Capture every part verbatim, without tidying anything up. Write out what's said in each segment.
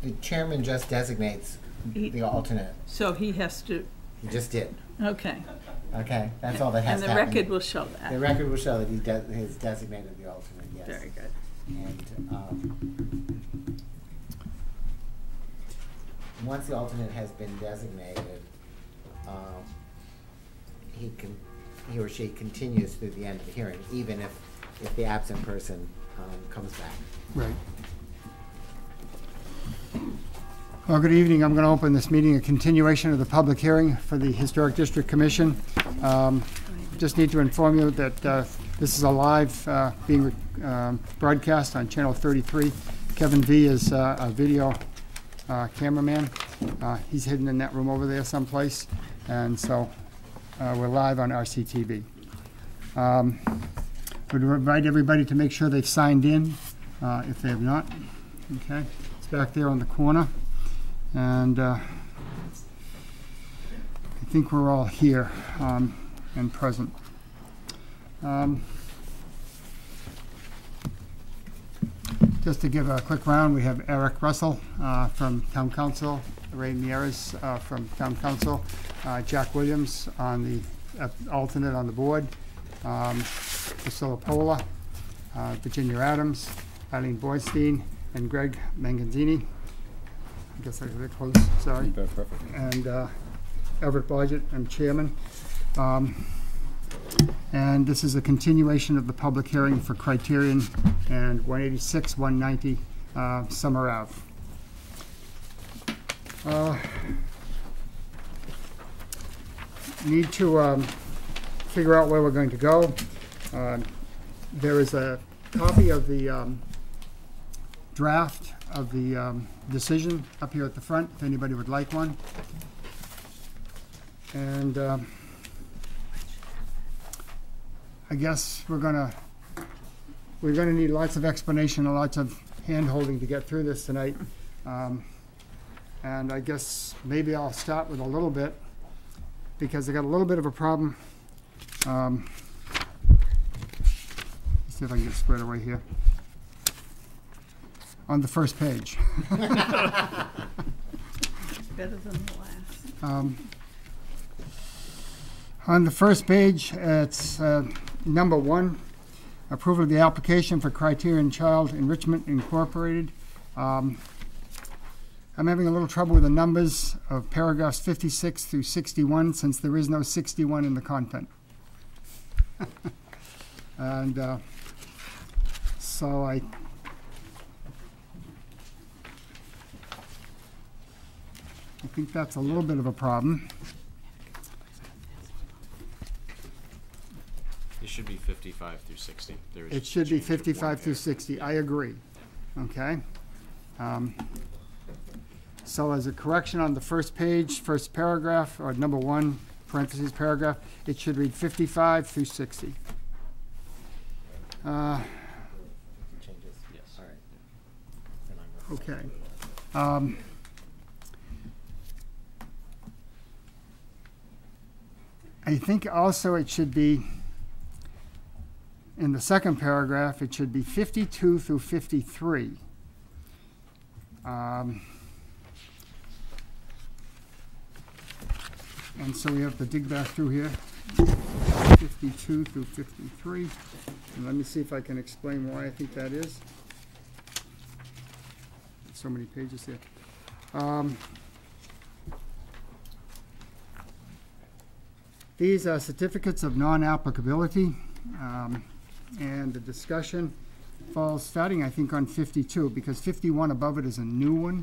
the chairman just designates He- the alternate. So he has to, He just did. okay. Okay, that's all that has And to the happen. record will show that. The record will show that he de- has designated the alternate, yes. Very good. And um, once the alternate has been designated, um, he can, he or she continues through the end of the hearing, even if, if the absent person um, comes back. Right. Well, good evening. I'm going to open this meeting, a continuation of the public hearing for the Historic District Commission. Um, just need to inform you that uh, this is a live uh, being um, broadcast on Channel thirty-three. Kevin V is uh, a video uh, cameraman. Uh, he's hidden in that room over there someplace. And so uh, we're live on R C T V. Um, would invite everybody to make sure they've signed in uh, if they have not. Okay, it's back there on the corner. And uh, I think we're all here um, and present. Um, just to give a quick round, we have Eric Russell uh, from Town Council, Ray Mieres uh, from Town Council, uh, Jack Williams on the uh, alternate on the board, um, Priscilla Pola, uh, Virginia Adams, Eileen Boystein, and Greg Manganzini. I guess I got it close, sorry. Perfect. And uh, Everett Blodgett, I'm chairman. Um, and this is a continuation of the public hearing for Criterion and one eighty-six, one ninety uh, Summer Ave. Uh, need to um, figure out where we're going to go. Uh, there is a copy of the um, draft of the um, decision up here at the front, if anybody would like one. And um, I guess we're gonna we're gonna need lots of explanation and lots of hand-holding to get through this tonight. Um, and I guess maybe I'll start with a little bit because I got a little bit of a problem. Um, let's see if I can get squared away here. On the first page. Better than the last. Um, on the first page, it's uh, number one, approval of the application for Criterion Child Enrichment Incorporated. Um, I'm having a little trouble with the numbers of paragraphs fifty-six through sixty-one since there is no sixty-one in the content. And uh, so I I think that's a little bit of a problem. It should be fifty-five through sixty. There is It should be a change of one fifty-five through there. sixty. I agree. Okay. Um, so as a correction on the first page, first paragraph, or number one, parentheses paragraph, it should read fifty-five through sixty. Uh, Changes? Yes. All right. Then I'm okay. Um, I think also it should be, in the second paragraph, it should be fifty-two through fifty-three. Um, and so we have to dig back through here, fifty-two through fifty-three. And let me see if I can explain why I think that is. So many pages here. Um, These are certificates of non-applicability, um, and the discussion falls starting, I think, on fifty-two, because fifty-one above it is a new one.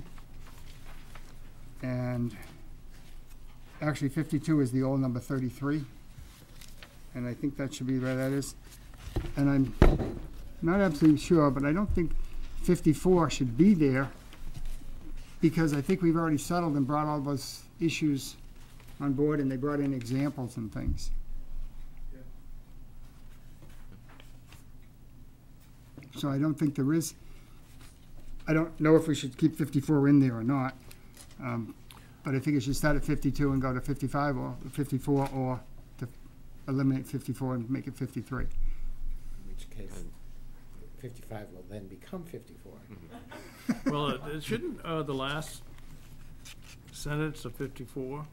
And actually, fifty-two is the old number thirty-three. And I think that should be where that is. And I'm not absolutely sure, but I don't think fifty-four should be there, because I think we've already settled and brought all those issues on board, and they brought in examples and things. Yeah. So I don't think there is, I don't know if we should keep fifty-four in there or not. Um, but I think it should start at fifty-two and go to fifty-five or fifty-four, or to eliminate fifty-four and make it fifty-three. In which case, fifty-five will then become fifty-four. Well, it, it shouldn't, uh, the last sentence of fifty-four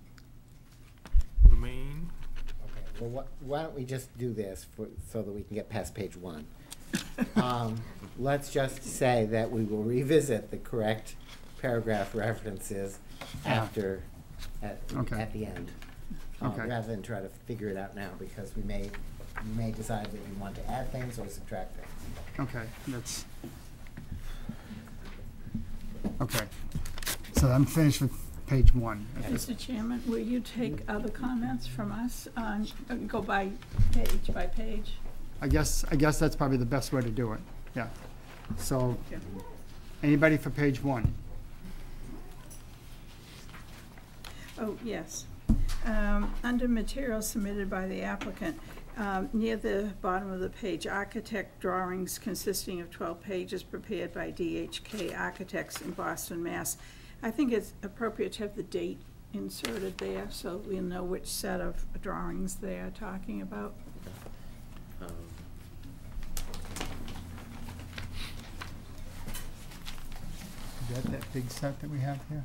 remain. Okay, well, wha- why don't we just do this for, so that we can get past page one? Um, let's just say that we will revisit the correct paragraph references Yeah. after, at, Okay. at the end. uh, Okay. Rather than try to figure it out now, because we may, we may decide that we want to add things or subtract things. Okay, that's, okay. So I'm finished with page one. Mister Chairman, will you take other comments from us, on, uh, go by page by page? I guess, I guess that's probably the best way to do it, yeah. So, Yeah. anybody for page one? Oh, yes. Um, under materials submitted by the applicant, um, near the bottom of the page, architect drawings consisting of twelve pages prepared by D H K Architects in Boston, Mass. I think it's appropriate to have the date inserted there, so we'll know which set of drawings they are talking about. Um, Is that that big set that we have here?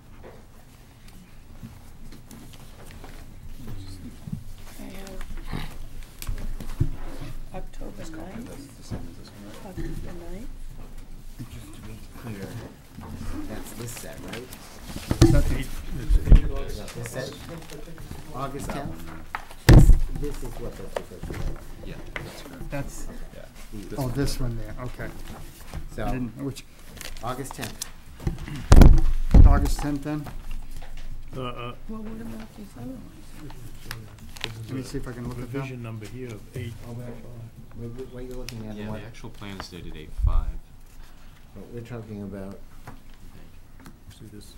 October ninth, October ninth. Just to be clear, that's this set, right? Is that the- Is that this set? August tenth? This, this is what that's referred to. Yeah, that's correct. That's, The- oh, this one there, okay. I So, didn't- Which, August tenth. August tenth then? Uh, uh, Well, what about these other ones? Let me see if I can look at that. revision number here of eight. What, what- what are you looking at? Yeah, and what, the actual plan is dated eight five. what we're talking about, See this?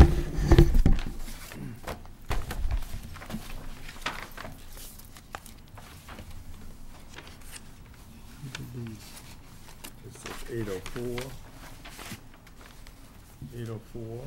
Look at these. This is eight oh four. Eight oh four.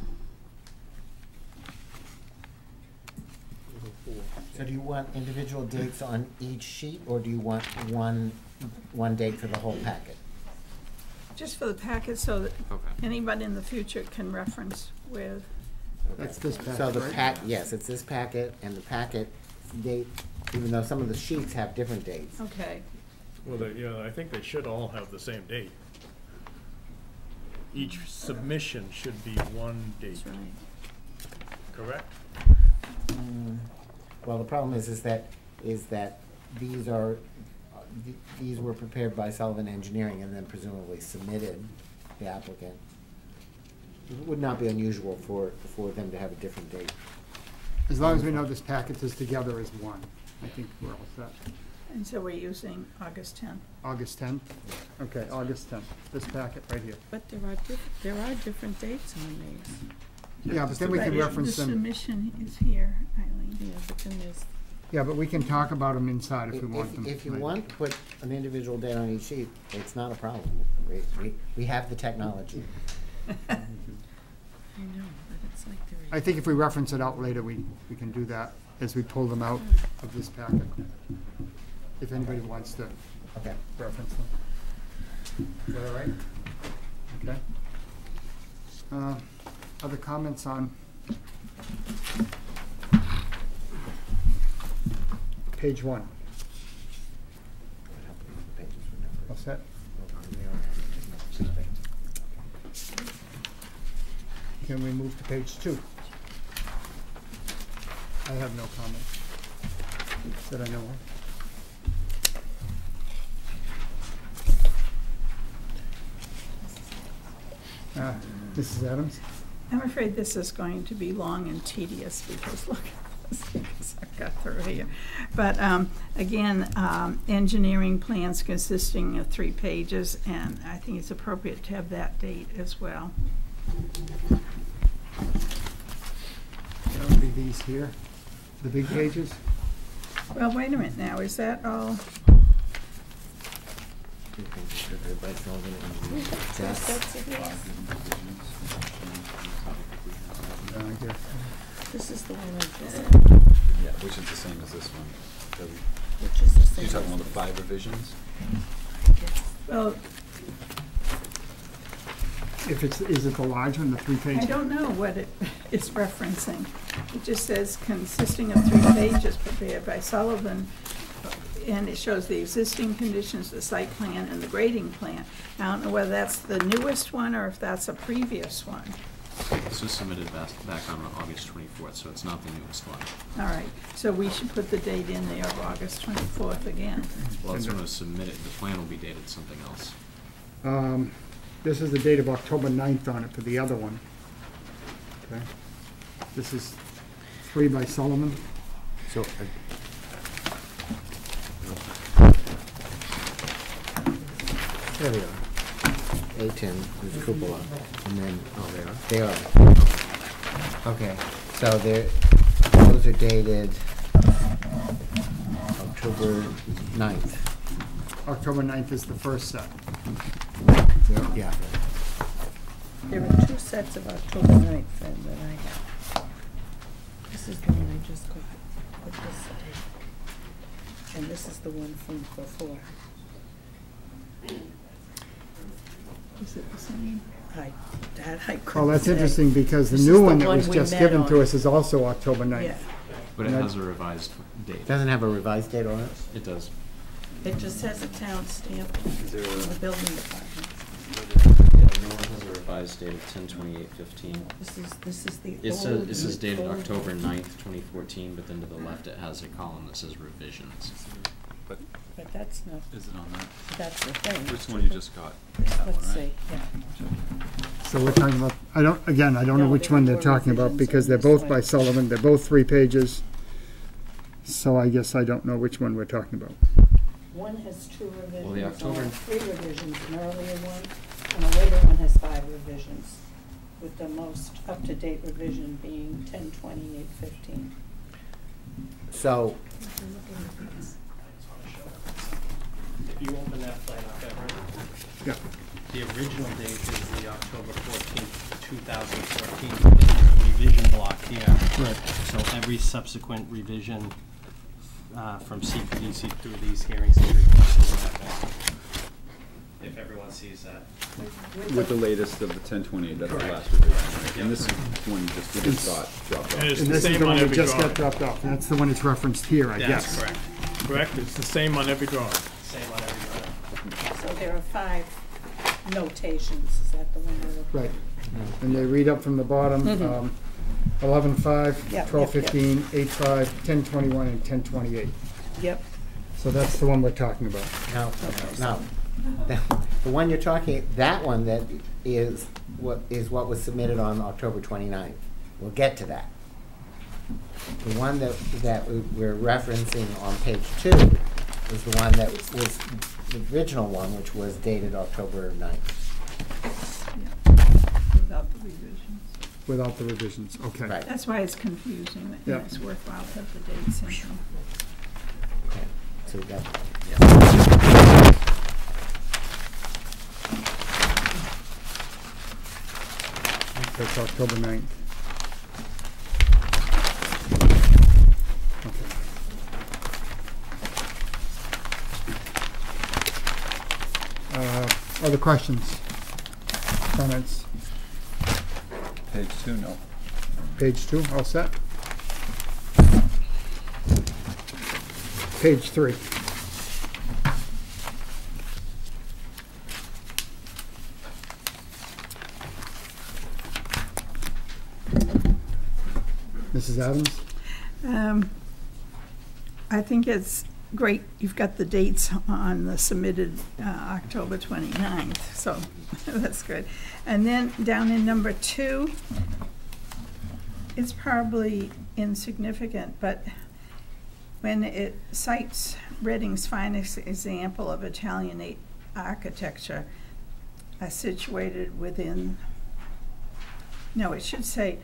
Eight oh four. so do you want individual dates on each sheet, or do you want one, one date for the whole packet? Just for the packet, so that Okay. anybody in the future can reference with. That's this So packet, the right? pack, yes, it's this packet, and the packet date, even though some of the sheets have different dates. Okay, Well, they, yeah, I think they should all have the same date. Each submission should be one date, that's right. correct? Mm, Well, the problem is, is that, is that these are, uh, th- these were prepared by Sullivan Engineering and then presumably submitted to the applicant. It would not be unusual for, for them to have a different date. As long as we know this packet is together as one, I think we're all set. And so we're using August tenth. August tenth? Okay, August tenth, this packet right here. But there are diff- there are different dates on these. Yeah, but then we can But reference The them. submission is here, Eileen. Yeah, but then there's, Yeah, but we can talk about them inside if If, we want them. if you later. want to put an individual date on each sheet, it's not a problem. We, we, we have the technology. I know, but it's like there I think if we reference it out later, we, we can do that as we pull them out of this packet. If anybody wants to Okay. reference them. Is that all right? Okay. Uh, Other comments on page one? All set? Can we move to page two? I have no comments that I know of. Uh, Missus Adams? I'm afraid this is going to be long and tedious because look at this, because I've got through here. But um, again, um, engineering plans consisting of three pages, and I think it's appropriate to have that date as well. That would be these here, the big pages? Well, wait a minute now, is that all? that's it here. Uh, I guess. This is the one right there, Yeah, which is the same as this one. So which is the same. You're talking as about the this. five revisions? Yes. Well, If it's, is it the large one, the three page? I don't know what it is referencing. It just says consisting of three pages prepared by Sullivan, and it shows the existing conditions, the site plan, and the grading plan. I don't know whether that's the newest one or if that's a previous one. This was submitted back, back on August twenty-fourth, so it's not the newest one. All right, so we should put the date in there of August twenty-fourth again. Well, that's when it was submitted. The plan will be dated something else. Um, This is the date of October ninth on it for the other one. Okay. This is three by Sullivan. So, uh, there we are. A ten is cupola, and then, oh, they are? They are. Okay, so they're, those are dated October ninth. October ninth is the first set. Yeah. There are two sets of October ninth then that I have. This is the one I just got with this date. And this is the one from before. Is it the same? I, that I couldn't Well, that's say. interesting because the This new is the one that one was we just met given to on. us is also October Yeah, ninth. But it Right. has a revised date. Doesn't have a revised date on it? It does. it just has a town stamp in the building department. Yeah, the new one has a revised date of ten twenty-eight fifteen. This is, this is the old. It says, this is dated old- October ninth, twenty fourteen, but then to the left it has a column that says revisions. But But that's not, is it on that? that's the thing. Which one you just got? That one, Let's right? see, yeah. So we're talking about, I don't, again, I don't know No, which there one they're were talking about revisions because on they're this both one. by Sullivan, they're both three pages. So I guess I don't know which one we're talking about. One has two revisions, the or October- three revisions, an earlier one, and a later one has five revisions, with the most up-to-date revision being ten twenty-eight fifteen. So, If you open that plan up, Everett, Yeah. the original date is the October fourteenth, two thousand fourteen, revision block here. Right. So every subsequent revision uh, from C P D C through these hearings is reflected in that one. If everyone sees that. With the latest of the ten twenty-eight, that's the last revision, right? And this is one you just, you just got dropped And off. it's And the this is same the on one that every just got drawing. dropped off, and that's the one that's referenced here, I That's guess. correct. Correct? It's the same on every drawing. Same on every one. So there are five notations, is that the one we're looking at? Right. And they read up from the bottom, Mhm. um, eleven five, Yep, twelve yep, yep. fifteen, eight five, ten twenty-one, and ten twenty-eight. Yep, So that's the one we're talking about. no, no, the, the one you're talking, that one that is what, is what was submitted on October twenty-ninth. We'll get to that. The one that, that we- we're referencing on page two is the one that was the original one, which was dated October ninth. Without the revisions. Without the revisions, okay. Right. That's why it's confusing, that Yeah. it's worthwhile to have the dates in them. Okay, so that, That's October ninth. Okay. Uh, Other questions? Comments? Page two, no. Page two, all set? Page three. Missus Adams? Um, I think it's great, you've got the dates on the submitted uh, October twenty-ninth, so that's good. And then down in number two, it's probably insignificant, but when it cites Reading's finest example of Italianate architecture, uh, situated within, no, it should say,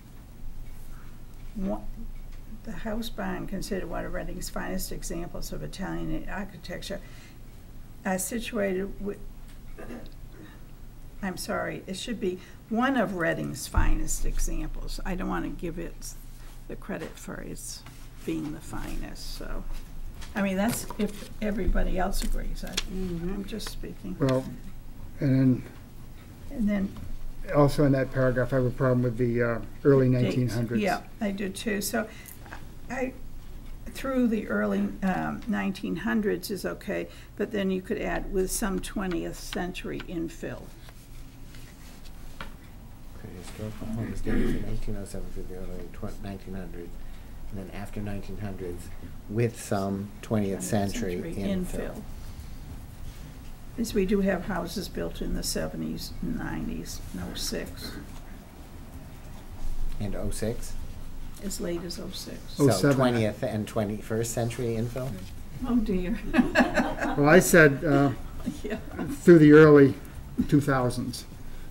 one, the house barn considered one of Reading's finest examples of Italian architecture, uh, situated with, I'm sorry, it should be one of Reading's finest examples. I don't want to give it the credit for its being the finest, so I mean, that's if everybody else agrees, I, I'm just speaking. Well, and And then then also in that paragraph, I have a problem with the uh, early dates. nineteen hundreds. Yeah, I do too. So I, through the early um, nineteen hundreds is okay, but then you could add with some twentieth century infill. Okay, historical homes dated from eighteen oh seven through the early tw- nineteen hundreds, and then after nineteen hundreds, with some twentieth century infill. Is we do have houses built in the seventies, nineties, and oh six, And oh six? as late as oh six. Oh, So seven. twentieth and twenty-first century infill? Oh, dear. Well, I said uh, Yeah. through the early two thousands.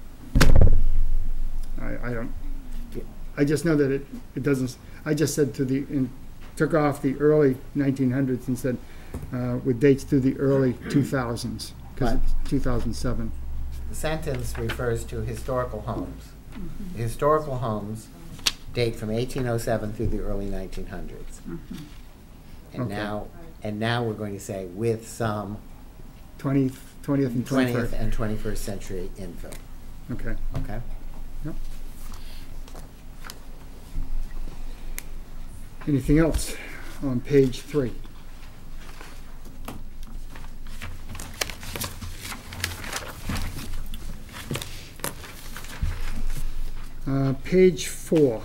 I, I don't, I just know that it, it doesn't, I just said to the, in, took off the early nineteen hundreds and said, uh, with dates through the early two thousands, because But- it's two thousand seven. The sentence refers to historical homes. Historical homes date from eighteen oh seven through the early nineteen hundreds. And Okay. now, and now we're going to say with some twentieth, twentieth and twentieth twenty-first. and twenty-first century infill, Okay. okay? Yep. Anything else on page three? Uh, page four.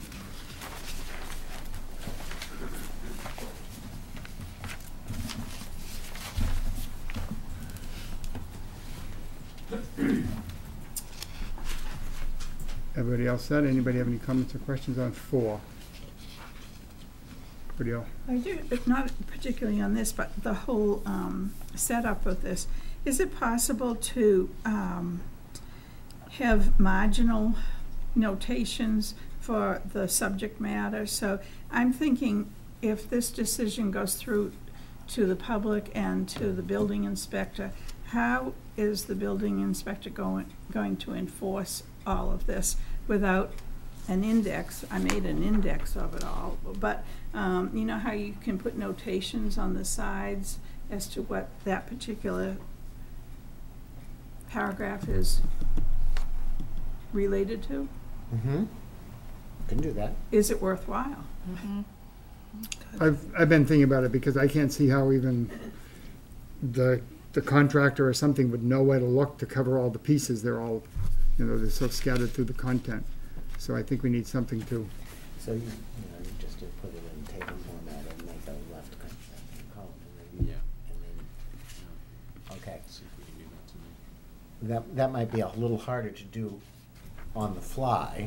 Everybody else said? Anybody have any comments or questions on four? Everybody else? I do, but not particularly on this, but the whole um, setup of this. Is it possible to um, have marginal notations for the subject matter? So I'm thinking if this decision goes through to the public and to the building inspector, how is the building inspector going, going to enforce all of this without an index? I made an index of it all, but um, you know how you can put notations on the sides as to what that particular paragraph is related to? Mm-hmm. Can do that. Is it worthwhile? I've, I've been thinking about it because I can't see how even the, the contractor or something would know where to look to cover all the pieces. They're all, you know, they're so scattered through the content. So I think we need something to, So you, you know, you just do put it in table format and make a left co- column and then, Yeah. and then, okay. See if we can do that tonight. That, that might be a little harder to do on the fly.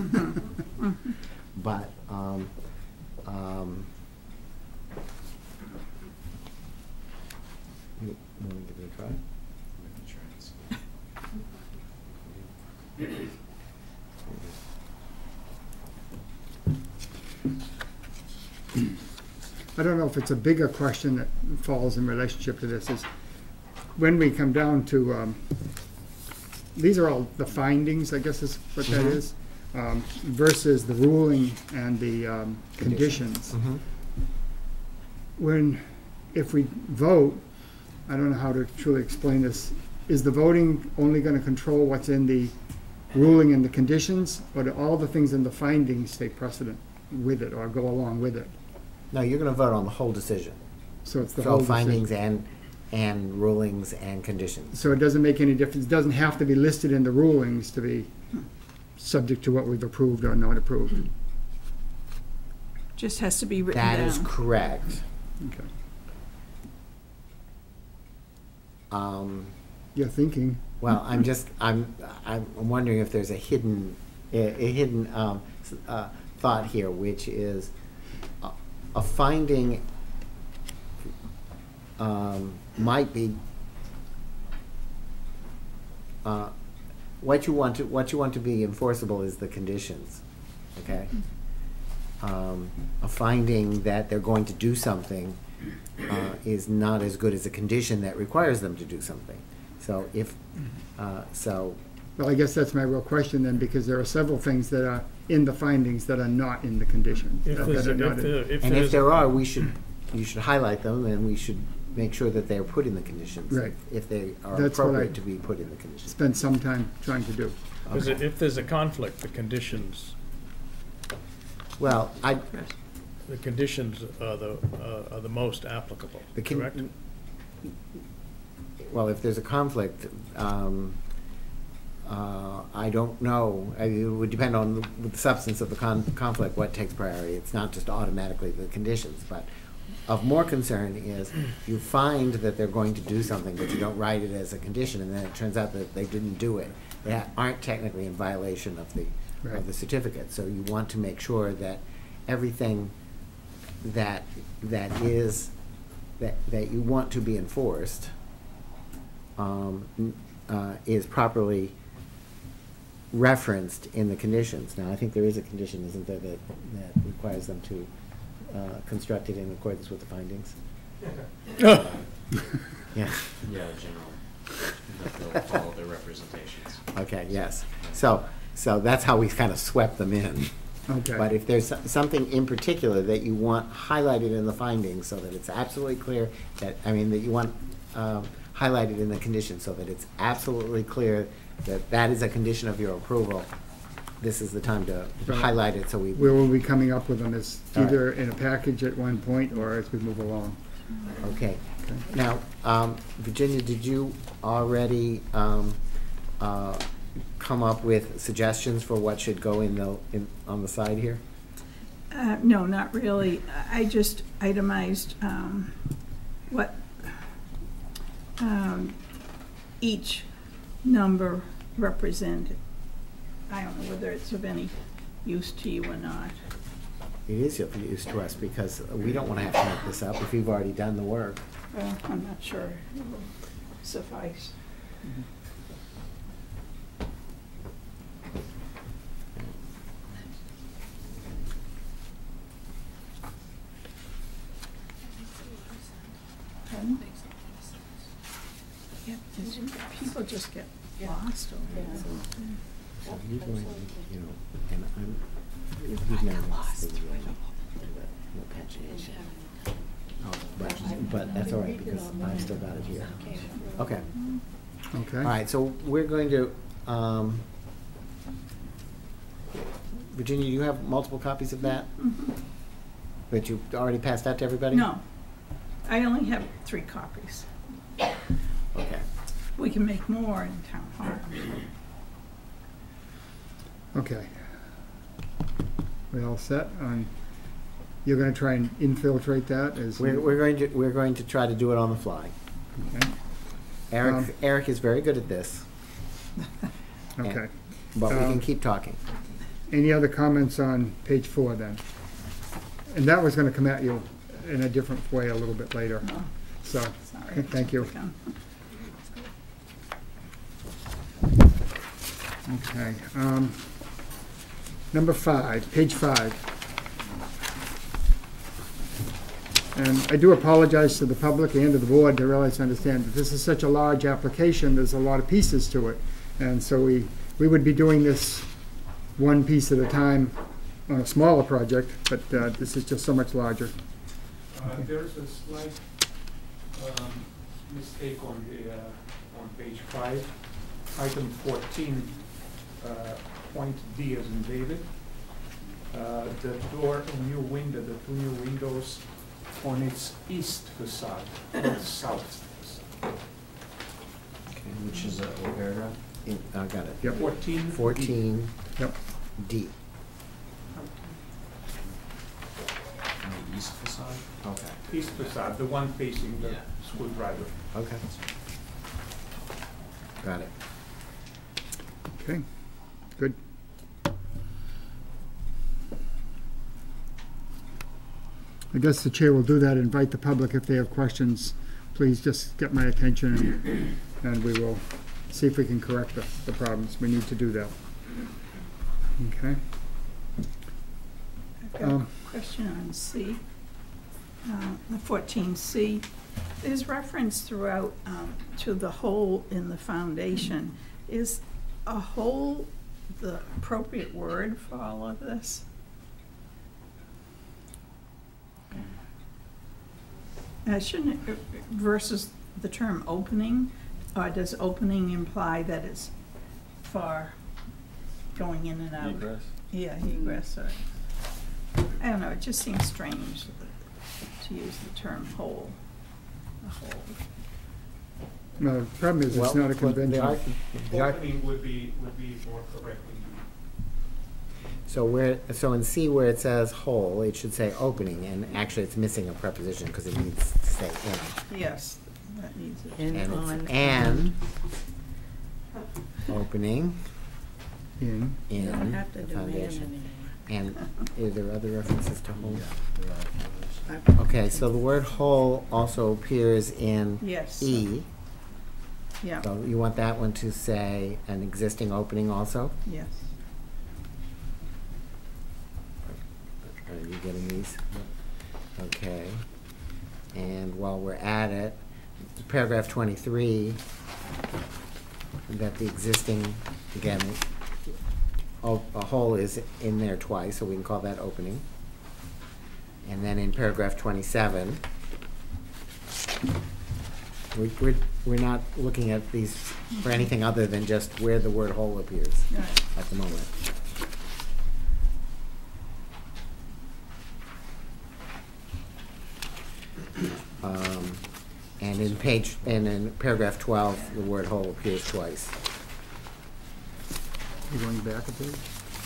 But, um, um, you wanna give it a try? I'm gonna try and see. I don't know if it's a bigger question that falls in relationship to this, is when we come down to, um, these are all the findings, I guess is what that Mhm. is, um, versus the ruling and the um, Conditions. conditions. When, if we vote, I don't know how to truly explain this, is the voting only gonna control what's in the ruling and the conditions, or do all the things in the findings take precedent with it, or go along with it? No, you're gonna vote on the whole decision. So it's the So whole decision. findings and, and rulings and conditions. So it doesn't make any difference, it doesn't have to be listed in the rulings to be subject to what we've approved or not approved. Just has to be written down. That is correct. Okay. Um, You're thinking, Well, I'm just, I'm, I'm wondering if there's a hidden, a, a hidden, um, s- uh, thought here, which is a, a finding, um, might be, uh, what you want to, what you want to be enforceable is the conditions, okay? Um, a finding that they're going to do something, uh, is not as good as a condition that requires them to do something. So if, uh, so, well, I guess that's my real question then, because there are several things that are in the findings that are not in the condition. If that- there's, that a- are not if in- there, if and if there's, there are, we should you should highlight them, and we should make sure that they're put in the conditions. Right. If they are That's what I- appropriate to be put in the conditions. Spend some time trying to do. Because Okay. if there's a conflict, the conditions, Well, I, the conditions are the, uh, are the most applicable, the con- correct? Well, if there's a conflict, um, uh, I don't know. I- It would depend on the the substance of the con- conflict, what takes priority. It's not just automatically the conditions, but of more concern is you find that they're going to do something, but you don't write it as a condition, and then it turns out that they didn't do it. They ha- aren't technically in violation of the, Right. of the certificate. So you want to make sure that everything that, that is, that, that you want to be enforced, um, n- uh, is properly referenced in the conditions. Now, I think there is a condition, isn't there, that, that requires them to, uh, construct it in accordance with the findings? Yeah. Yeah, general, that they'll follow their representations. Okay, yes. So, so that's how we kind of swept them in. Okay. But if there's so- something in particular that you want highlighted in the findings so that it's absolutely clear that, I mean, that you want um, highlighted in the conditions so that it's absolutely clear that that is a condition of your approval, this is the time to Right. highlight it so we, We will be coming up with them as All right. either in a package at one point or as we move along. okay. Now, um, Virginia, did you already um, uh, come up with suggestions for what should go in the, in, on the side here? Uh, no, not really. I just itemized, um, what, um, each number represented. I don't know whether it's of any use to you or not. It is of use to us because we don't want to have to make this up if you've already done the work. Well, I'm not sure it will suffice. Pardon? Yeah, it's- people just get lost over it. So you're going, you know, and I'm, you've now lost the, uh, the, the pagination. But, but that's all right because I've still got it here. Okay, Okay? all right, so we're going to, um, Virginia, you have multiple copies of that? Mhm. That you already passed out to everybody? No, I only have three copies. Okay. We can make more in town hall. Okay. We all set on, you're gonna try and infiltrate that as? We're, we're going to, we're going to try to do it on the fly. Okay. Eric, Um, Eric is very good at this, Okay. but we can Um, keep talking. Any other comments on page four then? And that was gonna come at you in a different way a little bit later, No, so, sorry. thank you. Okay, um, number five, page five. And I do apologize to the public and to the board to realize, understand that this is such a large application, there's a lot of pieces to it. And so we, we would be doing this one piece at a time on a smaller project, but, uh, this is just so much larger. Uh, There's a slight um, mistake on the, uh, on page five, item fourteen, uh, point D as in David. Uh, The door, a new window, the two new windows on its east facade, not south facade. Okay, which is, uh, what paragraph? In- I got it. Yep, Fourteen. D. Fourteen yep, D. On the east facade? Okay. East facade, the one facing the Yeah. school driveway. Okay. Got it. okay, good. I guess the chair will do that, invite the public if they have questions, please just get my attention and, and we will see if we can correct the, the problems. We need to do that. Okay? I've got a Um, question on C, uh, the fourteen C. There's reference throughout um, to the hole in the foundation. Is a hole the appropriate word for all of this? Uh, shouldn't it, versus the term opening, or does opening imply that it's for going in and out? Egress? Yeah, egress, or, I don't know, it just seems strange to use the term whole, a whole. No, the problem is it's Well, not a what the conventional. ar- the ar- Opening would be, would be more correct. So where, so in C where it says whole, it should say opening, and actually it's missing a preposition because it needs to say in. Yes, that needs it. And And on. it's and, opening, In, You don't in, have to the do man foundation. anymore. And are there other references to whole? I- Okay, so the word whole also appears in Yes. E. Yeah, So you want that one to say an existing opening also? yes. Are you getting these? Okay. And while we're at it, paragraph twenty-three, that the existing, again, o- a hole is in there twice, so we can call that opening. And then in paragraph twenty-seven, we, we're, we're not looking at these for anything other than just where the word hole appears All right. at the moment. Um, and in page, and in paragraph twelve, the word whole appears twice. you going back a page?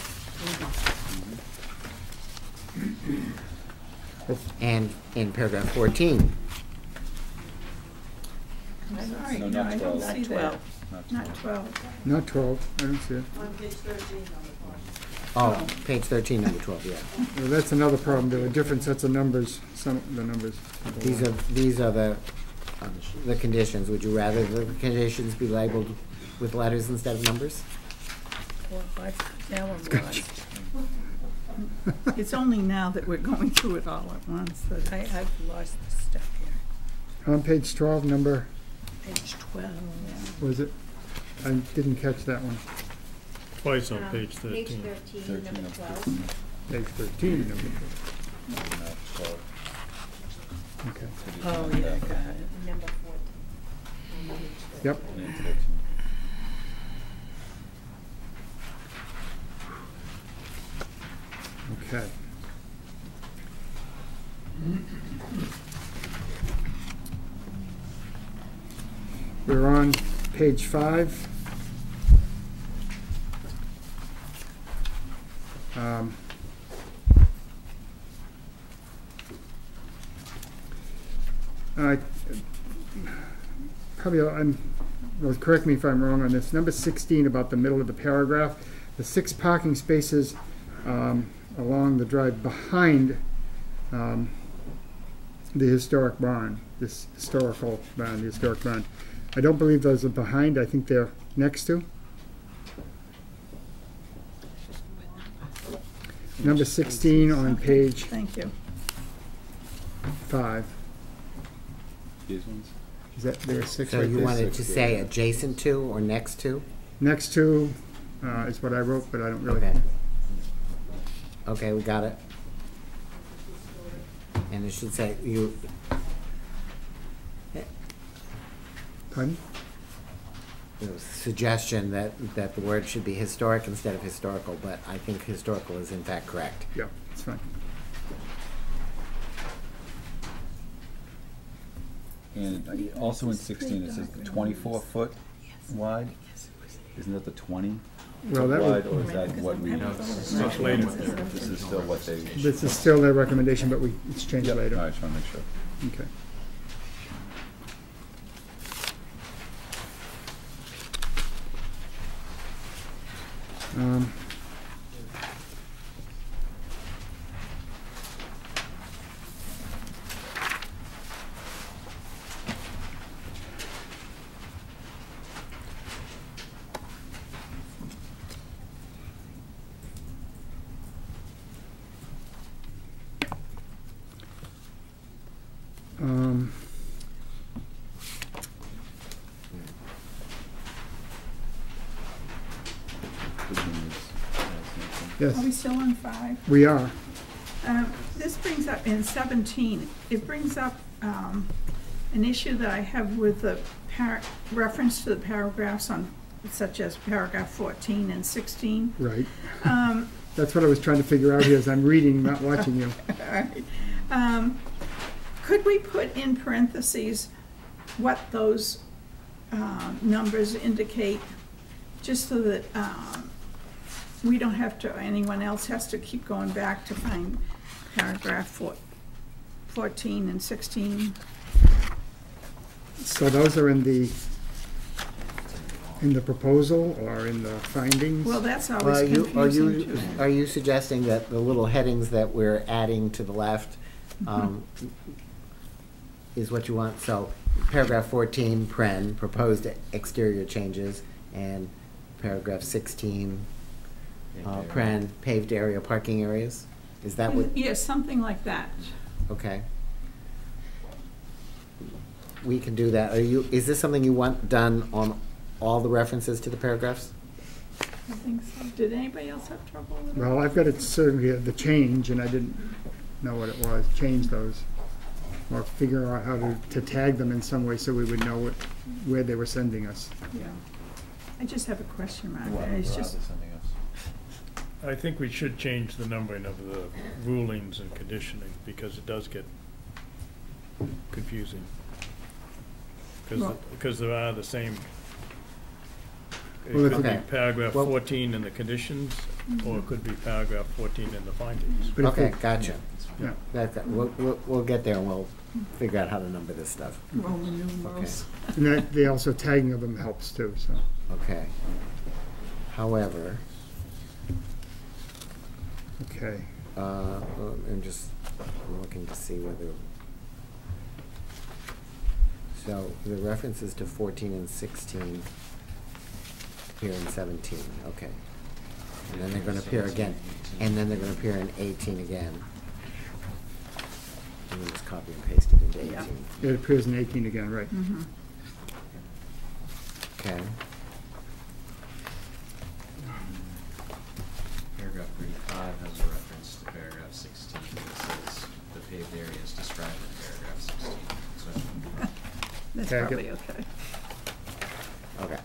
And in paragraph fourteen, I'm sorry, No, no, not I don't twelve. see Not that. twelve. Not twelve. Not twelve, I don't see it. oh, page thirteen, number twelve, yeah. Well, that's another problem, there are different sets of numbers, some of the numbers. These are, these are the, uh, the conditions. Would you rather the conditions be labeled with letters instead of numbers? Well, I thought that one was. It's only now that we're going through it all at once that I, I've lost the stuff here. On page twelve, number, Page twelve. was it? I didn't catch that one. Twice on Um, page thirteen. Page thirteen, number Thirteen of twelve. Page thirteen, number twelve. Okay, Oh, yeah, I got it. Number fourteen. on page thirteen. yep. And thirteen. Okay. We're on page five. Um, I, probably, I'm, well, correct me if I'm wrong on this, number sixteen about the middle of the paragraph, the six parking spaces um, along the drive behind um, the historic barn, this historical barn, the historic barn. I don't believe those are behind, I think they're next to. Number sixteen on page thank you. five. These ones? Is that, there are six So right you there? wanted to Six, say yeah. adjacent to or next to? Next to uh, is what I wrote, but I don't really. Okay. Okay, we got it. And it should say, you, Pardon? there was a suggestion that, that the word should be historic instead of historical, but I think historical is in fact correct. Yeah, it's fine. And uh, also in sixteen, it says twenty-four foot wide. Isn't that the twenty Well, that wide, would, or is that what we? It's later. This is still what they. this is still their recommendation, but we, it's changed Yep, later. I just wanna make sure. Okay. Um, um, This one is- yes, Are we still on five? we are. Um, This brings up, in seventeen, it brings up um, an issue that I have with the par- reference to the paragraphs on, such as paragraph fourteen and sixteen. Right. Um, That's what I was trying to figure out here as I'm reading, not watching you. Alright. Um, could we put in parentheses what those, um, numbers indicate, just so that, um, we don't have to, anyone else has to keep going back to find paragraph four, fourteen and sixteen? So those are in the, in the proposal or in the findings? Well, that's Well, always are you, are confusing you, to me. are you suggesting that the little headings that we're adding to the left, um, is what you want? So paragraph fourteen, paren, proposed exterior changes, and paragraph sixteen, uh, paren, paved area, parking areas? Is that what, Yes, something like that. okay. We can do that. Are you, is this something you want done on all the references to the paragraphs? I think so. Did anybody else have trouble with it? Well, I've got it certainly, uh, the change, and I didn't know what it was, change those. Or figure out how to, to tag them in some way so we would know what, where they were sending us. Yeah. I just have a question mark. What- there. It's what are just, they sending us? I think we should change the numbering of the rulings and conditioning, because it does get confusing. Because, Well- because there are the same, it Well, could be okay. paragraph Well- fourteen in the conditions, or it could be paragraph fourteen in the findings. But if Okay, we- gotcha. Yeah. That, that, we'll, we'll, we'll get there and we'll figure out how to number this stuff. Roman numerals. And that, the also tagging of them helps too, so. Okay. However, Okay. uh, well, I'm just looking to see whether, so the references to fourteen and sixteen appear in seventeen, okay. And then they're gonna appear again, and then they're gonna appear in eighteen again. And then just copy and paste it into Yeah. eighteen. It appears in eighteen again, right. Mhm. Okay. Paragraph thirty-five has a reference to paragraph sixteen that says the paved area is described in paragraph sixteen. So That's Tag it. probably okay. Okay.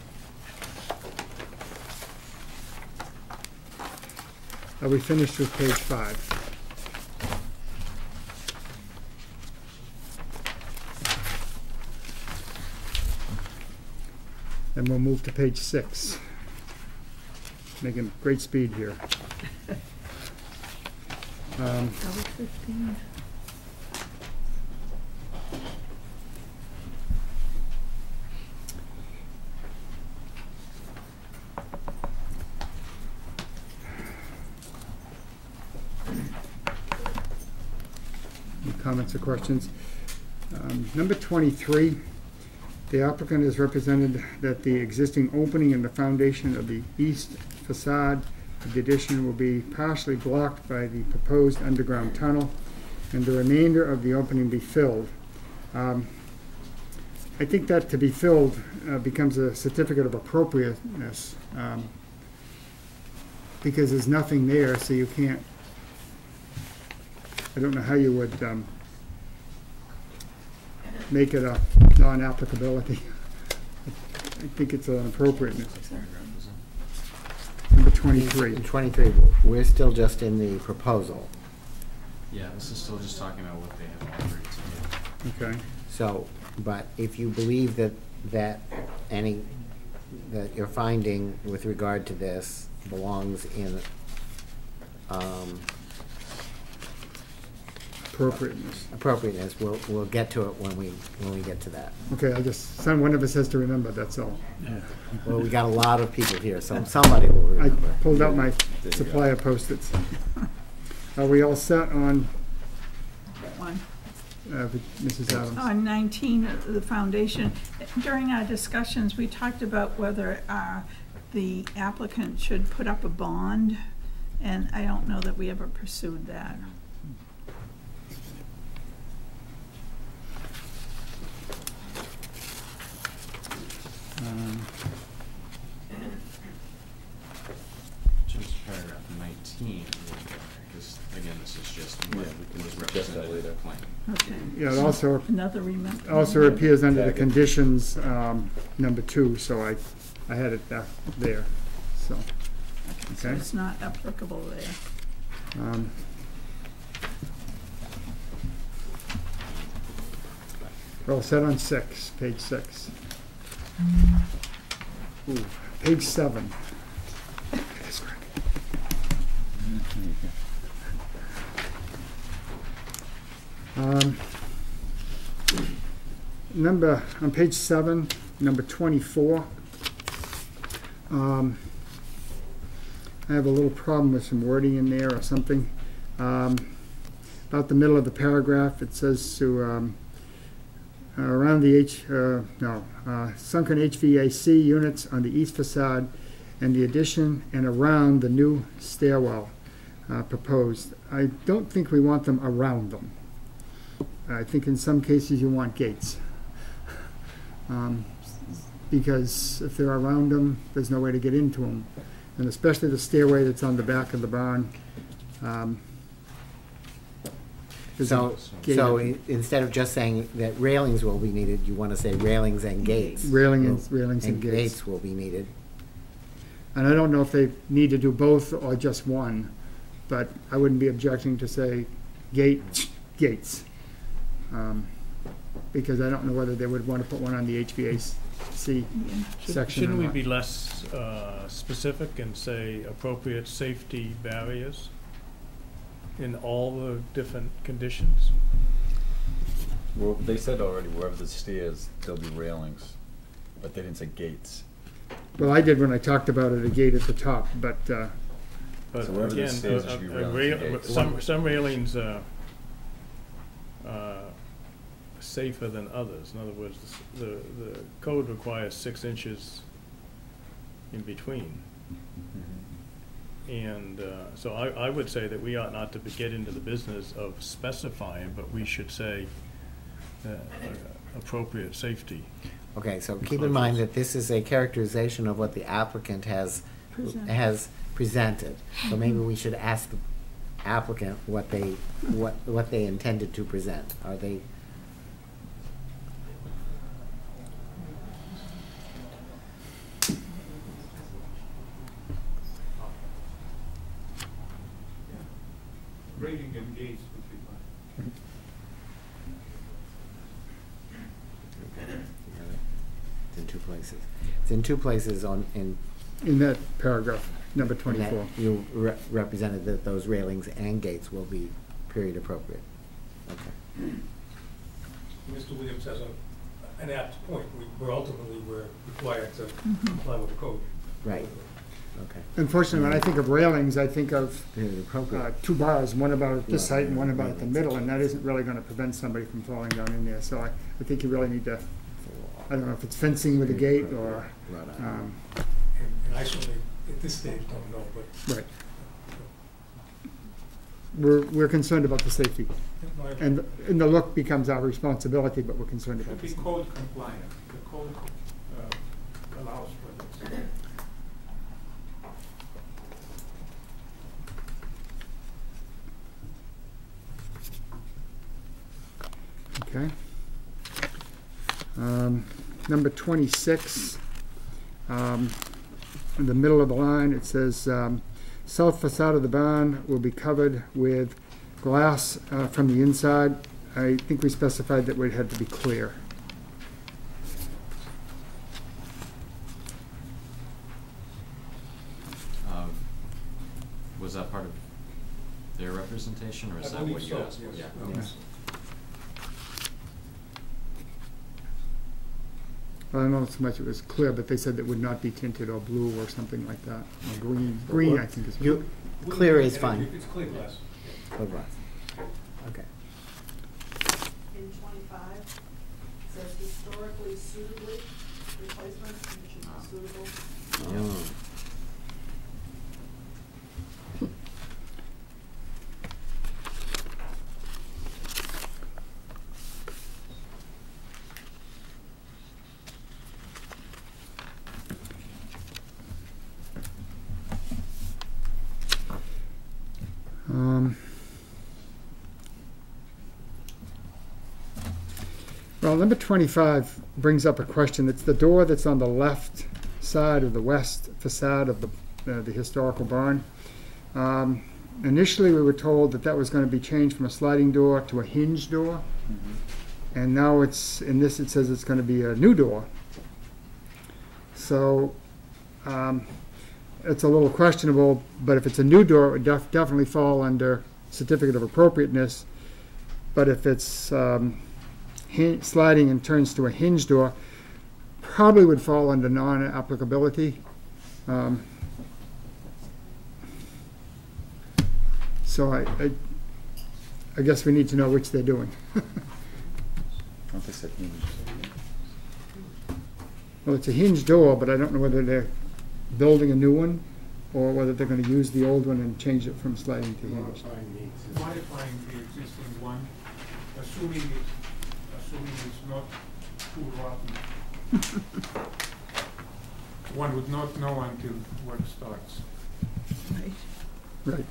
Are we finished with page five? Then we'll move to page six. Making great speed here. Um, Double fifteen. Any comments or questions? Um, Number twenty-three, the applicant has represented that the existing opening in the foundation of the east facade of the addition will be partially blocked by the proposed underground tunnel, and the remainder of the opening be filled. Um, I think that to be filled uh, becomes a certificate of appropriateness, um, because there's nothing there, so you can't, I don't know how you would um, make it a non-applicability. I think it's an appropriateness. Number twenty-three. In twenty-three, we're still just in the proposal. yeah, this is still just talking about what they have offered to do. Okay. So, but if you believe that, that any, that your finding with regard to this belongs in, um, Appropriateness. appropriateness, we'll, we'll get to it when we, when we get to that. Okay, I just, some, one of us has to remember, that's all. Well, we got a lot of people here, so somebody will I remember. pulled out my There you go. supplier post-its. Are we all set on, One. uh, Missus Adams? On nineteen, uh, the foundation, during our discussions, we talked about whether uh, the applicant should put up a bond, and I don't know that we ever pursued that. Um, Just paragraph nineteen. because again, this is just what Yeah, was just that represented in the later. plan. Okay. Yeah, it also, Another remember. also appears under the Tag it. conditions, um, number two, so I, I had it back there, so. So Okay. it's not applicable there. Um, Well, set on six, page six. Ooh, page seven. That's right. Um, Number, on page seven, number twenty-four. Um, I have a little problem with some wording in there or something. Um, About the middle of the paragraph, it says to, um, uh, around the H, uh, no, uh, sunken H V A C units on the east facade and the addition and around the new stairwell uh, proposed. I don't think we want them around them. I think in some cases you want gates. Um, because if they're around them, there's no way to get into them. And especially the stairway that's on the back of the barn. um, is So, gated. so i- instead of just saying that railings will be needed, you want to say railings and gates. Railing and- will- railings and gates. gates will be needed. And I don't know if they need to do both or just one, but I wouldn't be objecting to say gate, gates. Um, Because I don't know whether they would want to put one on the H V A C Should- section or Shouldn't we not. be less uh, specific and say appropriate safety barriers in all the different conditions? Well, they said already wherever the stairs, there'll be railings, but they didn't say gates. Well, I did when I talked about it, a gate at the top, but, uh, But So wherever the again, stairs, a- there should be a- a railings rail- and gates. some, some railings are uh, safer than others. In other words, the, s- the the code requires six inches in between. And uh, so I, I would say that we ought not to be- get into the business of specifying, but we should say uh, uh, appropriate safety. Okay, so keep in mind that this is a characterization of what the applicant has, Presented. has presented. So maybe we should ask the applicant what they, what, what they intended to present. Are they, Rating and gates would be fine. it's in two places. It's in two places on, in, in that paragraph, number in that twenty-four. you re- represented that those railings and gates will be period appropriate. Okay. Mister Williams has a, an apt point. We, we're ultimately, we're required to comply with the code. Right, okay. Unfortunately, when I think of railings, I think of Period uh, appropriate. two bars, one about at this Yeah, height and one about at the railings. middle, and that isn't really gonna prevent somebody from falling down in there. So I, I think you really need to, I don't know if it's fencing with a gate or, Right on. um, And, and I certainly, at this stage, don't know, but. right. We're, we're concerned about the safety. No, I- And, and the look becomes our responsibility, but we're concerned about Should the be safety. code compliant. The code uh, allows for this. Okay. Um, Number twenty-six, um, in the middle of the line, it says, um, south facade of the barn will be covered with glass uh, from the inside. I think we specified that it had to be clear. Um, Was that part of their representation, or is I that what believe you so, asked for? yes. Yeah. Yes. I don't know so much it was clear, but they said that would not be tinted or blue or something like that, or green. Green, I think is. what- You, clear is And fine. if It's clear glass. Clear glass. Okay. In twenty-five, it says historically suitably, replacements, and it should be suitable. Oh. Um, Well, number twenty-five brings up a question. It's the door that's on the left side of the west facade of the, uh, the historical barn. Um, initially, we were told that that was going to be changed from a sliding door to a hinge door. And now it's, in this, it says it's going to be a new door. So, um, it's a little questionable, but if it's a new door, it would def- definitely fall under certificate of appropriateness. But if it's, um, hin- sliding and turns to a hinge door, probably would fall under non-applicability. Um, so I, I, I guess we need to know which they're doing. Don't they say hinge? Well, it's a hinge door, but I don't know whether they're building a new one or whether they're going to use the old one and change it from sliding to hinge. Modifying the existing one, assuming it, assuming it's not too rotten. One would not know until work starts. Right. Right.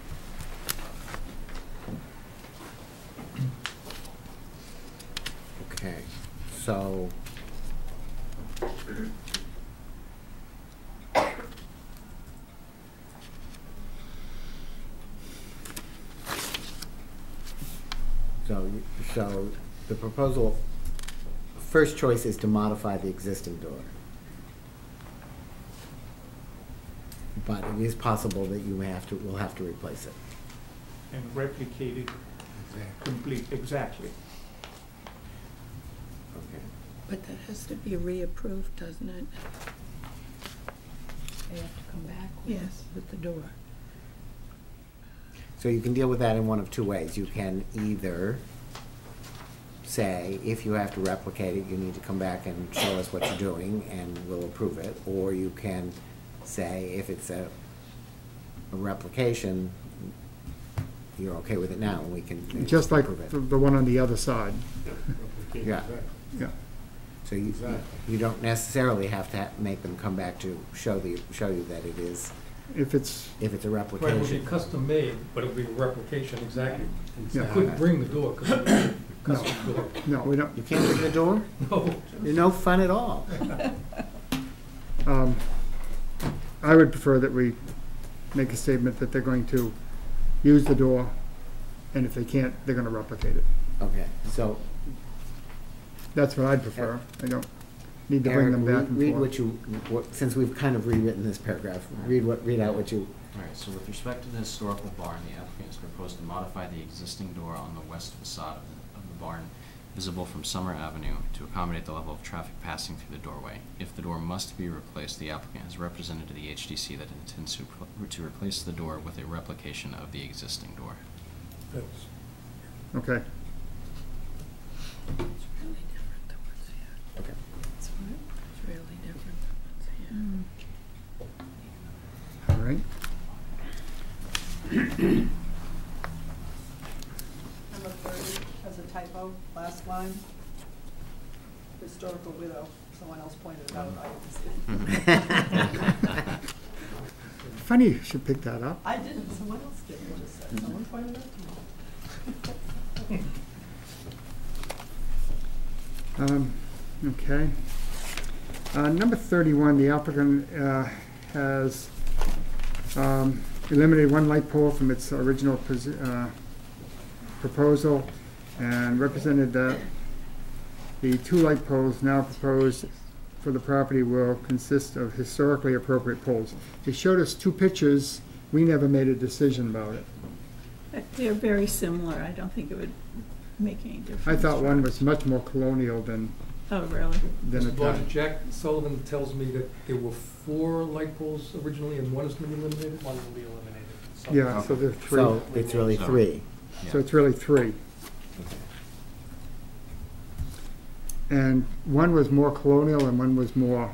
Okay, so. So, you- so the proposal, first choice is to modify the existing door. But it is possible that you may have to, will have to replace it. And replicate it complete, exactly. Okay. But that has to be reapproved, doesn't it? They have to come back with, Yes. with the door. So you can deal with that in one of two ways. You can either say, if you have to replicate it, you need to come back and show us what you're doing and we'll approve it. Or you can say, if it's a, a replication, you're okay with it now and we can Just like approve it. the, the one on the other side. Yeah. Yeah. So you, you don't necessarily have to ha- make them come back to show the, show you that it is, If it's, if it's a Right, it would be replication. custom made, but it would be a replication, exactly. You Yeah. couldn't bring the door, because it was a custom door. no, we don't, You can't open the door? No. You're no fun at all. um, I would prefer that we make a statement that they're going to use the door, and if they can't, they're gonna replicate it. Okay, so That's what I'd prefer. I don't need to bring Eric, them back read, and read forth. what you, what, since we've kind of rewritten this paragraph, read what, read out what you, All right, so with respect to the historical barn, the applicant has proposed to modify the existing door on the west facade of the, of the barn visible from Summer Avenue to accommodate the level of traffic passing through the doorway. If the door must be replaced, the applicant has represented to the H D C that it intends to, pl- to replace the door with a replication of the existing door. That's- Okay. It's really different than what's here. okay. It's what? It's really different than what's here. All right. Number thirty has a typo, last line. Historical widow, someone else pointed it out, I didn't. Funny you should pick that up. I didn't, someone else did, I just said, someone pointed it out to me. Um, okay. Uh, number thirty-one, the applicant, uh, has, um, eliminated one light pole from its original posi- uh, proposal and represented that the two light poles now proposed for the property will consist of historically appropriate poles. They showed us two pictures. We never made a decision about it. Uh, They're very similar. I don't think it would make any difference. I thought one was much more colonial than, Oh, really? than Mister Blodgett, Italian. Jack Sullivan tells me that there were four light poles originally, and one is going to be eliminated? One will be eliminated. Yeah, so there are three. So it's really So- three. So it's really three. And one was more colonial and one was more,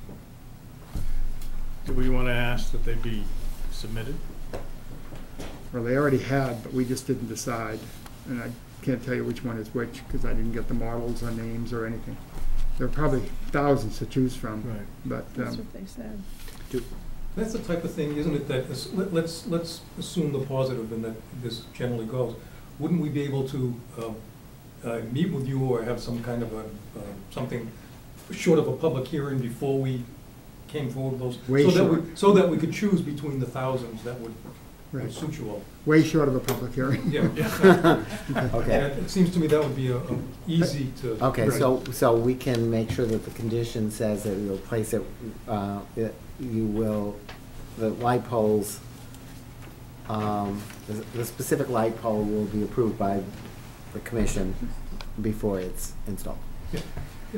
Do we want to ask that they be submitted? well, they already had, but we just didn't decide. And I can't tell you which one is which, because I didn't get the models or names or anything. There are probably thousands to choose from, Right. but, That's um, what they said. Do, That's the type of thing, isn't it, that, is- let- let's, let's assume the positive and that this generally goes. Wouldn't we be able to um, uh, meet with you or have some kind of a, uh, something short of a public hearing before we came forward with those? Way so that we- short. So that we could choose between the thousands that would would Right. suit you all. Way short of a public hearing. Yeah. Okay. And it seems to me that would be a, a easy to. Okay, so, so we can make sure that the condition says that you'll place it, uh, that you will, the light poles, um, the, the specific light pole will be approved by the commission before it's installed. Yeah, yeah.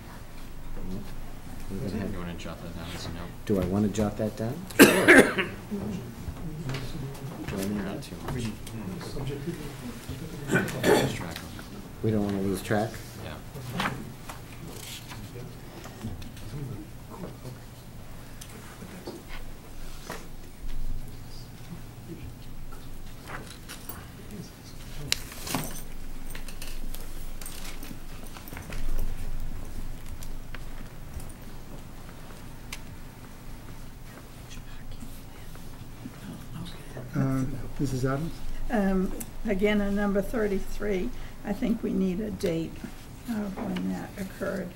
We're You gonna have- wanna jot that down as a note? Do I want to jot that down? Sure. Do I need Not that? too much. Subject Lose track of it. We don't want to lose track? Yeah. Uh, Missus Adams? Um, again, on number thirty-three, I think we need a date of when that occurred.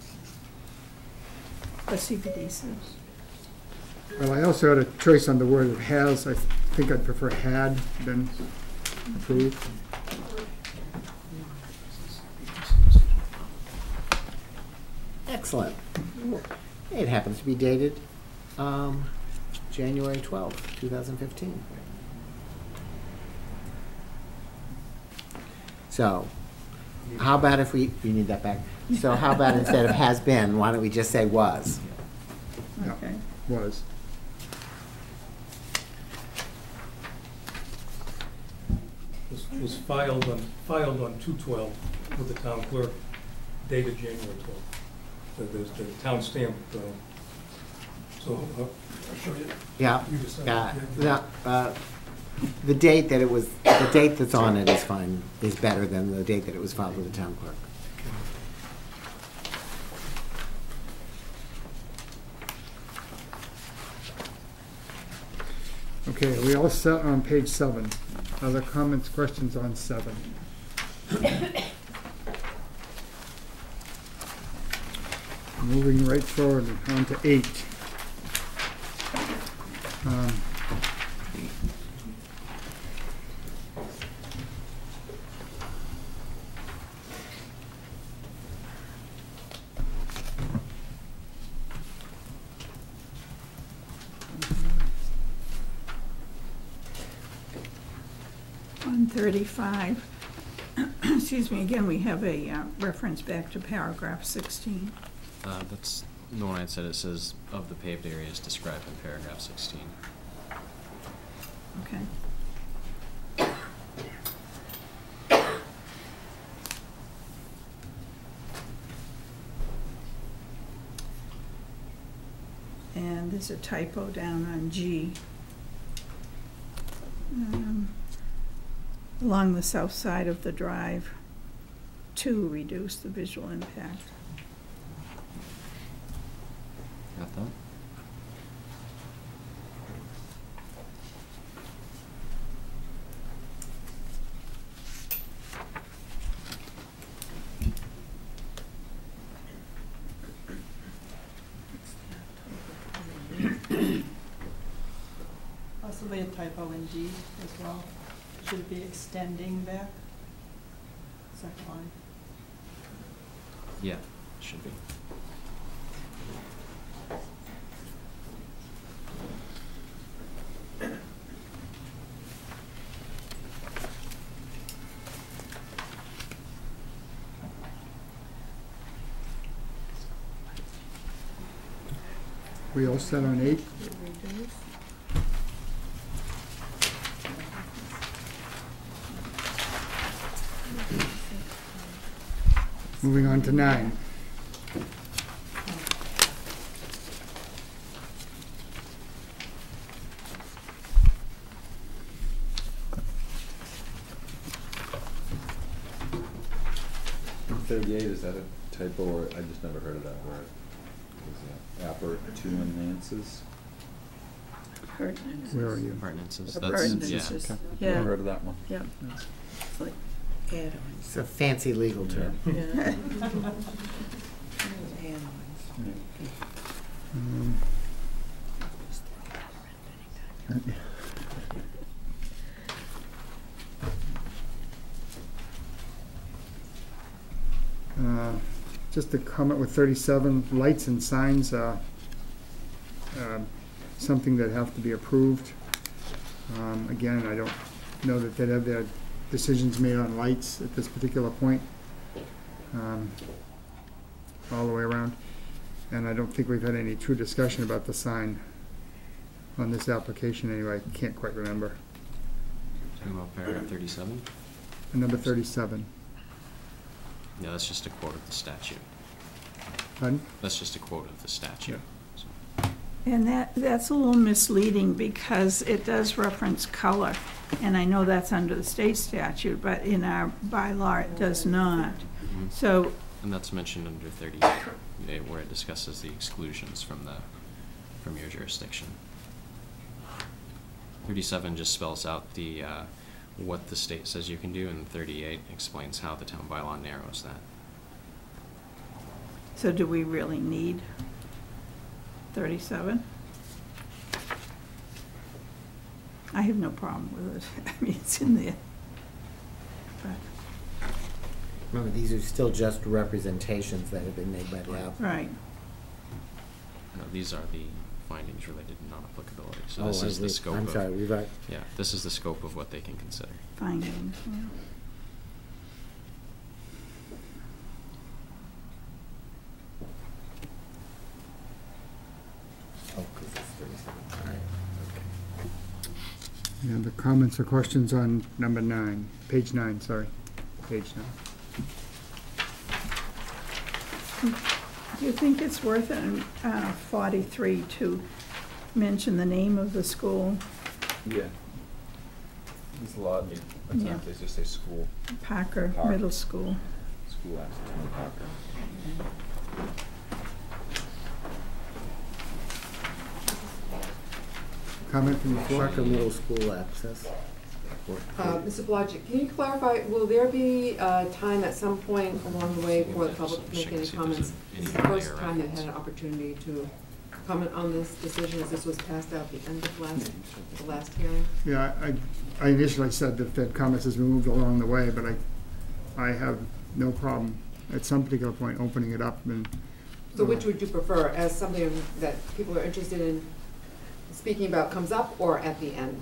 For C P D C. Well, I also had a choice on the word has. I think I'd prefer had than approved. Excellent. It happens to be dated, um, January twelfth, two thousand fifteen. So, how about if we, you need that back, so how about instead of has been, why don't we just say was? Yeah. Okay. Was. Was, was filed on, filed on two twelve with the town clerk, dated January twelfth. The, the, the town stamp, uh, so, uh, I'll show you. Yeah, You decide. yeah, no, uh, the date that it was, the date that's on it is fine, is better than the date that it was filed with the town clerk. Okay, are we all set on page seven? Other comments, questions on seven? Moving right forward on to eight. Um, On thirty-five, excuse me, again, we have a uh, reference back to paragraph sixteen. Uh, that's the one I said, it says of the paved areas described in paragraph sixteen. Okay. And there's a typo down on G. Um, Along the south side of the drive to reduce the visual impact. Got that? Possibly a typo in D as well. Should it be extending back? Second line. Yeah, should be. We all set on eight? Reduce. Moving on to nine. Thirty-eight, is that a typo, or I just never heard of that word? Is that appurtenances? Appurtenances. Where are you? Appurtenances, that's, Appurtenances, yeah. Okay. yeah, Never heard of that one. yeah. It's like add-ons. It's a fancy legal term. Yeah. Add-ons. Um, Uh, Just a comment with thirty-seven, lights and signs, uh, um, something that have to be approved. Um, Again, I don't know that they'd have their decisions made on lights at this particular point, um, all the way around. And I don't think we've had any true discussion about the sign on this application anyway, I can't quite remember. Talking about paragraph thirty-seven? Number thirty-seven, Yeah, that's just a quote of the statute. pardon? That's just a quote of the statute. So, And that, that's a little misleading because it does reference color. And I know that's under the state statute, but in our bylaw, it does not. mhm. So, And that's mentioned under thirty-eight, eh, where it discusses the exclusions from the, from your jurisdiction. Thirty-seven just spells out the, uh, what the state says you can do, and thirty-eight explains how the town bylaw narrows that. so do we really need thirty-seven? I have no problem with it. I mean, it's in there. But, Remember, these are still just representations that have been made by the applicant. right. No, these are the findings related to non-applicability, so Oh, this I is the see. scope I'm of. sorry, we've got, Yeah, this is the scope of what they can consider. Findings, yeah. oh, because it's thirty-seven, all right, okay. And the comments or questions on number nine, page nine, sorry, page nine. Do you think it's worth it in uh, forty-three to mention the name of the school, Yeah. There's a lot, of Yeah. times they just say school, Parker Parker. Middle School? school access, Tony Parker. Comment from the floor? Parker Middle School access. Uh, Mister Blodgett, can you clarify, will there be uh, time at some point along the way for the public to make any comments? This is the first time they've had an opportunity to comment on this decision, as this was passed out at the end of last, the last hearing? Yeah, I, I initially said that the comments has been moved along the way, but I, I have no problem at some particular point opening it up and. So which would you prefer, as something that people are interested in speaking about comes up, or at the end?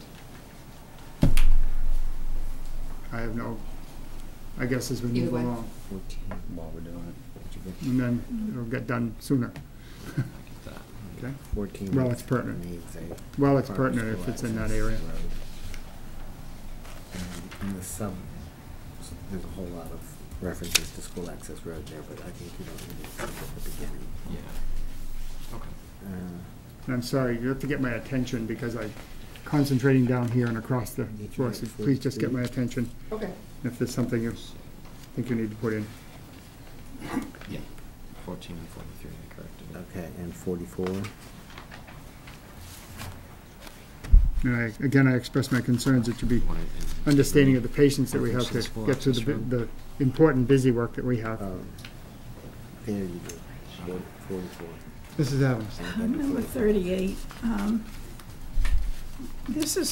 I have no, I guess as we Either move way. along, Fourteen. While we're doing and then it'll get done sooner. Get that. Okay? Fourteen. Well, it's pertinent. needs a Well, it's Parker pertinent if School it's in that access area. road. And in the sub, there's a whole lot of references to school access road there, but I think you don't need it at the beginning. Yeah. Okay. Uh, And I'm sorry, you have to get my attention because I'm concentrating down here and across the Need to floor, write so please just get my forty-three. attention Okay. if there's something you think you need to put in. Yeah. Fourteen and forty-three, I corrected it. Okay, and forty-four. And I, again, I express my concerns that you be Want it in- understanding of the patience that we have to References for get through the, access road. bu- the important busy work that we have. Um, there you go, Four- forty-four. Missus Adams. On number thirty-eight, um, this is,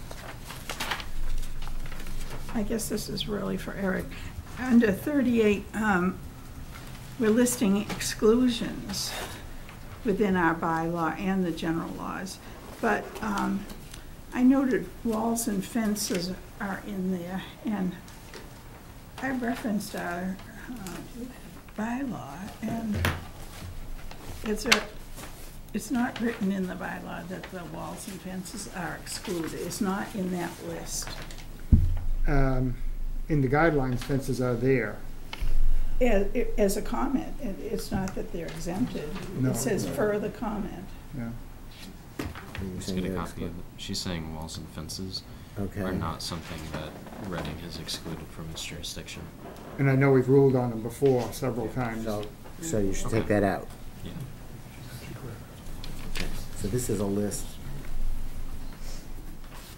I guess this is really for Eric. Under thirty-eight, um, we're listing exclusions within our bylaw and the general laws. But, um, I noted walls and fences are in there, and I referenced our, uh, bylaw, and it's a, it's not written in the bylaw that the walls and fences are excluded. It's not in that list. Um, in the guidelines, fences are there. As, as a comment, it, it's not that they're exempted. No. It says further comment. Yeah. You're Let's saying get a they're copy of it. She's saying walls and fences Okay. are not something that Reading has excluded from its jurisdiction. And I know we've ruled on them before several times. So, so you should take Okay. that out. Yeah. Okay. So this is a list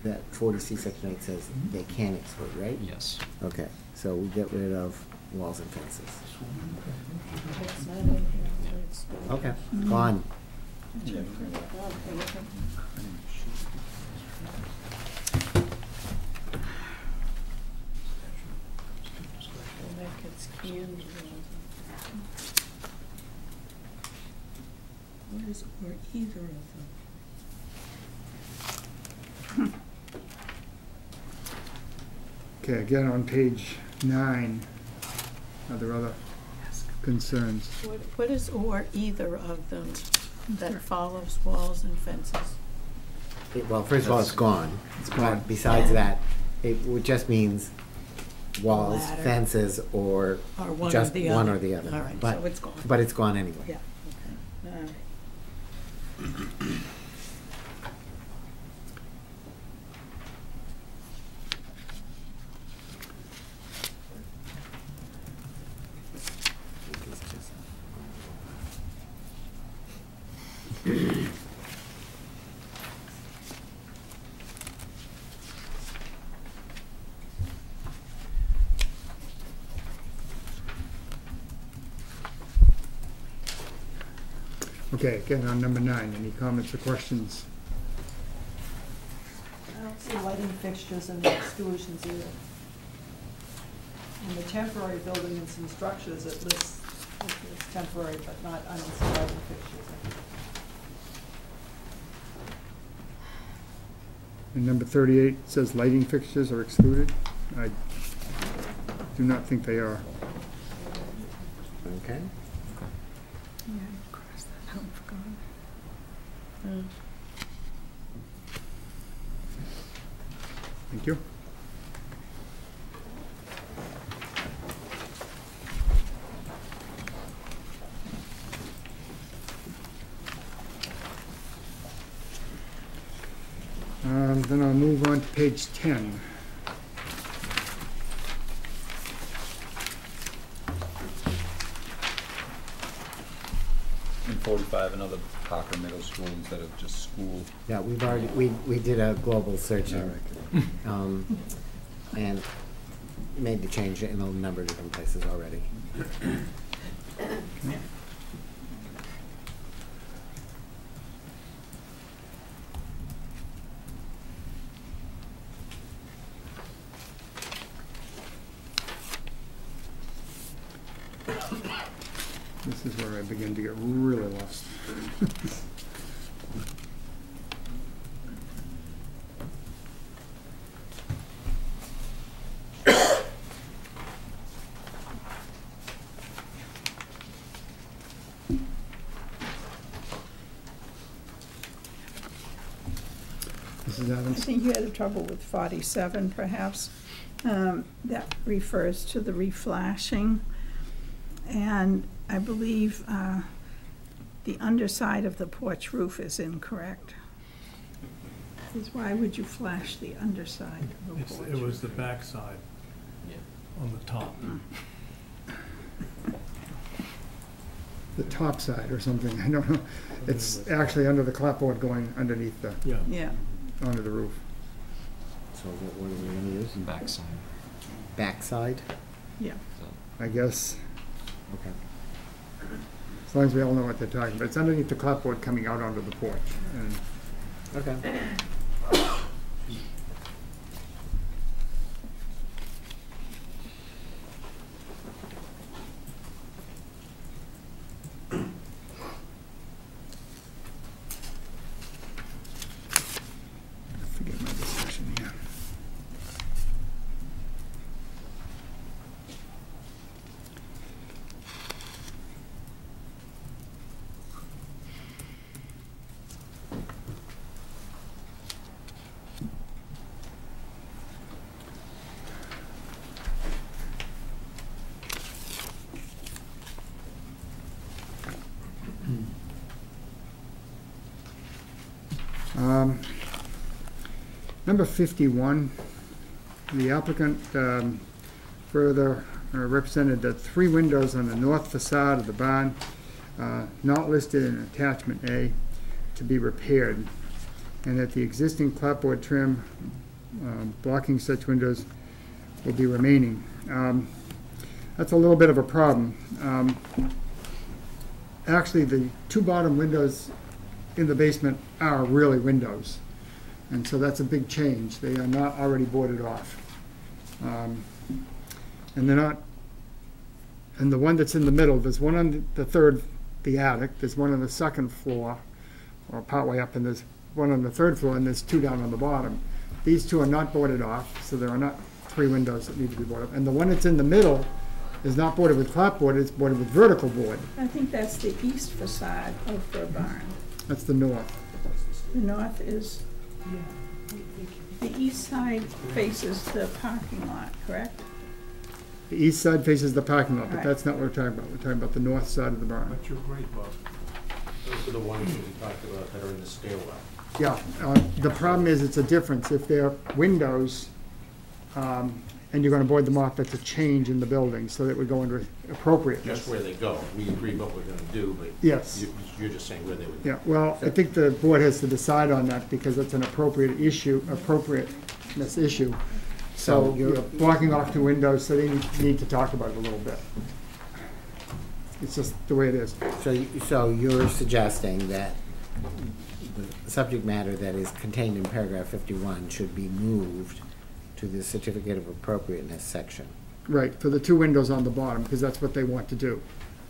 that forty C section eight says they can exclude, right? Yes. Okay, so we get rid of walls and fences. It's not in here, so it's still- Okay, gone. Yeah. And that gets canned. What is, or either of them? Okay, again, on page nine, are there other concerns? What, what is or either of them that follows walls and fences? It- Well, first of all, it's gone. It's gone. But besides that, it w- just means walls, Ladder. fences, or Or one or just the one other. or the other. All right, But- so it's gone. But it's gone anyway. Yeah, okay, all right. Okay, again, on number nine, any comments or questions? I don't see lighting fixtures in the exclusions either. In the temporary buildings and structures, it lists it's temporary, but not, I don't see lighting fixtures in it. And number thirty-eight says lighting fixtures are excluded. I do not think they are. Okay? Yeah, cross that out, forgot. Mm. Thank you. Um, then I'll move on to page ten. In forty-five, another Parker Middle School instead of just school. Yeah, we've already, we, we did a global search and, um, and made the change in a number of different places already. This is where I begin to get really lost. Missus I Adams? think you had trouble with forty-seven, perhaps. Um, That refers to the reflashing. And I believe uh, the underside of the porch roof is incorrect. Is why would you flash the underside of the It's, porch? it was the backside Yeah. on the top. The top side or something, I don't know. It's actually under the clapboard going underneath the, Yeah. Yeah, onto the roof. So what, what are we gonna use? Backside. Backside? yeah. I guess, Okay. as long as we all know what they're talking about. It's underneath the clapboard coming out onto the porch. And Okay. forget my discussion here. Um, Number fifty-one, the applicant um, further uh, represented that three windows on the north facade of the barn, uh, not listed in attachment A, to be repaired. and that the existing clapboard trim um, blocking such windows will be remaining. Um, That's a little bit of a problem. Um, Actually, the two bottom windows in the basement are really windows. And so that's a big change. They are not already boarded off. Um, And they're not, and the one that's in the middle, there's one on the third, the attic, there's one on the second floor, or partway up, and there's one on the third floor, and there's two down on the bottom. These two are not boarded off, so there are not three windows that need to be boarded up. And the one that's in the middle is not boarded with clapboard, it's boarded with vertical board. I think that's the east facade of the barn. That's the north. The north is, the east side faces the parking lot, correct? The east side faces the parking lot, but Right. that's not what we're talking about. We're talking about the north side of the barn. But you're right, Bob. Those are the ones that we talked about that are in the stairwell. Yeah, uh, the problem is it's a difference. If they're windows, um, and you're gonna board them off, that's a change in the building, so that would go under appropriateness. Just where they go. We agree what we're gonna do, but Yes. you- you're just saying where they would go. Yeah, well, I think the board has to decide on that because it's an appropriate issue, appropriateness issue. So So you're- you're blocking off two windows, so they need- need to talk about it a little bit. It's just the way it is. So, you- so you're suggesting that the subject matter that is contained in paragraph fifty-one should be moved to the certificate of appropriateness section? Right, for the two windows on the bottom, because that's what they want to do.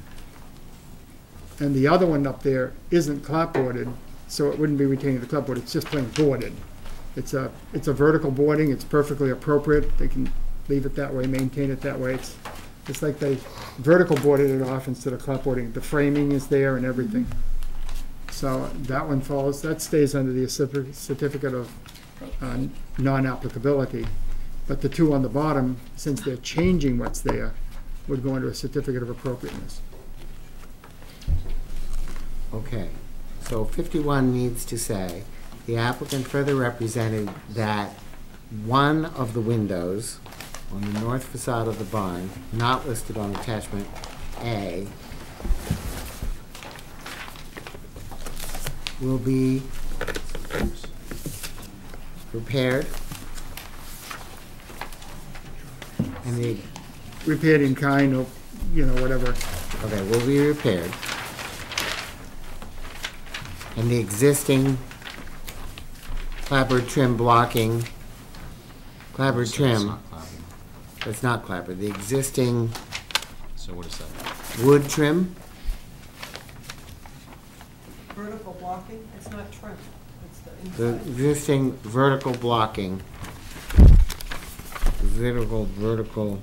And the other one up there isn't clapboarded, so it wouldn't be retaining the clapboard, it's just plain boarded. It's a, it's a vertical boarding, it's perfectly appropriate, they can leave it that way, maintain it that way. It's, it's like they vertical boarded it off instead of clapboarding. The framing is there and everything. So that one falls, that stays under the certi- certificate of uh, non-applicability. But the two on the bottom, since they're changing what's there, would go under a certificate of appropriateness. Okay, so fifty-one needs to say, the applicant further represented that one of the windows on the north facade of the barn, not listed on attachment A, will be repaired. And the, Repaired in kind, or, you know, whatever. okay, will be repaired. And the existing clapboard trim blocking, clapboard So it's trim, not clapboard. that's not clapboard, the existing So what is that? wood trim, Vertical blocking, it's not trim, it's the the inside. existing vertical blocking, vertical, vertical,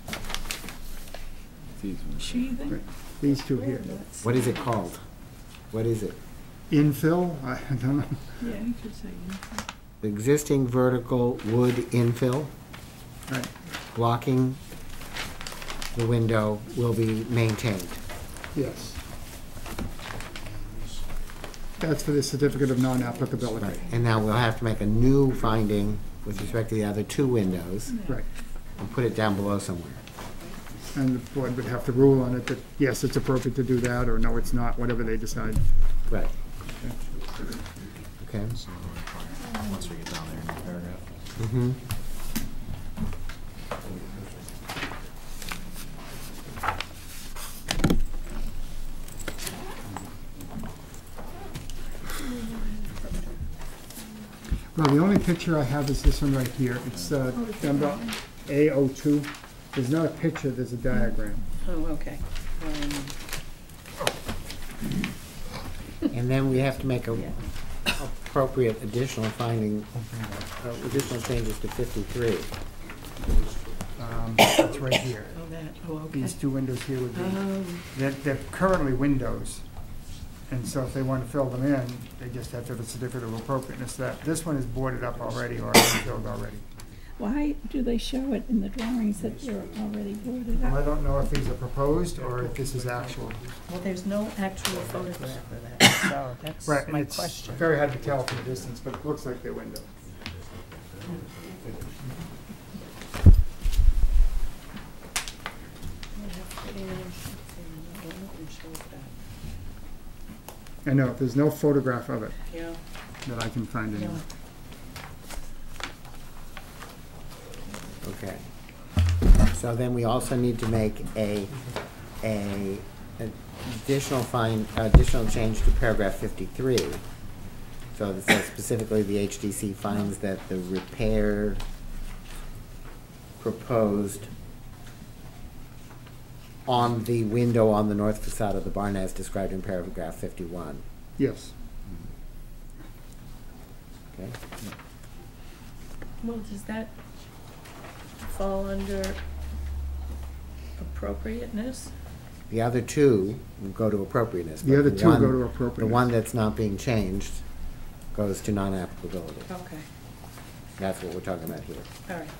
These ones. Sheathing? These two here. what is it called? What is it? Infill, I don't know. Yeah, you could say anything. The existing vertical wood infill Right. blocking the window will be maintained. Yes. That's for the certificate of non-applicability. Right, and now we'll have to make a new finding with respect to the other two windows Right. and put it down below somewhere. And the board would have to rule on it that, yes, it's appropriate to do that, or no, it's not, whatever they decide. Right. Okay. So we'll require- Once we get down there in the paragraph. Mm-hmm. Well, the only picture I have is this one right here. It's, uh, number A O two. There's not a picture, there's a diagram. Oh, okay. Um, And then we have to make a Yeah. appropriate additional finding, uh, additional changes to fifty-three. Um, It's right here. Oh, that, oh, okay. These two windows here would be, Um, they're, they're currently windows. And so if they want to fill them in, they just have to have a certificate of appropriateness. That, this one is boarded up already or filled already. Why do they show it in the drawings that they're already boarded Well, I up? don't know if these are proposed or if this is actual. Well, there's no actual photograph of that, so that's Right, my it's question. very hard to tell from a distance, but it looks like they're windows. Yeah. I know, there's no photograph of it. that I can find anyway. Okay. So then we also need to make a, a additional find, additional change to paragraph fifty-three. So that says specifically the H D C finds that the repair proposed on the window on the north facade of the barn as described in paragraph fifty-one. Yes. Okay. Well, does that fall under appropriateness? The other two go to appropriateness. The but other two one- go to appropriateness. The one that's not being changed goes to non-applicability. Okay, That's what we're talking about here. all right.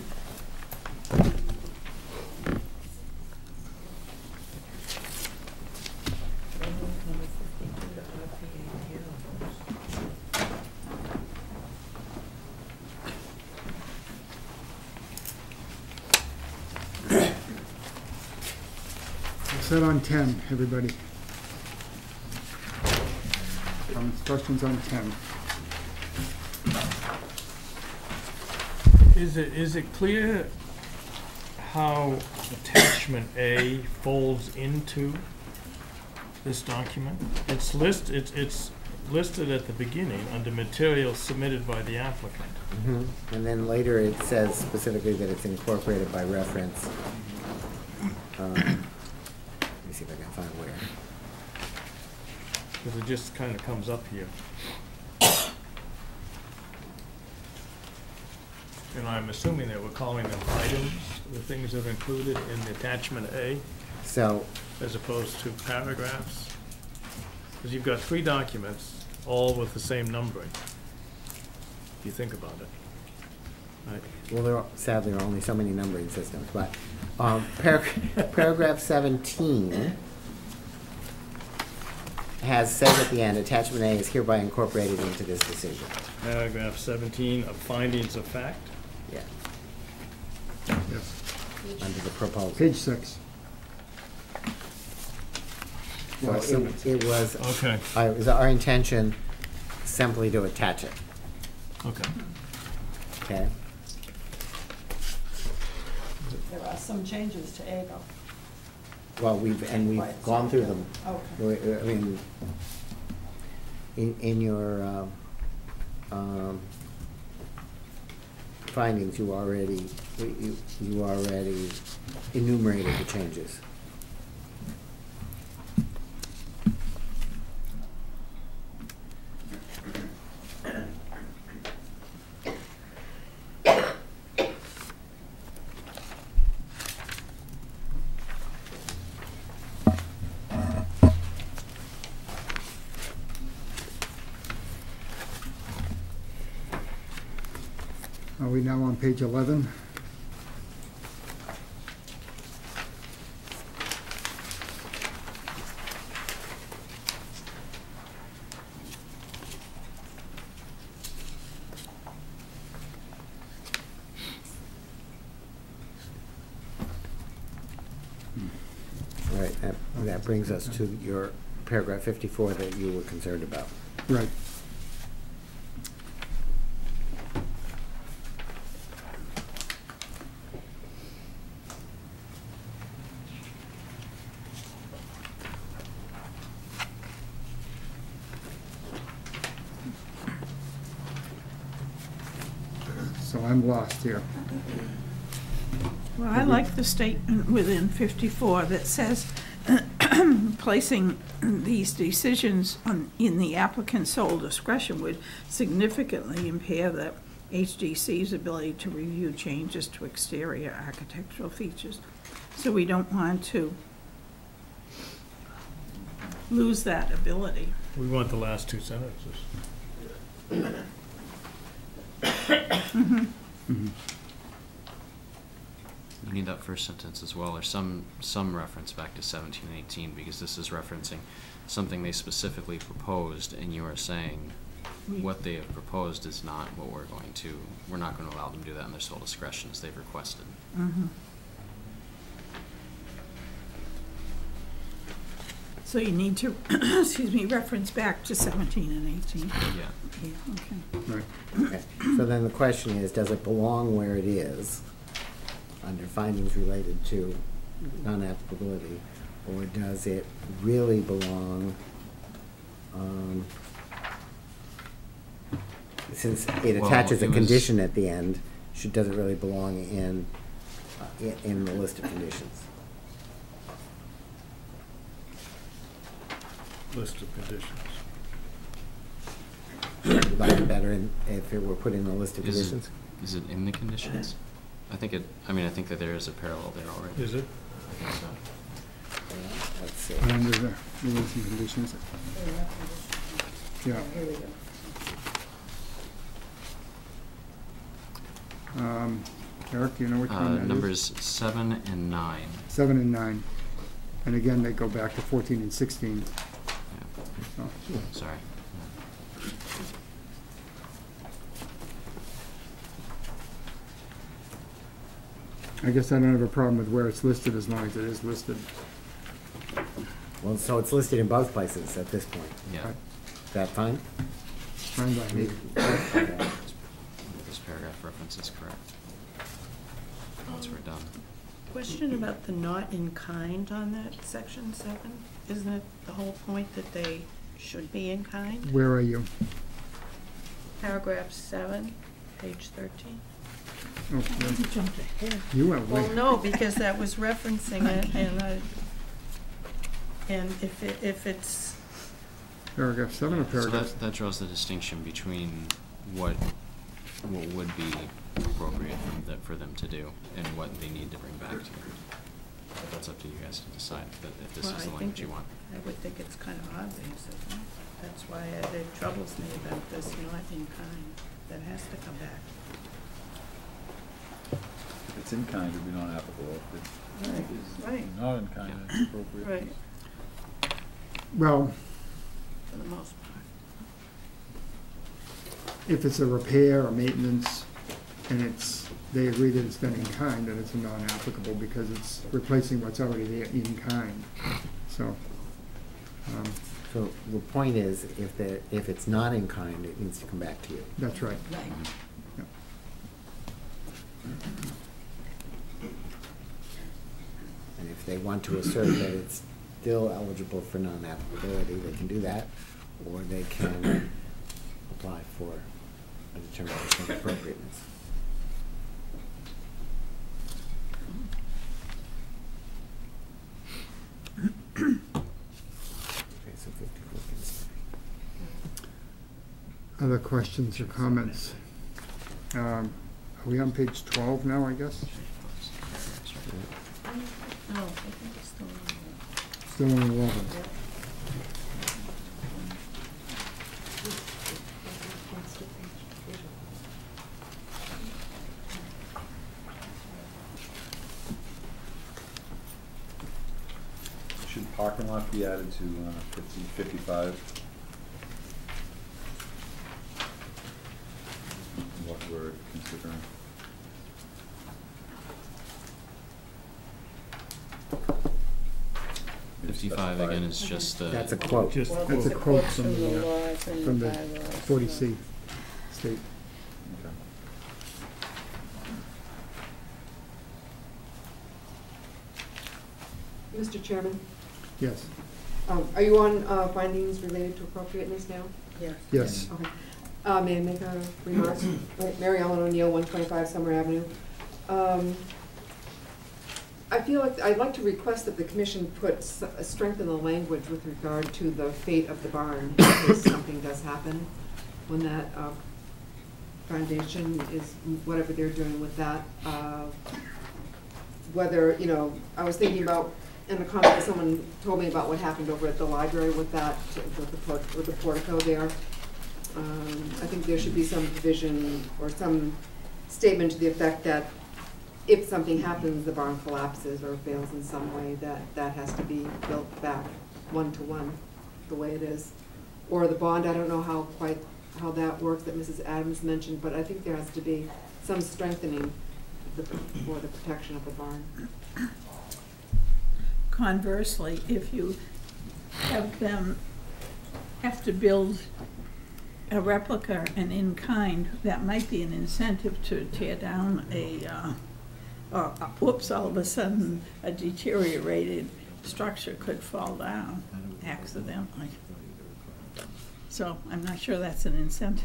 Set on ten, everybody. Um, questions on ten? Is it, is it clear how attachment A folds into this document? It's list, it's, it's listed at the beginning under materials submitted by the applicant. Mhm. And then later it says specifically that it's incorporated by reference. Um, Let me see if I can find where. Because it just kind of comes up here. And I'm assuming that we're calling them items, the things that are included in the attachment A, So, as opposed to paragraphs. Because you've got three documents, all with the same numbering, if you think about it. Right? well, there are, sadly, there are only so many numbering systems, but, um, parag- paragraph seventeen has said at the end, attachment A is hereby incorporated into this decision. Paragraph seventeen of findings of fact. Yeah, Yes. under the proposal. Page six. So it, it was, Okay. uh, it was our intention simply to attach it, Okay. okay? There are some changes to A though. Well, we've, and we've Right. gone through them. Okay. We- I mean, in, in your, um, um, findings, you already, you, you already enumerated the changes. Are we now on page eleven? All right, that, that brings us to your paragraph fifty-four that you were concerned about. Right. So I'm lost here. Well, I like the statement within fifty-four that says, placing these decisions on, in the applicant's sole discretion would significantly impair the H D C's ability to review changes to exterior architectural features. So we don't want to lose that ability. We want the last two sentences. Mhm. Mhm. You need that first sentence as well, or some, some reference back to seventeen and eighteen, because this is referencing something they specifically proposed, and you are saying what they have proposed is not what we're going to, we're not going to allow them to do that in their sole discretion as they've requested. Mhm. So you need to, excuse me, reference back to seventeen and eighteen. Yeah. Yeah, okay. Right. Okay, so then the question is, does it belong where it is, under findings related to non-applicability, or does it really belong, um, since it Well, attaches a it was- condition at the end, should, does it really belong in, uh, in, in the list of conditions? List of conditions. Would you like it better in, if it were put in the list of Is it, conditions? is it in the conditions? I think it, I mean, I think that there is a parallel there already. Is it? I think so. Uh, Let's see. And there's a, there's some conditions. Yeah. Here we go. Um, Eric, do you know which Uh, one that is? numbers seven and nine. Seven and nine. And again, they go back to fourteen and sixteen. Yeah. Oh, Sorry. I guess I don't have a problem with where it's listed as long as it is listed. Well, so it's listed in both places at this point. Yeah. Right. Is that fine? Fine by me. This paragraph reference is correct. Once we're done. Question about the not in kind on that section seven. Isn't it the whole point that they should be in kind? Where are you? Paragraph seven, page thirteen. Oh, yeah. You jumped ahead. You went way. Well, no, because that was referencing it, and I, and if it, if it's, Paragraph seven or So paragraph? that, that draws the distinction between what, what would be appropriate for them, for them to do and what they need to bring back to you. But that's up to you guys to decide that if this well, I is the think, language you it- want. I would think it's kind of obvious, isn't it? That's why it it troubles me about this not in kind. That has to come back. If it's in kind, it would be non-applicable. If Right, it is right. not in kind, Yeah. it's appropriate. Right, Well, for the most part. if it's a repair or maintenance and it's, they agree that it's done in kind, then it's a non-applicable because it's replacing what's already there in kind. So, um, So the point is, if the, if it's not in kind, it needs to come back to you. that's right. Right. Yep. And if they want to assert that it's still eligible for non-applicability, they can do that, or they can apply for a determination of appropriateness. Okay, so fifty-four Kingsbury. Other questions or comments? Um, Are we on page twelve now, I guess? No, I think it's still on there. Still on eleven. Should parking lot be added to uh, fifty, fifty-five? What we're considering. Maybe Fifty-five specify. again is just, uh. That's a quote. Just Well, That's it's a quote from from the the, uh, laws and from the the bylaws. forty so- C state. Okay. Mister Chairman, Yes, um, are you on uh, findings related to appropriateness now? Yes. yes. Okay. Uh, May I make a remark? Right, Mary Ellen O'Neill, one twenty-five Summer Avenue. Um, I feel like, I'd like to request that the commission put s- uh, strength in the language with regard to the fate of the barn in case something does happen when that uh, foundation is, whatever they're doing with that. uh, Whether, you know, I was thinking about, in a comment, someone told me about what happened over at the library with that, with the port- with the portico there. Um, I think there should be some provision or some statement to the effect that if something happens, the barn collapses or fails in some way, that that has to be built back one to one, the way it is. Or the bond, I don't know how quite, how that works that Missus Adams mentioned, but I think there has to be some strengthening the- for the protection of the barn. Conversely, if you have them have to build a replica and in kind, that might be an incentive to tear down a, uh, or, uh, whoops, all of a sudden, a deteriorated structure could fall down accidentally. So I'm not sure that's an incentive.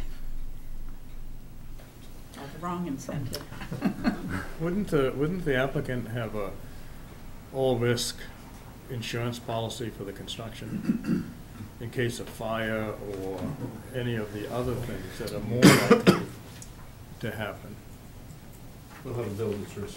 Or the wrong incentive. Wouldn't the, wouldn't the applicant have a all-risk insurance policy for the construction in case of fire or any of the other things that are more likely to happen? We'll have a builder's risk.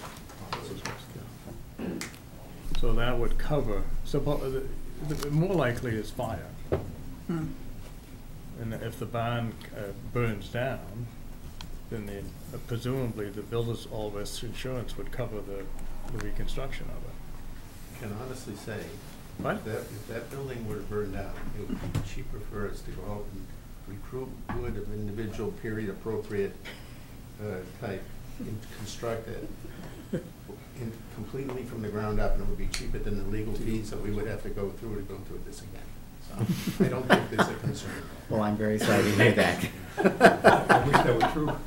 So that would cover, suppo- the, the more likely is fire. Hmm. And if the barn uh, burns down, then the, uh, presumably the builder's all-risk insurance would cover the, the reconstruction of it. Can honestly say, What? if that, if that building were to burn down, it would be cheaper for us to go out and recruit wood of individual period appropriate uh, type and construct it in completely from the ground up, and it would be cheaper than the legal fees that we would have to go through to go through this again. So I don't think there's a concern. Well, I'm very sorry to hear that. I wish that were true.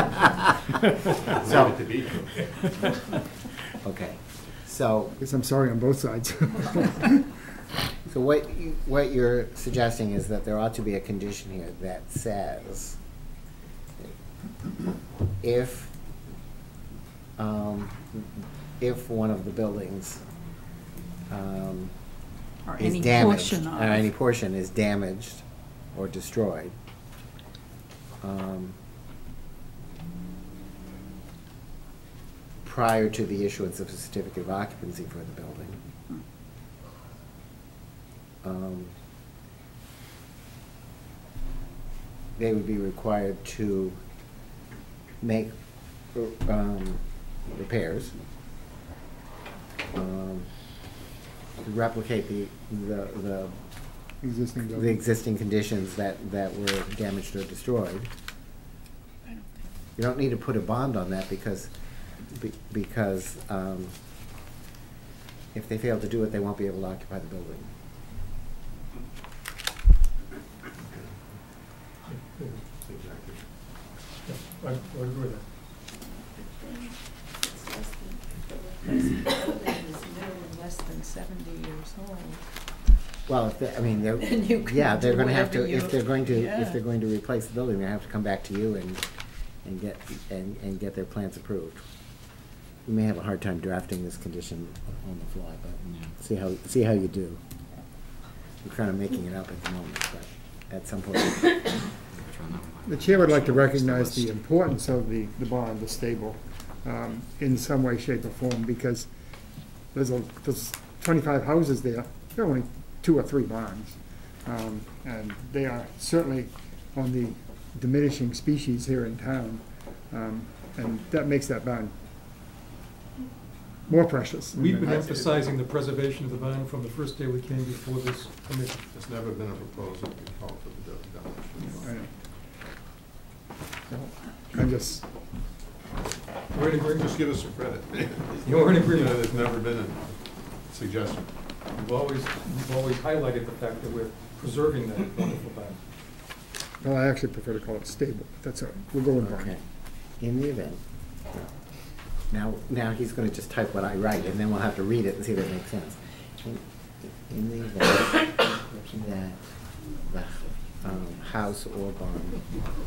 I So- want it to be true. Okay, so, Guess I'm sorry on both sides. so what you, what you're suggesting is that there ought to be a condition here that says if, um, if one of the buildings, um, Or is any damaged, portion of. or any portion is damaged or destroyed, um, prior to the issuance of a certificate of occupancy for the building, um, they would be required to make, um, repairs, um, to replicate the, the, the Existing the building. existing conditions that, that were damaged or destroyed. You don't need to put a bond on that because, be- because, um, if they fail to do it, they won't be able to occupy the building. Exactly. Yeah, I, I agree with that. Less than seventy years old. Well, if they, I mean, they're, Then you can yeah, they're do gonna have whatever to, you- if they're going to, yeah. if they're going to replace the building, they have to come back to you and, and get, and, and get their plans approved. You may have a hard time drafting this condition on the fly, but Yeah. see how, see how you do. We're kind of making it up at the moment, but at some point. The chair would like to recognize the importance of the, the bond, the stable, um, in some way, shape, or form, because there's a, there's twenty-five houses there, there are only two or three bonds. Um, and they are certainly on the diminishing species here in town, um, and that makes that bond more precious. We've been emphasizing the preservation of the barn from the first day we came before this commission. There's never been a proposal to call for the demolition. I know. So, I'm just, We're in agreement. Just give us some credit. You're in You agreement. know, there's never been a suggestion. We've always, we've always highlighted the fact that we're preserving that wonderful barn. well, I actually prefer to call it stable, but that's all right, we'll go with Okay. barn. In the event, now, now he's gonna just type what I write, and then we'll have to read it and see if it makes sense. In- In the event that the, um, house or barn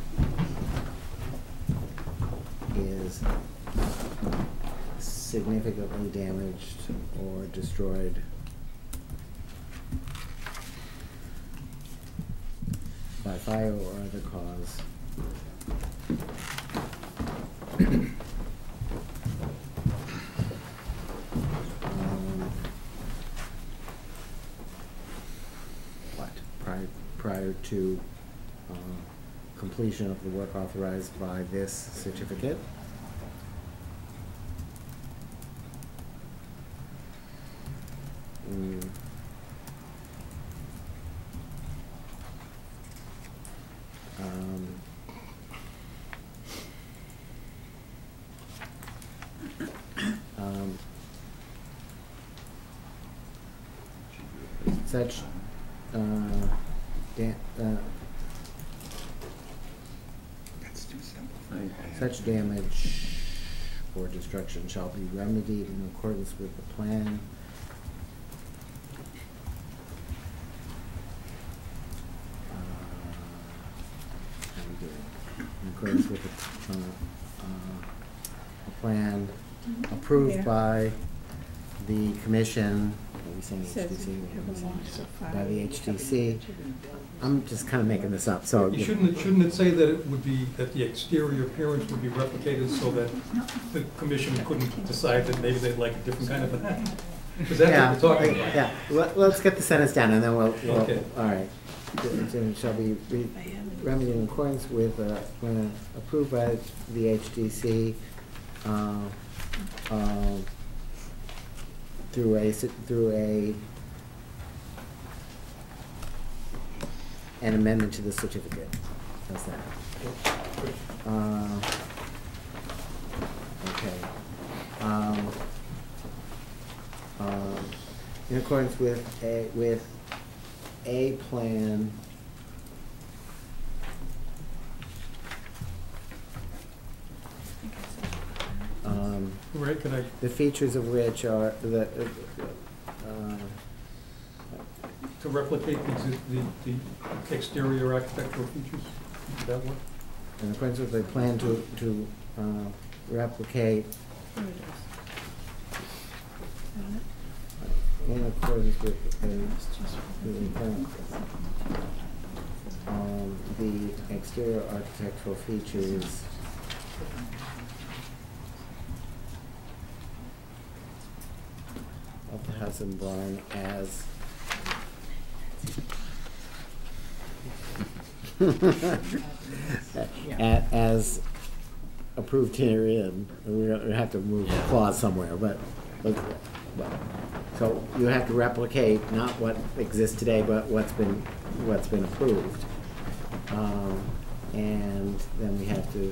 is significantly damaged or destroyed by fire or other cause, um, what, prior, prior to, uh, completion of the work authorized by this certificate. Mm. Um, um, such uh, da- uh, That's too simple. such damage or destruction shall be remedied in accordance with the plan. Uh, how do we do it? In accordance with the, uh, uh, a plan approved Yeah. by the commission, are we saying Says H T C? if you have a loss of fire, By the you H shall T be C. limited in building. I'm just kinda making this up, so. You Shouldn't, it- shouldn't it say that it would be, that the exterior appearance would be replicated so that the commission couldn't decide that maybe they'd like a different kind of a, is that Yeah, what we're talking about? yeah, Let- let's get the sentence down and then we'll, we'll, Okay. all right. It shall be re- remedied in accordance with, uh, when approved by the H D C, uh, um, through a, s- through a, an amendment to the certificate. How's that? Uh, okay. Um, um, in accordance with a, with a plan um, Right, can I, the features of which are the, uh, to replicate the, exi- the, the exterior architectural features, is that what? in accordance with a plan to, to, uh, replicate Here it is. in accordance with, uh, It's just- with the plan, um, the exterior architectural features of the house and barn as A- as approved herein. We don't- we have to move the clause somewhere, but, but, but- so you have to replicate not what exists today, but what's been, what's been approved. Um, and then we have to,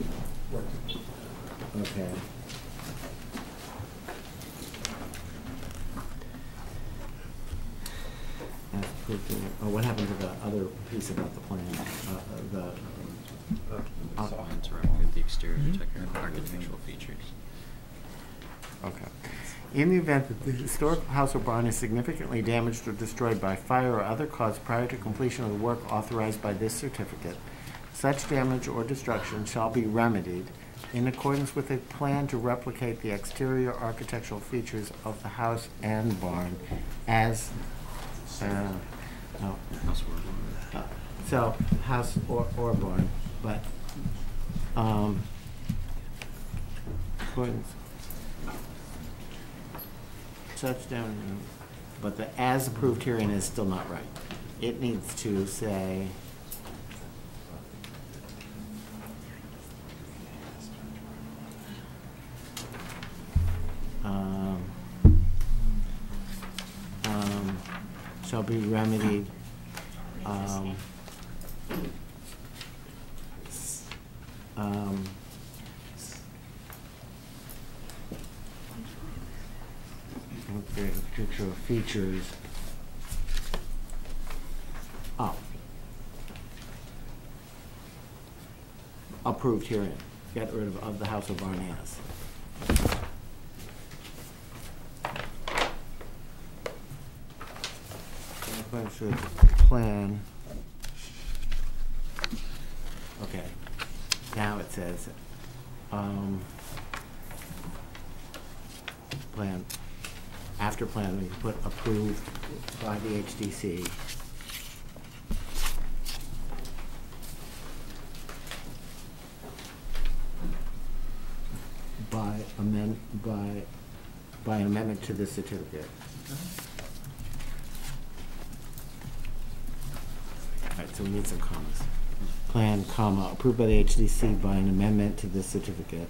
okay. As approved in- oh, what happened to the other piece about the plan, uh, the, Uh, plan to replicate the exterior architect- architectural features. okay. In the event that the historical house or barn is significantly damaged or destroyed by fire or other cause prior to completion of the work authorized by this certificate, such damage or destruction shall be remedied in accordance with a plan to replicate the exterior architectural features of the house and barn as, uh, no, House or uh, so, house or, or barn, but, um, accordance, such down, but the as approved herein is still not right. It needs to say, um, um, shall be remedied, um, s- um, okay, architectural features. Oh. Approved herein. Get rid of, of the house or barn as. Should plan. Okay, now it says, um, plan, after plan, we put approved by the H D C. By amend, by, by an amendment to this certificate. All right, so we need some commas. Plan, comma, approved by the H D C by an amendment to this certificate.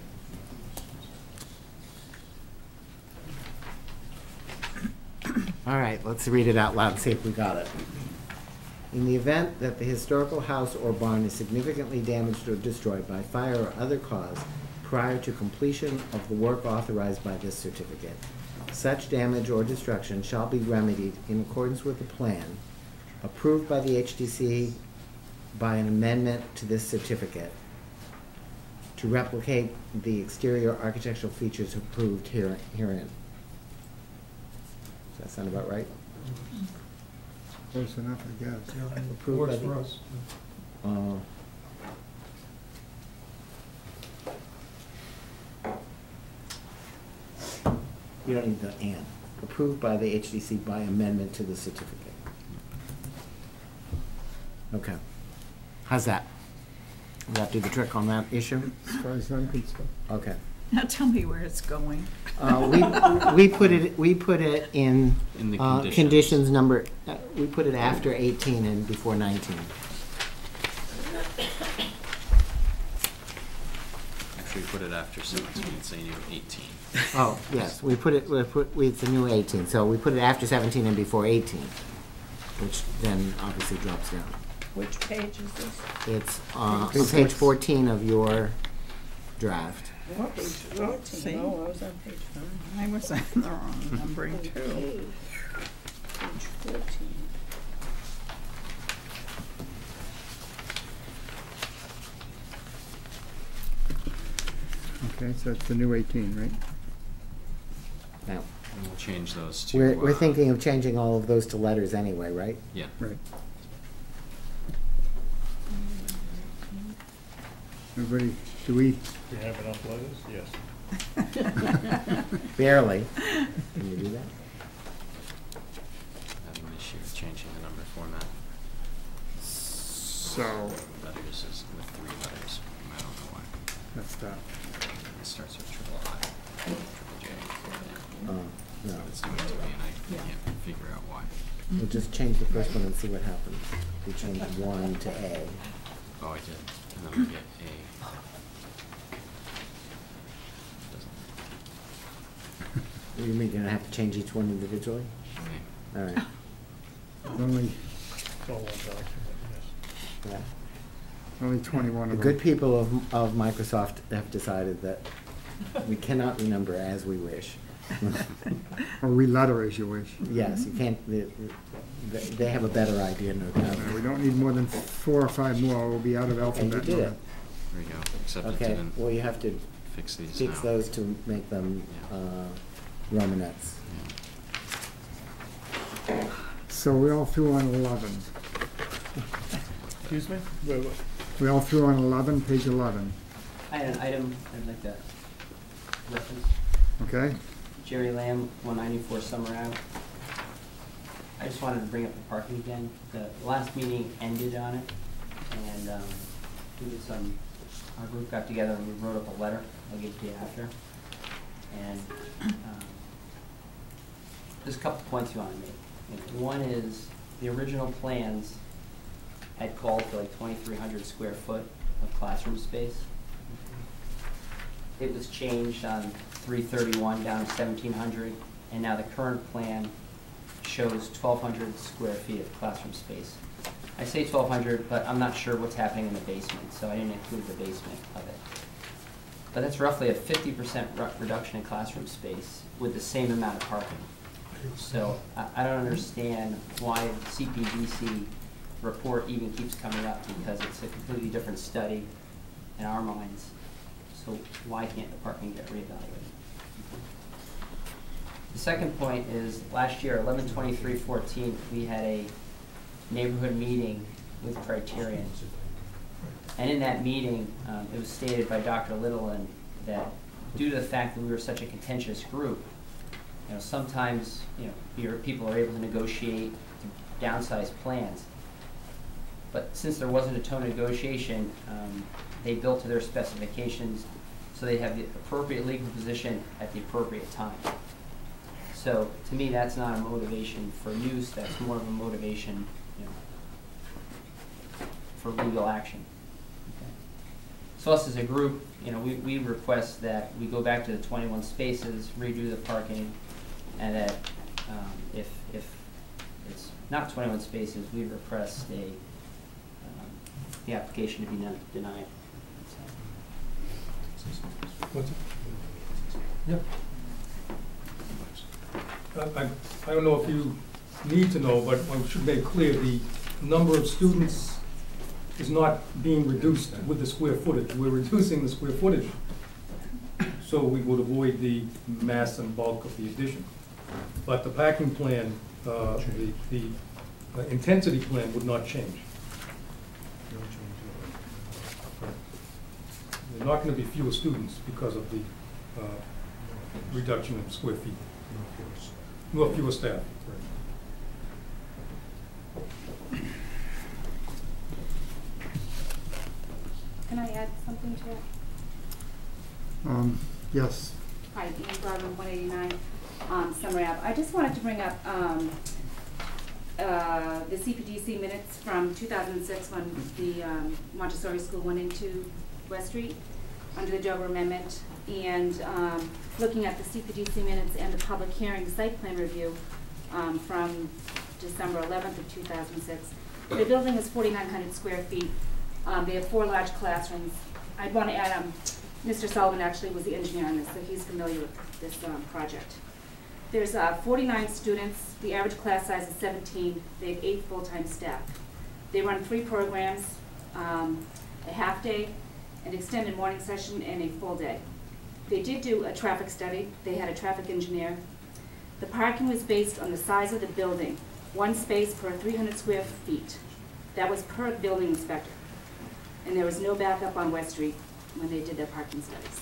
All right, let's read it out loud and see if we got it. In the event that the historical house or barn is significantly damaged or destroyed by fire or other cause prior to completion of the work authorized by this certificate, such damage or destruction shall be remedied in accordance with the plan approved by the H D C by an amendment to this certificate to replicate the exterior architectural features approved here, herein. Does that sound about right? Close enough, I guess. Approved Works by the- for us. Uh, You don't need the and. Approved by the H D C by amendment to the certificate. Okay. How's that? Does that do the trick on that issue? As far as I'm concerned. Okay. Now tell me where it's going. Uh, we, we put it, we put it in, In the uh, conditions. conditions number, uh, we put it after eighteen and before nineteen. Actually, we put it after seventeen, saying you have eighteen. Oh, yes, we put it, we put, we- it's a new eighteen, so we put it after seventeen and before eighteen, which then obviously drops down. Which page is this? It's, uh, on Page page six. fourteen of your draft. Page See? fourteen, oh, I was on page five. I was on the wrong numbering too. Page page fourteen. Okay, so it's the new eighteen, right? Now, And we'll change those to. we're, we're uh, thinking of changing all of those to letters anyway, right? Yeah. Right. Everybody, do we, Do you have enough letters? Yes. Barely. Can you do that? I have an issue with changing the number format. so, Letters is with three letters. I don't know why. that's that. It starts with triple I, triple J. Uh, no. So it's doing it to me, and I Yeah. can't figure out why. We'll just change the first one and see what happens. We change one to A. Oh, I did. And then we get A. Doesn't. You mean you're gonna have to change each one individually? Okay. All right, There's only, It's all one document, yes. yeah. only twenty-one The of them. good people of, of Microsoft have decided that we cannot renumber as we wish. Or re-letter as you wish. Yes, you can't, they, they- they have a better idea, no doubt. Uh, We don't need more than four or five more, we'll be out of And alphabet. you did it. There you go. Except it Okay, didn't well, you have to fix these fix now. those to make them, uh, Romanettes. Yeah. So we all through on eleven. Excuse me? Wait, wait. We all through on eleven, page eleven, I had an item I'd like to reference. okay? Jerry Lamb, one ninety-four Summer Ave. I just wanted to bring up the parking again. The last meeting ended on it, and um, we did some, our group got together and we wrote up a letter. I'll give it to you after. And um, there's a couple points you want to make. You know, one is, the original plans had called for like twenty-three hundred square foot of classroom space. It was changed on three thirty-one down to seventeen hundred, and now the current plan shows twelve hundred square feet of classroom space. I say twelve hundred, but I'm not sure what's happening in the basement, so I didn't include the basement of it. But that's roughly a fifty percent reduction in classroom space with the same amount of parking. So I, I don't understand why the C P D C report even keeps coming up, because it's a completely different study in our minds. So why can't the parking get reevaluated? The second point is, last year, eleven twenty-three fourteen, we had a neighborhood meeting with Criterion. And in that meeting, um, it was stated by Doctor Littleton that due to the fact that we were such a contentious group, you know, sometimes, you know, your people are able to negotiate to downsize plans. But since there wasn't a tone of negotiation, um, they built to their specifications, so they have the appropriate legal position at the appropriate time. So to me, that's not a motivation for use, that's more of a motivation, you know, for legal action. Okay. So us as a group, you know, we, we request that we go back to the twenty-one spaces, redo the parking, and that um, if, if it's not twenty-one spaces, we request a, um, the application to be non- denied. So. What's it? Yeah. I, I, I don't know if you need to know, but I should make clear, the number of students is not being reduced with the square footage. We're reducing the square footage, so we would avoid the mass and bulk of the addition. But the packing plan, uh, the, the uh, intensity plan would not change. There are not going to be fewer students because of the uh, reduction in square feet. Nor fewer staff. Can I add something to it? Um, yes. Hi, Ian Garland, one eighty-nine, um, Summer Ave. I just wanted to bring up, um, uh, the C P D C minutes from two thousand six when the, um, Montessori School went into West Street under the Dover Amendment, and, um, looking at the C P D C minutes and the public hearing site plan review, um, from December eleventh of two thousand six. The building is forty-nine hundred square feet. Um, they have four large classrooms. I'd want to add, um, Mister Sullivan actually was the engineer on this, so he's familiar with this um, project. There's uh, forty-nine students. The average class size is seventeen. They have eight full-time staff. They run three programs, um, a half day, an extended morning session, and a full day. They did do a traffic study. They had a traffic engineer. The parking was based on the size of the building, one space per three hundred square feet. That was per building inspector. And there was no backup on West Street when they did their parking studies.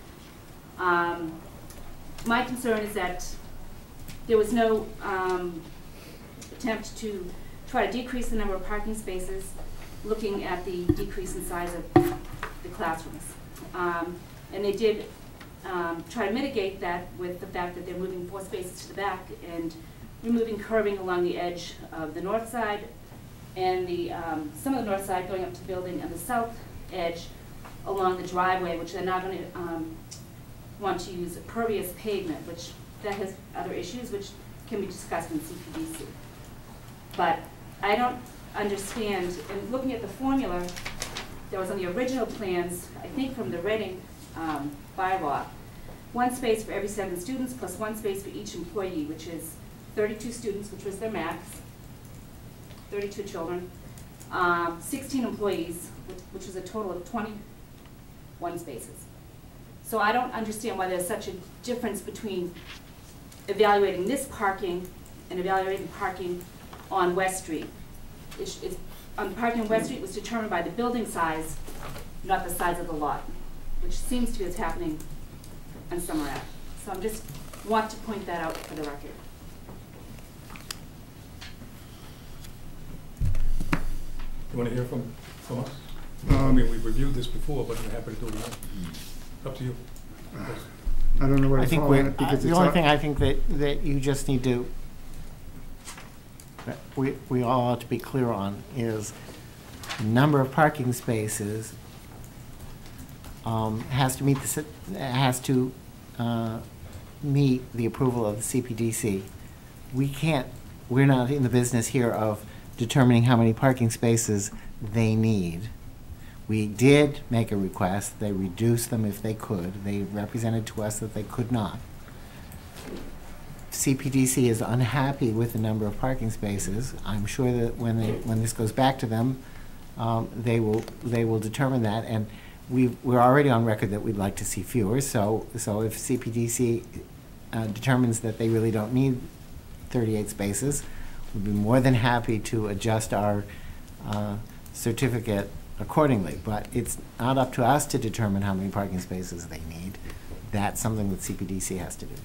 Um, my concern is that there was no um, attempt to try to decrease the number of parking spaces, looking at the decrease in size of the classrooms. Um, and they did um, try to mitigate that with the fact that they're moving four spaces to the back and removing curbing along the edge of the north side and the, um, some of the north side going up to the building, and the south edge along the driveway, which they're now going to um, want to use pervious pavement, which that has other issues which can be discussed in C P D C. But I don't understand, and looking at the formula that was on the original plans, I think from the Reading um, bylaw, one space for every seven students plus one space for each employee, which is thirty-two students, which was their max, thirty-two children, um, sixteen employees, which, which was a total of twenty-one spaces. So I don't understand why there's such a difference between evaluating this parking and evaluating parking on West Street. It's, it's, on parking on West Street was determined by the building size, not the size of the lot, which seems to be what's happening on Summer Ave. So I just want to point that out for the record. You want to hear from, from us? Um, I mean, we've reviewed this before, but I'm happy to do it again. Up to you. I don't know where I to think fall on we're, it because the it's only not- thing I think that, that you just need to, that we, we all ought to be clear on is the number of parking spaces um, has to meet the, ci- has to uh, meet the approval of the C P D C. We can't, we're not in the business here of determining how many parking spaces they need. We did make a request. They reduced them if they could. They represented to us that they could not. C P D C is unhappy with the number of parking spaces. I'm sure that when they, when this goes back to them, um, they will, they will determine that. And we, we're already on record that we'd like to see fewer. So, so if C P D C uh, determines that they really don't need thirty-eight spaces, we'd be more than happy to adjust our uh, certificate accordingly, but it's not up to us to determine how many parking spaces they need. That's something that C P D C has to do.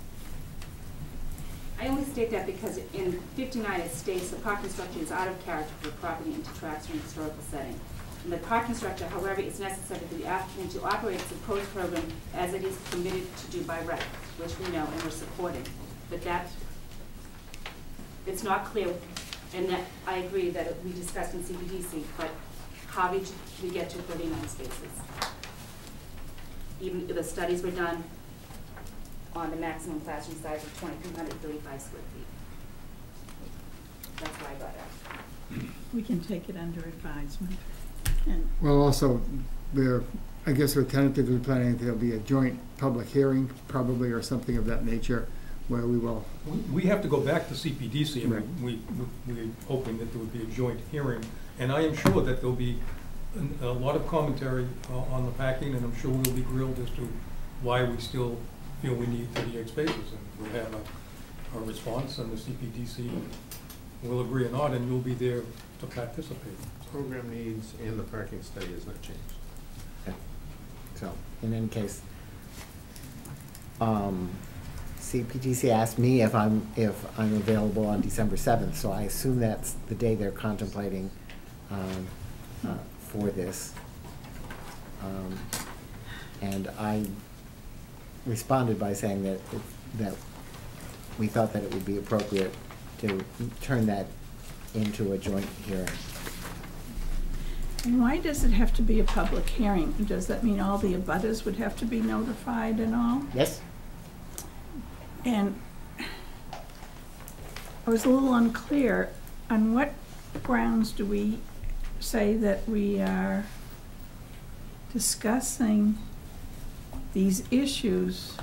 I only state that because in fifty-nine it states the parking structure is out of character for property and detracts from historical setting. And the parking structure, however, is necessary for the applicant to operate its proposed program as it is permitted to do by right, which we know and we're supporting. But that, it's not clear, and that I agree that we discussed in C P D C, but how did we get to thirty-nine spaces? Even if the studies were done on the maximum classroom size of twenty-two hundred thirty-five square feet. That's why I brought it up. We can take it under advisement. And Well, also, we're, I guess we're tentatively planning there'll be a joint public hearing, probably, or something of that nature, where we will, We, we have to go back to C P D C, and Right. we, we, we're hoping that there would be a joint hearing. And I am sure that there'll be an- a lot of commentary uh, on the packing, and I'm sure we'll be grilled as to why we still feel we need thirty-eight spaces. And we'll have a, a response, and the C P D C will agree or not, and you'll be there to participate. Program needs and the parking study has not changed. Okay. So, in any case, um, C P T C asked me if I'm, if I'm available on December seventh, so I assume that's the day they're contemplating, um, uh, for this. Um, and I responded by saying that, it- that we thought that it would be appropriate to turn that into a joint hearing. And why does it have to be a public hearing? Does that mean all the abutters would have to be notified and all? Yes? And I was a little unclear, on what grounds do we say that we are discussing these issues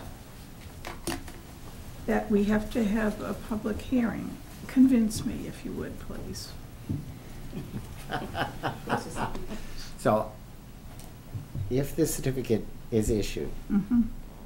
that we have to have a public hearing? Convince me, if you would, please. So, if this certificate is issued, Mhm.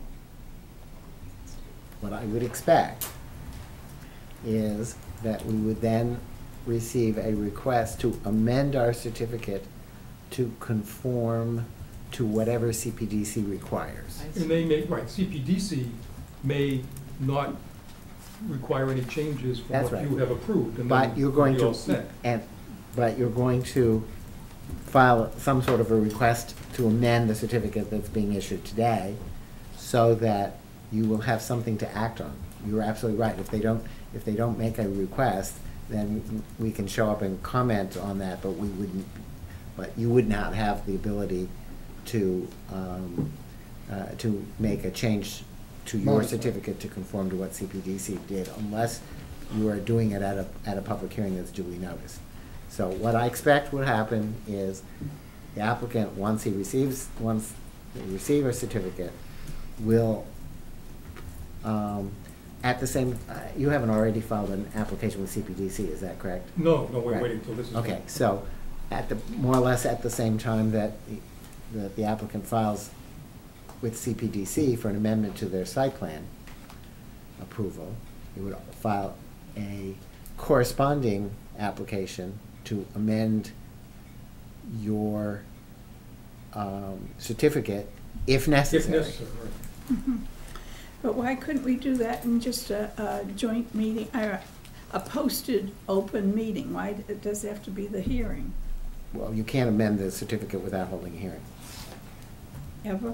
what I would expect is that we would then receive a request to amend our certificate to conform to whatever C P D C requires. And they may, right, C P D C may not require any changes from That's what right. you have approved, and But then you're going you'll be all to, set. and, but you're going to file some sort of a request to amend the certificate that's being issued today, so that you will have something to act on. You're absolutely right. If they don't, if they don't make a request, then we can show up and comment on that, but we wouldn't, but you would not have the ability to, um, uh, to make a change to your Modify. certificate to conform to what C P D C did, unless you are doing it at a, at a public hearing that's duly noticed. So what I expect would happen is the applicant, once he receives, once they receive a certificate, will, um, at the same, uh, you haven't already filed an application with C P D C, is that correct? No, no, we're Right. waiting till this is. Okay, so at the, more or less at the same time that the, that the applicant files with C P D C for an amendment to their site plan approval, you would file a corresponding application to amend your, um, certificate if If necessary. necessary, right. Mhm. But why couldn't we do that in just a, a joint meeting, or a posted, open meeting? Why d- does it have to be the hearing? Well, you can't amend the certificate without holding a hearing. Ever?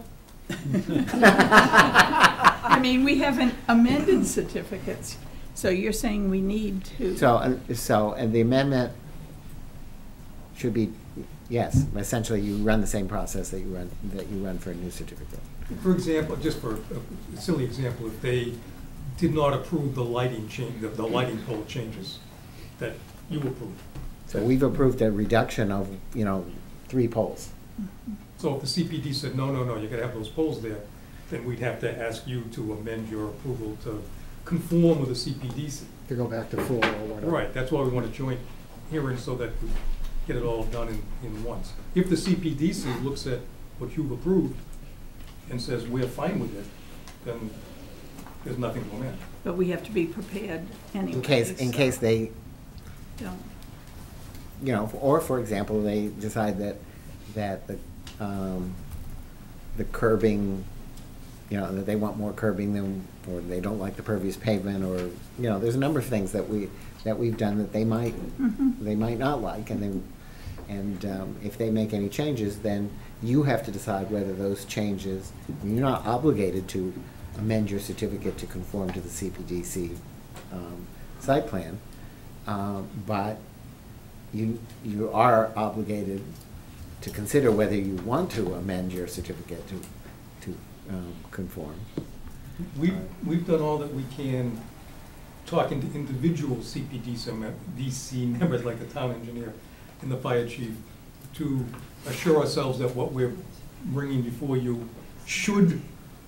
I mean, we haven't amended certificates, so you're saying we need to. So, uh, so, and the amendment should be, yes, essentially you run the same process that you run, that you run for a new certificate. For example, just for a silly example, if they did not approve the lighting change, the, the lighting pole changes that you approved. So we've approved a reduction of, you know, three poles. So if the C P D said, no, no, no, you gotta have those poles there, then we'd have to ask you to amend your approval to conform with the C P D C. to go back to full or whatever. Right, that's why we want a joint hearing, so that we get it all done in, in once. If the C P D C looks at what you've approved and says, we're fine with it, then there's nothing to amend. But we have to be prepared anyway. In case, in so case they, don't- you know, or for example, they decide that, that the, um, the curbing, you know, that they want more curbing than, or they don't like the pervious pavement, or, you know, there's a number of things that we, that we've done that they might, Mhm. they might not like, and then, and, um, if they make any changes, then you have to decide whether those changes, you're not obligated to amend your certificate to conform to the C P D C, um, site plan, um, but you, you are obligated to consider whether you want to amend your certificate to, to, um, conform. We've, we've done all that we can, talking to individual C P D C mem- D C members, like the town engineer and the fire chief, to assure ourselves that what we're bringing before you should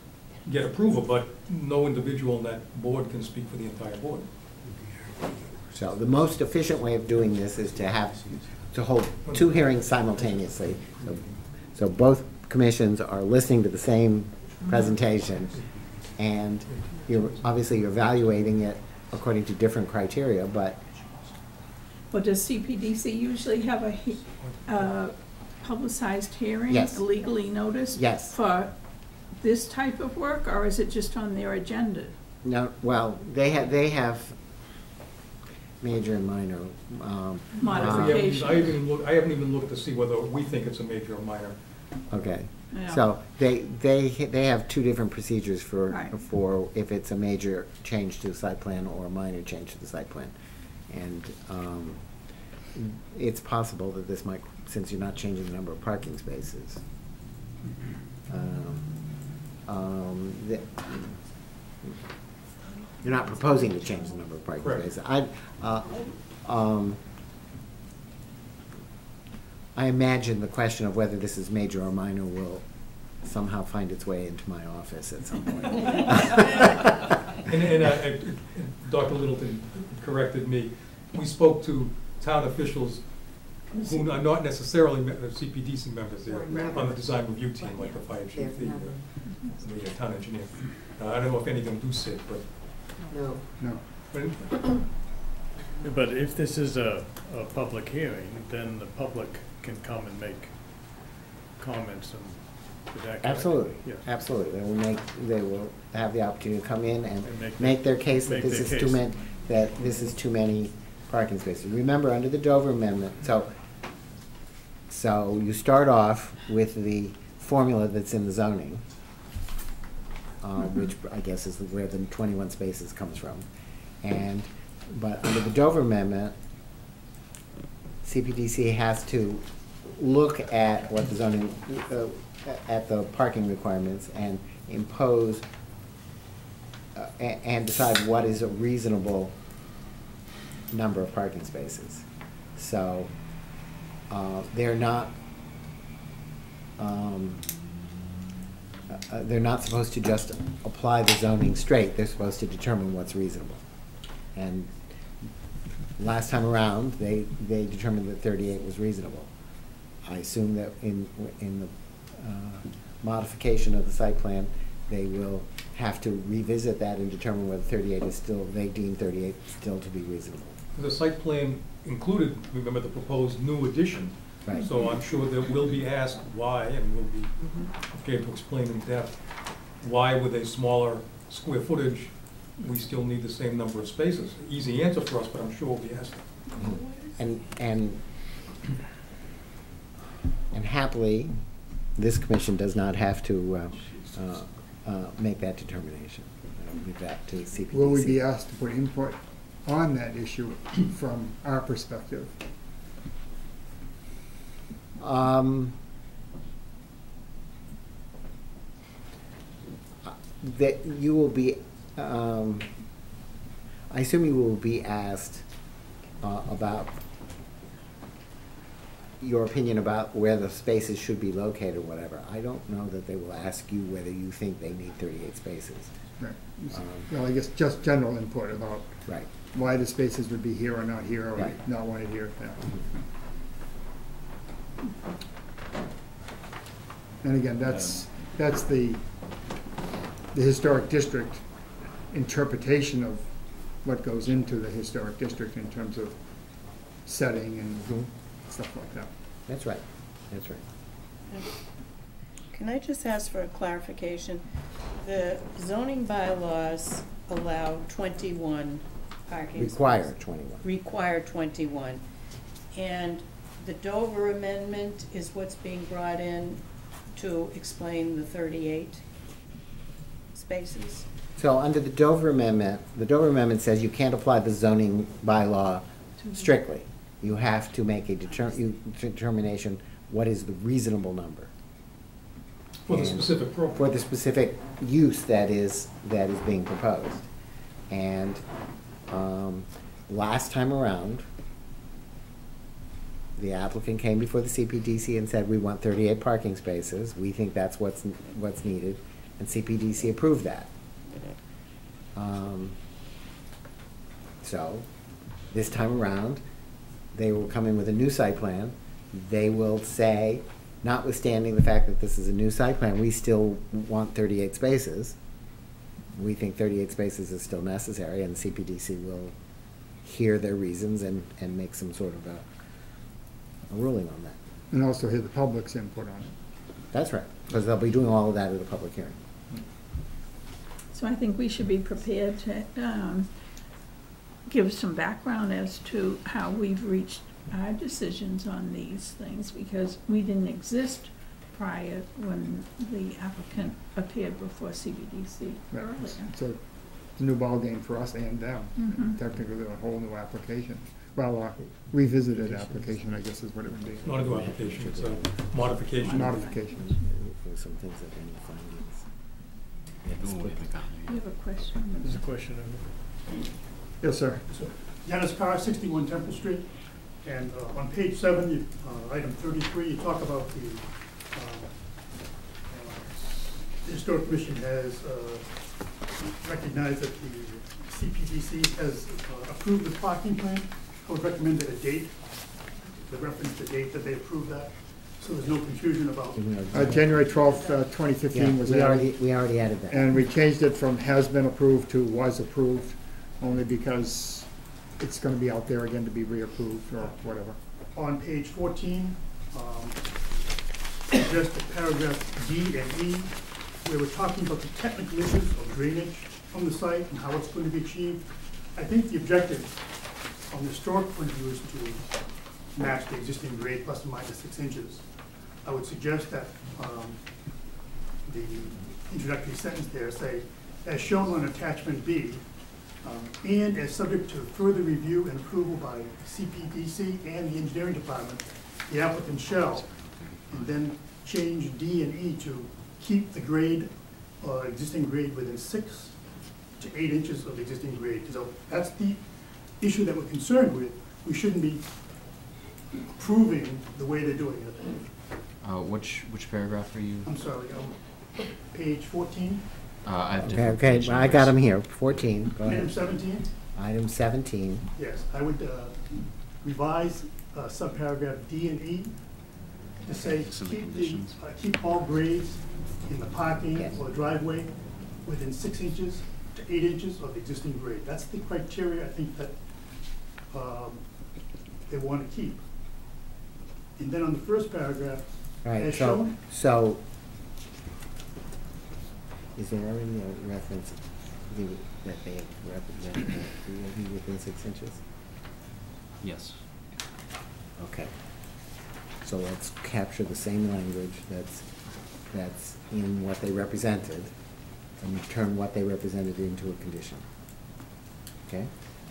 get approval, but no individual in that board can speak for the entire board. So the most efficient way of doing this is to have, to hold two hearings simultaneously. So, so both commissions are listening to the same presentation, and you're, obviously you're evaluating it according to different criteria, but Well, does C P D C usually have a he- uh, publicized hearing? Yes. Legally noticed? Yes. For this type of work, or is it just on their agenda? no, well, they have, they have major and minor. um, Modification. I haven't even looked, I haven't even looked to see whether we think it's a major or minor. uh, Okay. Yeah. So they, they, they have two different procedures for, Right. for if it's a major change to the site plan or a minor change to the site plan. And um, it's possible that this might, since you're not changing the number of parking spaces. um, um, the- You're not proposing to change the number of parking Correct. spaces. I, uh, um, I imagine the question of whether this is major or minor will somehow find its way into my office at some point. And, and uh, uh, Doctor Littleton corrected me. We spoke to town officials who are not necessarily me- uh, C P D C members there on the design review team, like the fire chief, the, uh, the uh, town engineer. Uh, I don't know if any of them do sit, but. No. No. but- But if this is a, a public hearing, then the public can come and make comments and. is that correct? Absolutely, Yes. absolutely. They will make, they will have the opportunity to come in and And make make their- their case that make this their is too case. many, that this is too many parking spaces. Remember, under the Dover Amendment, so, so you start off with the formula that's in the zoning, uh, which I guess is where the twenty-one spaces comes from. And, but under the Dover Amendment, C P D C has to look at what the zoning, uh, at the parking requirements and impose uh, a- and decide what is a reasonable number of parking spaces. So, uh, they're not, um, uh, they're not supposed to just apply the zoning straight, they're supposed to determine what's reasonable. And last time around, they, they determined that thirty-eight was reasonable. I assume that in, in the uh, modification of the site plan, they will have to revisit that and determine whether thirty-eight is still, they deem thirty-eight still to be reasonable. The site plan included, remember, the proposed new addition. Right. So I'm sure that we'll be asked why, and we'll be okay to explain in depth, why with a smaller square footage, we still need the same number of spaces. Easy answer for us, but I'm sure we'll be asked. And, and, and happily, this commission does not have to uh, uh, uh, make that determination. Uh, Leave that to C P D C. Will we be asked to put input on that issue from our perspective? Um, that you will be, um, I assume you will be asked uh, about your opinion about where the spaces should be located or whatever. I don't know that they will ask you whether you think they need thirty-eight spaces. Right. Um, Well, I guess just general input about Right. why the spaces would be here or not here, or Right. not wanted here. Yeah. And again, that's, that's the, the historic district interpretation of what goes into the historic district in terms of setting and Mhm. stuff like that. That's right, that's right. Can I just ask for a clarification? The zoning bylaws allow twenty-one parking spaces. Require twenty-one. Require twenty-one. And the Dover Amendment is what's being brought in to explain the thirty-eight spaces? So under the Dover Amendment, the Dover Amendment says you can't apply the zoning bylaw strictly. You have to make a deter, you, determination, what is the reasonable number? For the And specific program. For the specific use that is, that is being proposed. And, um, last time around, the applicant came before the C P D C and said, we want thirty-eight parking spaces, we think that's what's, what's needed. and C P D C approved that. Um, So, this time around, they will come in with a new site plan. They will say, notwithstanding the fact that this is a new site plan, we still want thirty-eight spaces. We think thirty-eight spaces is still necessary, and C P D C will hear their reasons and, and make some sort of a, a ruling on that. And also hear the public's input on it. That's right, because they'll be doing all of that at a public hearing. So I think we should be prepared to um, give some background as to how we've reached our decisions on these things, because we didn't exist prior when the applicant appeared before C B D C earlier. So it's a new ballgame for us and them. Mhm. Technically, a whole new application. Well, uh, revisited application, I guess is what it would be. Not a new application, it's a modification. Modification. There's some things that they need findings. Yeah, but we haven't gotten there You yet. have a question? There's a question over Yes, sir. Dennis Carr, sixty-one Temple Street, and uh, on page seven, you, uh, item thirty-three, you talk about the, uh, uh, the Historic Commission has uh, recognized that the C P D C has uh, approved the parking plan. I would recommend that a date, the reference the date that they approved that, so there's no confusion about. Uh, January twelfth, uh, twenty fifteen Yeah, was we already, added. we already added that. And we changed it from has been approved to was approved, only because it's gonna be out there again to be reapproved or whatever. On page fourteen, um, just paragraph D and E, where we're talking about the technical issues of drainage from the site and how it's going to be achieved. I think the objective from the historic point of view is to match the existing grade plus or minus six inches. I would suggest that um, the introductory sentence there say, as shown on attachment B, um, and as subject to further review and approval by C P D C and the engineering department, the applicant shall, and then change D and E to keep the grade, uh, existing grade within six to eight inches of the existing grade. So that's the issue that we're concerned with. We shouldn't be approving the way they're doing it. Uh, which, which paragraph are you? I'm sorry, um, page fourteen, Uh, I have Okay, different okay, page well, I got numbers. them here, fourteen, go item ahead. seventeen. Item seventeen, Yes, I would uh, revise uh, subparagraph D and E to say, Some of the keep the, conditions. uh, keep all grades in the parking Yes. or driveway within six inches to eight inches of the existing grade. That's the criteria I think that um, they want to keep. And then on the first paragraph, right, as so, shown, so, is there already a reference the- that they represent, that we will be within six inches? Yes. Okay. So let's capture the same language that's, that's in what they represented, and turn what they represented into a condition. Okay?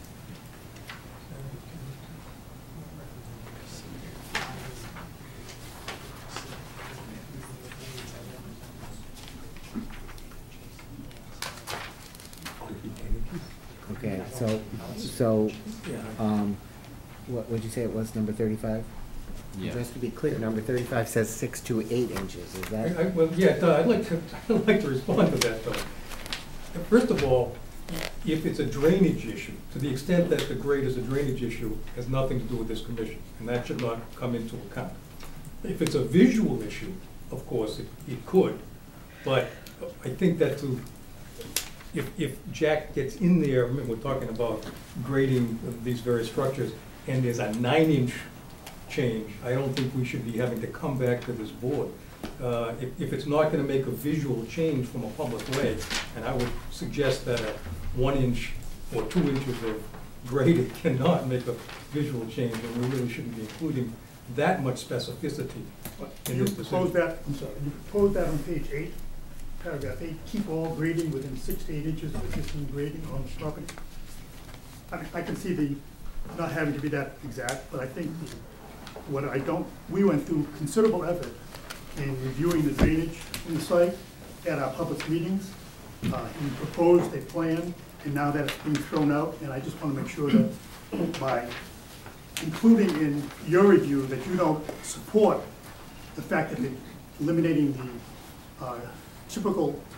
Okay, so, so, um, what, would you say it was, number thirty-five? Yeah. Just to be clear, number thirty-five says six to eight inches, is I, I, that? well, yeah, uh, I'd like to, I'd like to respond to that, though. First of all, if it's a drainage issue, to the extent that the grade is a drainage issue, has nothing to do with this commission, and that should not come into account. If it's a visual issue, of course, it, it could, but I think that to, if, if Jack gets in there, I mean, we're talking about grading of these various structures, and there's a nine-inch change, I don't think we should be having to come back to this board. Uh, if, if it's not gonna make a visual change from a public way, and I would suggest that a one inch or two inches of grade cannot make a visual change, and we really shouldn't be including that much specificity in you this propose decision. that, I'm sorry, you propose that on page eight, paragraph eight, keep all grading within six to eight inches of existing grading on the property. I mean, I can see the, not having to be that exact, but I think the- what I don't, we went through considerable effort in reviewing the drainage in the site at our public meetings. Uh, He proposed a plan, and now that's being thrown out, and I just want to make sure that by including in your review that you don't support the fact that the- eliminating the uh, typical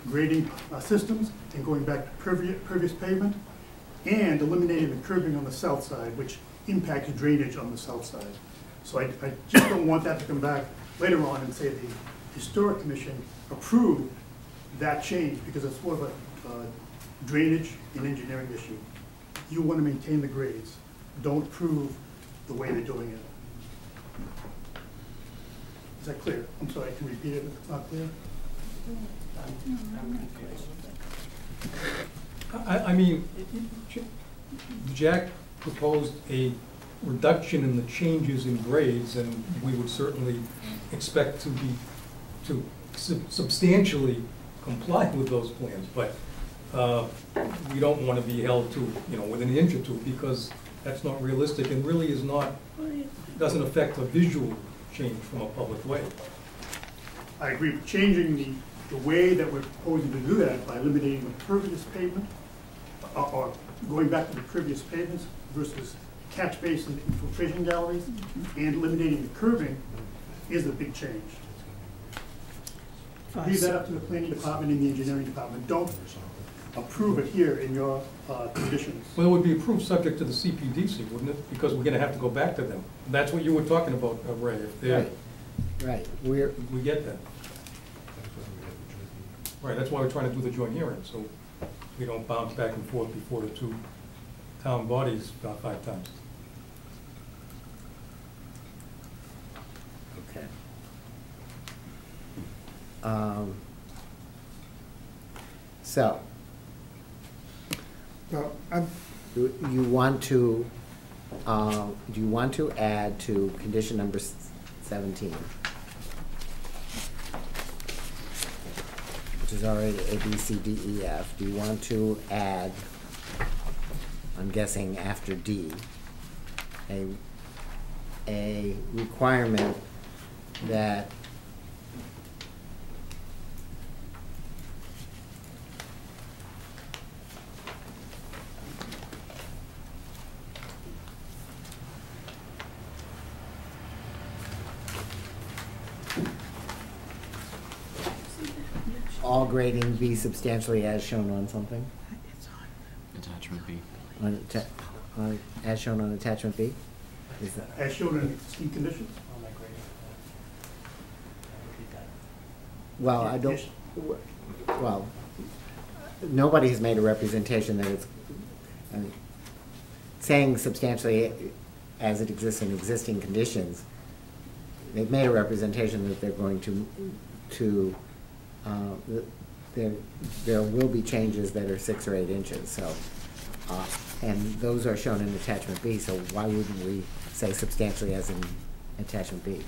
grading uh, systems and going back to pervious, pervious pavement, and eliminating the curbing on the south side, which impacts drainage on the south side. So I, I just don't want that to come back later on and say the Historic Commission approved that change, because it's more of a uh, drainage and engineering issue. You want to maintain the grades. Don't approve the way they're doing it. Is that clear? I'm sorry, I can repeat it if it's not clear. I, I mean, Jack proposed a reduction in the changes in grades, and we would certainly expect to be, to sub- substantially comply with those plans, but uh, we don't want to be held to, you know, within an inch or two, because that's not realistic and really is not, doesn't affect a visual change from a public way. I agree. Changing the, the way that we're proposing to do that by eliminating the pervious pavement, uh, or going back to the previous pavements versus catch basin infiltration galleries, mm-hmm. and eliminating the curbing is a big change. Leave that up to the planning department and the engineering department. Don't approve it here in your uh, conditions. Well, it would be approved subject to the C P D C, wouldn't it? Because we're gonna have to go back to them. That's what you were talking about, uh, Ray, if they're. Right, right, we're. We get that. Right, that's why we're trying to do the joint hearing, so we don't bounce back and forth before the two town bodies about five times. Okay. Um, so, Well, I'm, you you want to, uh, do you want to add to condition number s- seventeen? Which is already A, B, C, D, E, F. Do you want to add, I'm guessing after D, a, a requirement that all grading be substantially as shown on something? Attachment B. On, atta- on, as shown on attachment B? Is that, As shown in existing conditions? well, I don't, well, nobody has made a representation that it's, I mean, saying substantially as it exists in existing conditions, they've made a representation that they're going to, to, uh, th- there, there will be changes that are six or eight inches, so, uh, and those are shown in attachment B, so why wouldn't we say substantially as in attachment B?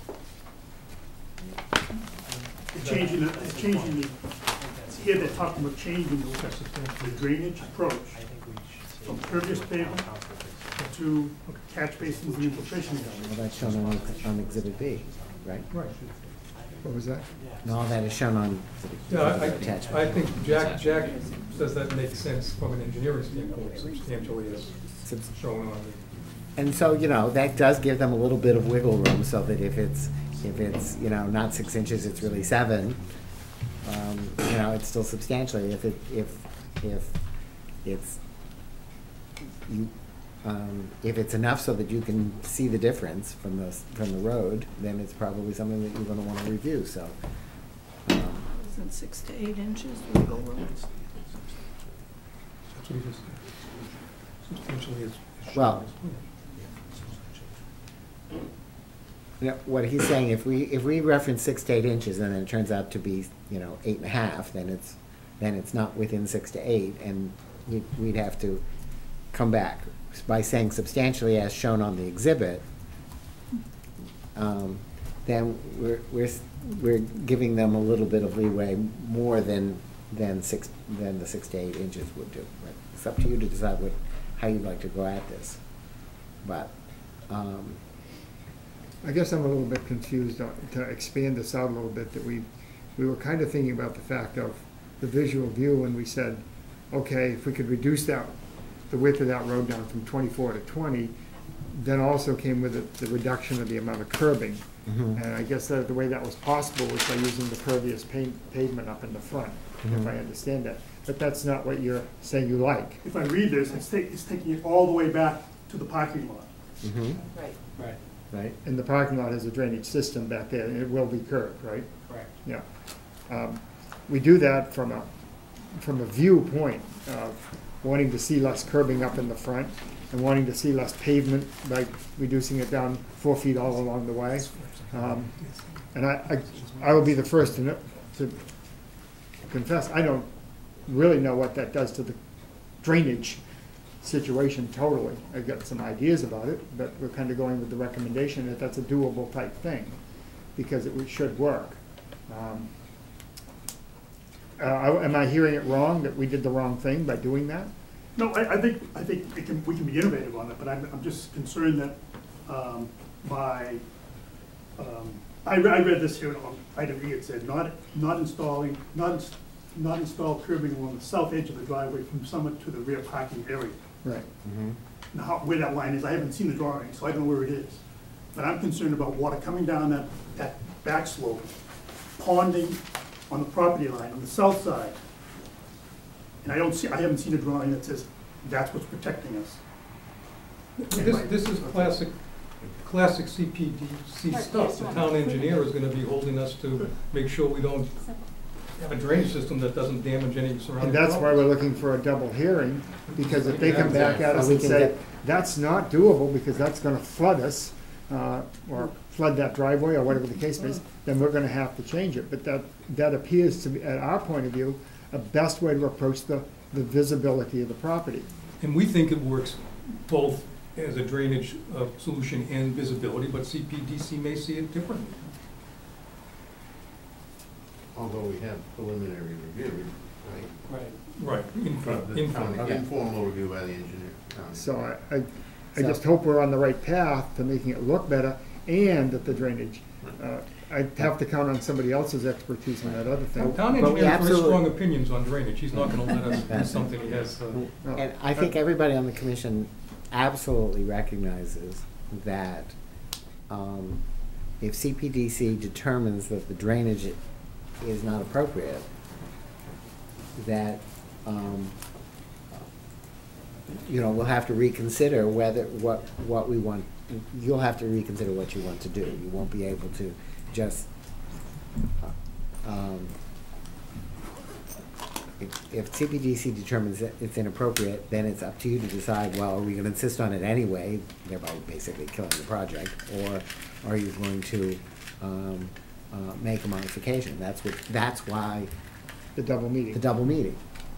The changing, the the changing the, here they're talking about changing the the drainage approach from pervious pavement to catch basins and infiltration galleries. Well, that's shown on, on exhibit B, right? Right. what was that? And all that is shown on Yeah, I, attachment. I think Jack, Jack says that makes sense from an engineering standpoint, substantially as shown on the. And so, you know, that does give them a little bit of wiggle room, so that if it's, if it's, you know, not six inches, it's really seven, um, you know, it's still substantially, if it, if, if it's, you, um, if it's enough so that you can see the difference from the, from the road, then it's probably something that you're gonna wanna review, so. um, Isn't six to eight inches wiggle room? That's what he just said. Substantially as. as shown Well, on his plan. you know, what he's saying, if we, if we reference six to eight inches and then it turns out to be, you know, eight and a half, then it's, then it's not within six to eight, and we'd, we'd have to come back. By saying substantially as shown on the exhibit, um, then we're, we're, s- we're giving them a little bit of leeway more than, than six, than the six to eight inches would do. But it's up to you to decide what, how you'd like to go at this. But, um, I guess I'm a little bit confused on, to expand this out a little bit, that we, we were kind of thinking about the fact of the visual view, and we said, okay, if we could reduce that, the width of that road down from twenty-four to twenty, then also came with it the reduction of the amount of curbing. Mhm. And I guess that the way that was possible was by using the pervious pa- pavement up in the front. if I understand that. But that's not what you're saying you like. If I read this, it's ta- it's taking it all the way back to the parking lot. Mm-hmm. Right. Right, Right? And the parking lot has a drainage system back there, and it will be curbed, right? correct. Yeah. Um, We do that from a, from a viewpoint of wanting to see less curbing up in the front and wanting to see less pavement by reducing it down four feet all along the way. Um, And I, I, I will be the first to, know- to confess, I don't really know what that does to the drainage situation totally. I've got some ideas about it, but we're kind of going with the recommendation that that's a doable type thing, because it would- should work. Um, uh, I- Am I hearing it wrong, that we did the wrong thing by doing that? No, I, I think, I think it can, we can be innovative on it, but I'm, I'm just concerned that, um, by, um, I, re- I read this here on item E, it said, not, not installing, not, ins- not install curbing along the south edge of the driveway from summit to the rear parking area. Right. Mm-hmm. Now, how- where that line is, I haven't seen the drawing, so I don't know where it is. But I'm concerned about water coming down that, that back slope, ponding on the property line on the south side. And I don't see, I haven't seen a drawing that says that's what's protecting us. This, this is classic, classic C P D C stuff. The town engineer is gonna be holding us to make sure we don't have a drainage system that doesn't damage any surrounding And that's why property. we're looking for a double hearing, because if they come back at us We and can say, get- that's not doable because that's gonna flood us, uh, or flood that driveway, or whatever the case is, then we're gonna have to change it. But that, that appears to be, at our point of view, a best way to approach the, the visibility of the property. And we think it works both as a drainage uh, solution and visibility, but C P D C may see it differently. Although we have preliminary review, right? Right. Right. Info- The info- town- Okay. Informal review by the engineer. town So I, I, I So- just hope we're on the right path to making it look better, and that the drainage, uh, I'd have to count on somebody else's expertise on that other The thing. town But we engineer has very absolutely- strong opinions on drainage. He's not gonna let us do That's- something he has, uh, No. And I think everybody on the commission absolutely recognizes that um, if C P D C determines that the drainage is not appropriate, that, um, you know, we'll have to reconsider whether, what, what we want, you'll have to reconsider what you want to do. You won't be able to just, uh, um, if, if C P D C determines that it's inappropriate, then it's up to you to decide, well, are we gonna insist on it anyway, thereby basically killing the project, or are you going to, um, uh, make a modification? That's what, that's why The double meeting. the double meeting.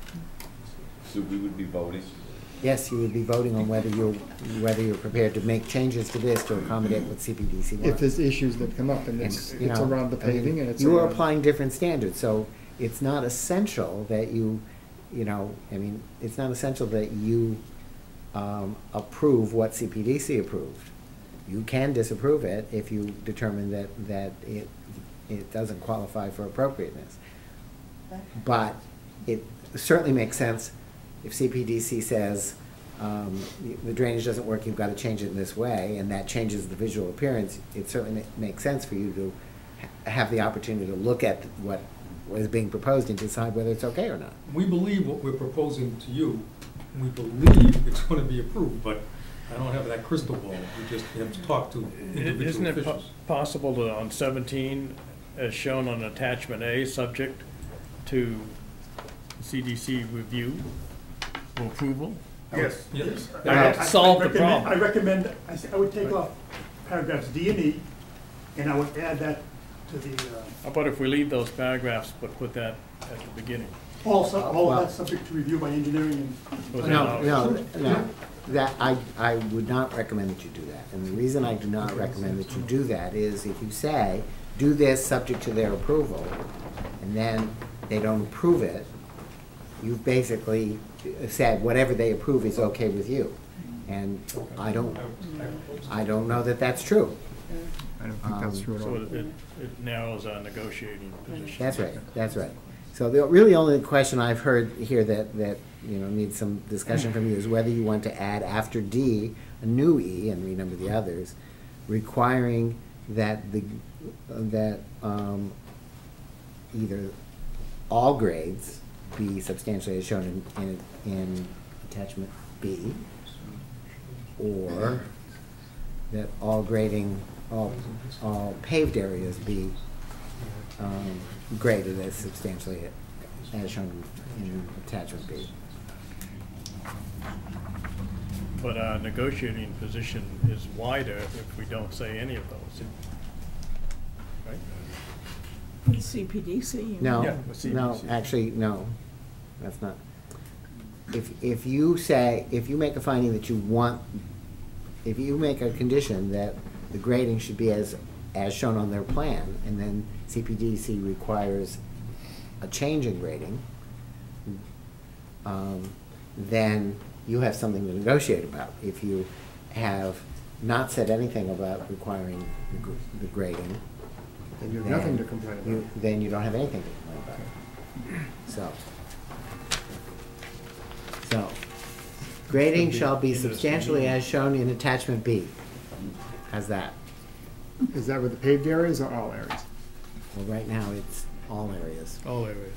So we would be voting? Yes, you would be voting on whether you're, whether you're prepared to make changes to this to accommodate what C P D C wants. If there's issues that come up, and And, it's, you it's know, around the I mean, paving, and it's You are around- applying different standards, so it's not essential that you, you know, I mean, it's not essential that you um, approve what C P D C approved. You can disapprove it if you determine that, that it, it doesn't qualify for appropriateness. But it certainly makes sense if C P D C says, um, the drainage doesn't work, you've got to change it in this way, and that changes the visual appearance, it certainly ma- makes sense for you to ha- have the opportunity to look at what is being proposed and decide whether it's okay or not. we believe what we're proposing to you, we believe it's gonna be approved, but I don't have that crystal ball. We just have to talk to I- individual Isn't it po- officials. possible to, on seventeen, as shown on attachment A, subject to C D C review or approval? Yes. Yes. I- That I- would solve I the recommend- problem. I recommend, I s- I would take off paragraphs D and E, and I would add that to the, uh, How about if we leave those paragraphs, but put that at the beginning? all, su- all Well- of that subject to review by engineering Was and. that No, how- no, no, that, I, I would not recommend that you do that. And the reason I do not recommend that you do that is if you say, do this subject to their approval, and then they don't approve it, you've basically said whatever they approve is okay with you. And I don't, I don't know that that's true. I don't think that's Um, true at So all. it, it narrows our negotiating position. That's right, that's right. So the really only question I've heard here that, that, you know, needs some discussion from you is whether you want to add after D, a new E, and renumber the others, requiring that the, that, um, either all grades be substantially as shown in, in, in attachment B, or that all grading, all, all paved areas be um, graded as substantially as shown in attachment B. But our negotiating position is wider if we don't say any of those. Right? For the C P D C, you mean? No, Yeah, the C P D C. no, actually, no, that's not. If, if you say, if you make a finding that you want, if you make a condition that the grading should be as, as shown on their plan, and then C P D C requires a change in grading, um, then you have something to negotiate about. If you have not said anything about requiring the, gr- the grading, Then you have nothing to complain about. you- Then you don't have anything to complain about. So. So, grading shall be substantially as shown in attachment B. How's that? Is that with the paved areas or all areas? Well, right now, it's all areas. All areas.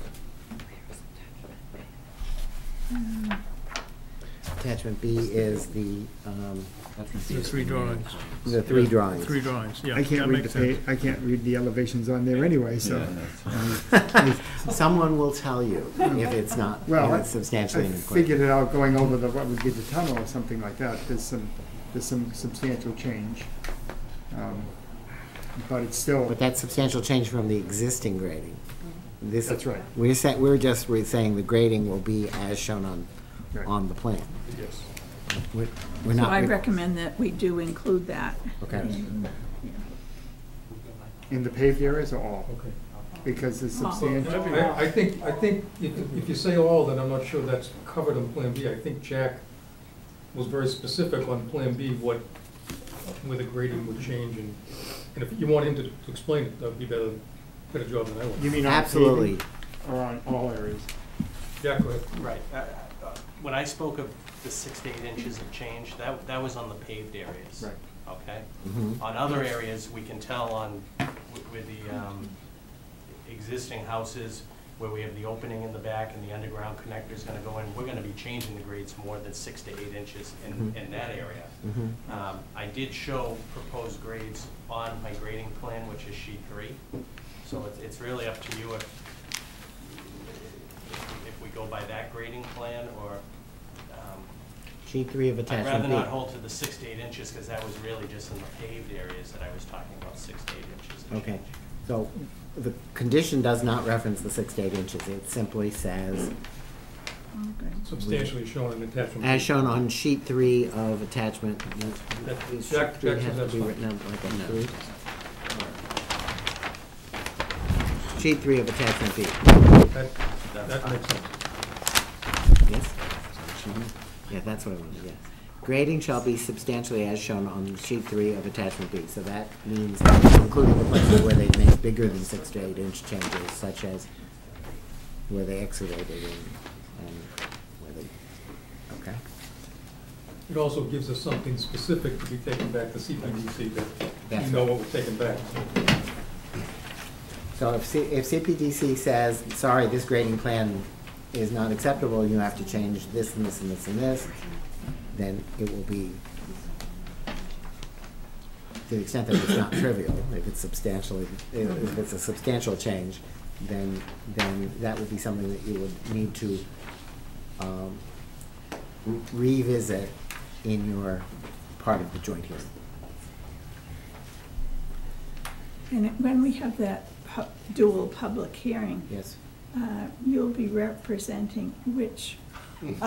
Attachment B is the, um, The three drawings. the three drawings. Three drawings, yeah. I can't that read the makes sense. pa, I can't read the elevations on there anyway, so. Someone will tell you if it's not, Well, if I it's substantially I inadequate. figured it out going over the, what would be the tunnel or something like that. There's some, there's some substantial change. Um, But it's still, But that's substantial change from the existing grading. This, That's right. We're saying, we're just re- saying the grading will be as shown on, Right. on the plan. Yes. We're we're So not. I re- recommend that we do include that. Okay. in- in the paved areas or all? Okay. Because it's All. substantial. I, I think, I think if, if you say all, then I'm not sure that's covered on Plan B. I think Jack was very specific on Plan B, what, where the grading would change, and, and if you want him to, to explain it, that'd be better, better job than I would. You mean on Absolutely. paving or on all areas? Jack, go ahead. Right. Uh, uh, When I spoke of the six to eight inches of change, that, that was on the paved areas. Right. Okay? Mhm. On other areas, we can tell on, with- with the um, existing houses, where we have the opening in the back and the underground connector's gonna go in, we're gonna be changing the grades more than six to eight inches in, Mhm. in that area. Mhm. Um, I did show proposed grades on my grading plan, which is sheet three. So it's, it's really up to you if, if we go by that grading plan, or, um, Sheet three of I'd attachment rather B. not hold to the six to eight inches, because that was really just in the paved areas that I was talking about, six to eight inches. of Okay, change. so the condition does not reference the six to eight inches. It simply says, Okay. Substantially shown in attachment B. as shown on sheet three of attachment. That- Is Jack- sheet three Jack says has to that's be fine. written out like a three? Sheet three of attachment B. That, that makes sense. Yes? Yeah, that's what I wanted, yes. Grading shall be substantially as shown on sheet three of attachment B. So that means including the places where they make bigger than six to eight inch changes, such as where they excavated and, and where they, okay? It also gives us something specific to be taken back to C P D C, that That's we know right. what we're taking back. So if C, if C P D C says, sorry, this grading plan is not acceptable, you have to change this and this and this and this, then it will be, to the extent that it's not trivial, if it's substantially, if it's a substantial change, then, then that would be something that you would need to um, re- revisit in your part of the joint hearing. And it- when we have that pu- dual public hearing, Yes? uh, you'll be representing which group?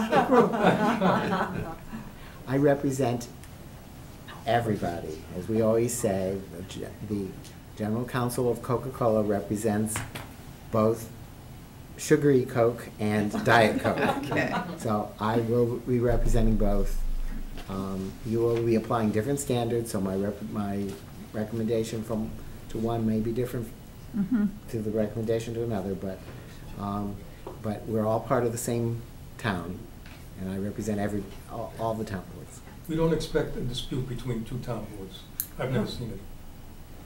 I represent everybody. As we always say, the ge- the General Counsel of Coca-Cola represents both sugary Coke and Diet Coke. Okay. So I will be representing both. Um, You will be applying different standards, so my rep, my recommendation from, to one may be different Mhm. to the recommendation to another, but, um, but we're all part of the same town, and I represent every, all, all the town boards. We don't expect a dispute between two town boards. I've never seen it.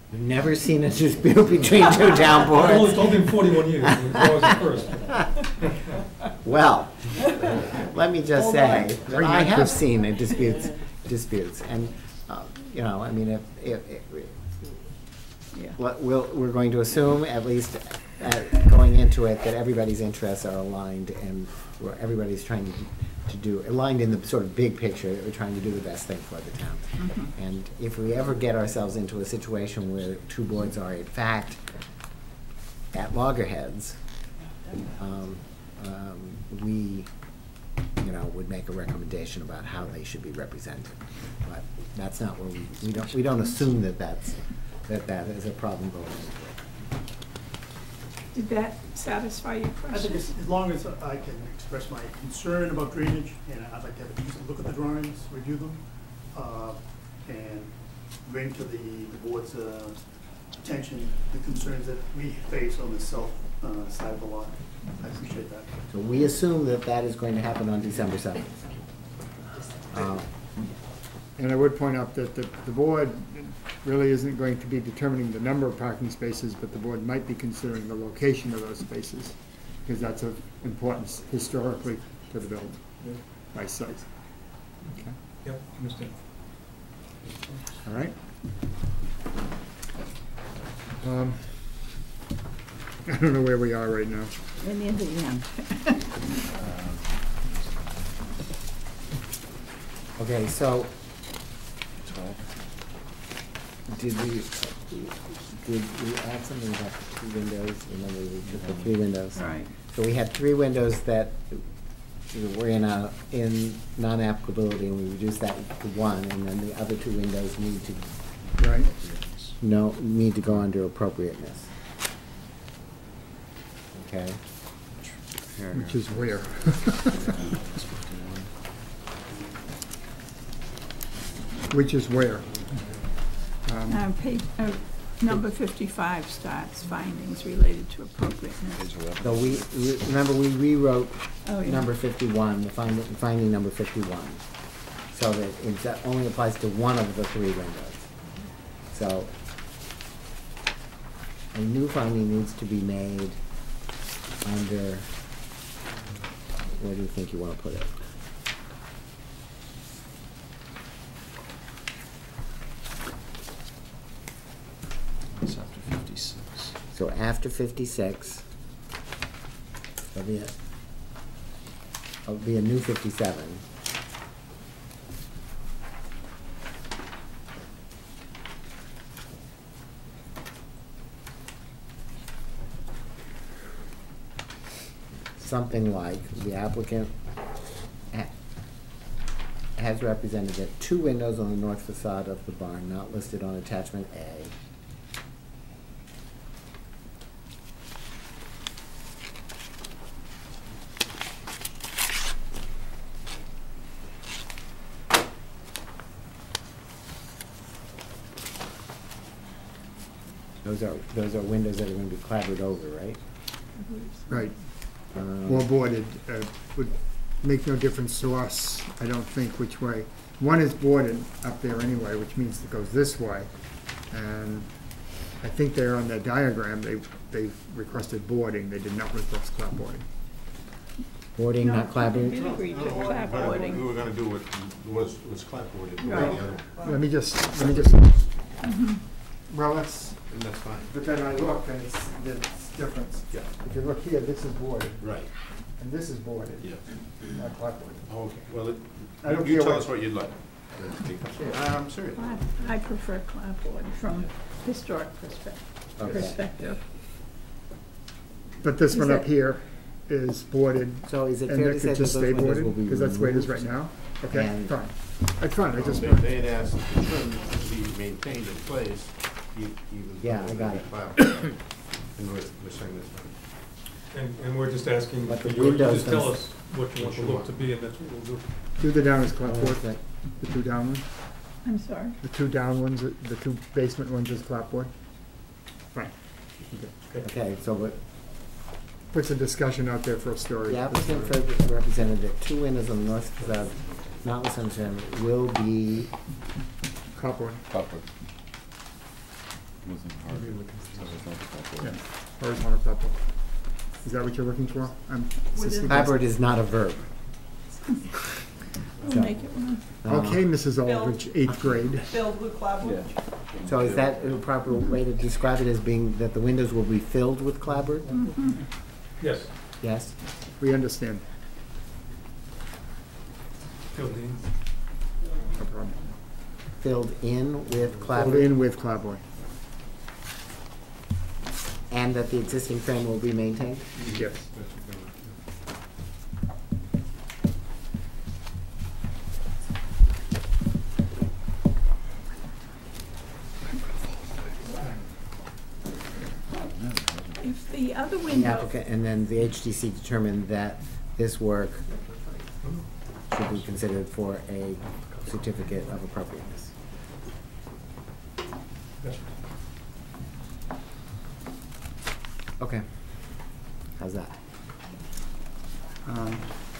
I've never seen a dispute between two town I've only, boards. it's only been forty-one years, it was always the first. Well, let me just Hold say on. that Bring I that have Chris- seen a disputes, disputes, and, uh, you know, I mean, if, if, if, Yeah. what we'll, we're going to assume, at least, uh, going into it, that everybody's interests are aligned and where everybody's trying to, to do, aligned in the sort of big picture, that we're trying to do the best thing for the town. Mhm. And if we ever get ourselves into a situation where two boards are in fact at loggerheads, um, um, we, you know, would make a recommendation about how they should be represented. But that's not where we, we don't, we don't assume that that's, that that is a problem going into it. Did that satisfy your I think question? as, as long as I can express my concern about drainage, and I'd like to have a decent look at the drawings, review them, uh, and bring to the, the board's, uh, attention the concerns that we face on the south, uh, side of the lot. I appreciate that. So we assume that that is going to happen on December seventh. Uh, And I would point out that the, the board really isn't going to be determining the number of parking spaces, but the board might be considering the location of those spaces, because that's of importance historically to the building by site. Okay, Yep, understand. all right. Um, I don't know where we are right now. And in the end. Okay, so, did we, did we add something about the two windows? Remember, we took the three windows? Right. So we had three windows that were in a, in non-applicability, and we reduced that to one, and then the other two windows need to, Right. no, need to go under appropriateness. Okay? Which is where? Which is where? Um, Uh, page, uh, number fifty-five starts findings related to appropriateness. So we, we- remember, we rewrote Oh, yeah. number fifty-one, the finding, finding number fifty-one, so that it that only applies to one of the three windows. So a new finding needs to be made under, where do you think you want to put it? It's after fifty-six. So after fifty-six, there'll be a, there'll be a new fifty-seven. Something like the applicant ha- has represented that two windows on the north facade of the barn not listed on attachment A Those are, those are windows that are gonna be clapboarded over, right? Right. Um, Or boarded, uh, would make no difference to us, I don't think, which way. One is boarded up there anyway, which means it goes this way. And I think there on their diagram, they, they requested boarding, they did not request clapboarding. Boarding, No, not clapboard? we agreed to We clapboarding. were gonna do what was, was clapboarded. Right. Let me just, let me just, Mhm. well, that's, And that's fine. but then I look and it's, it's different. Yeah. If you look here, this is boarded, Right, and this is boarded, yeah. not clapboarded. Okay, well, it- I don't you care tell what- us what you'd like. I'm serious. I I prefer clapboard from historic perspective, Okay. perspective. But this Is one up that- here is boarded. So is it and fair that to could say that just those stay windows boarded? will be Because that's the way it is right removed? now? Okay, And- fine. That's fine, I just. They, they had asked that the trim to be maintained in place, he, he was. Yeah, I got it. And we're, we're saying this. And, and we're just asking But for the you to windows just tell them- us what you want the look to be, and that's what we'll do. Do the down as Oh, clapboard, that's right. the two down ones, I'm sorry. the two down ones, the two basement ones is clapboard? Fine. Okay. Okay, so what, Puts a discussion out there for a story. the applicant further represented that two windows on the north facade, not listed on the will be Clapboard. Clapboard. Wasn't hard. Yeah, horizontal couple. Is that what you're looking for? I'm assisting- Clapboard is not a verb. We'll So, make it one. uh, Okay, Missus Aldridge, eighth grade. Filled with clapboard? So is that a proper way to describe it, as being that the windows will be filled with clapboard? Mhm. Yes, Yes? We understand. filled in. No problem. Filled in with Filled clapboard? in with clapboard. And that the existing frame will be maintained? Yes. If the other The window, applicant, and then the H D C determined that this work should be considered for a certificate of appropriateness. Yes. Okay. How's that? Um,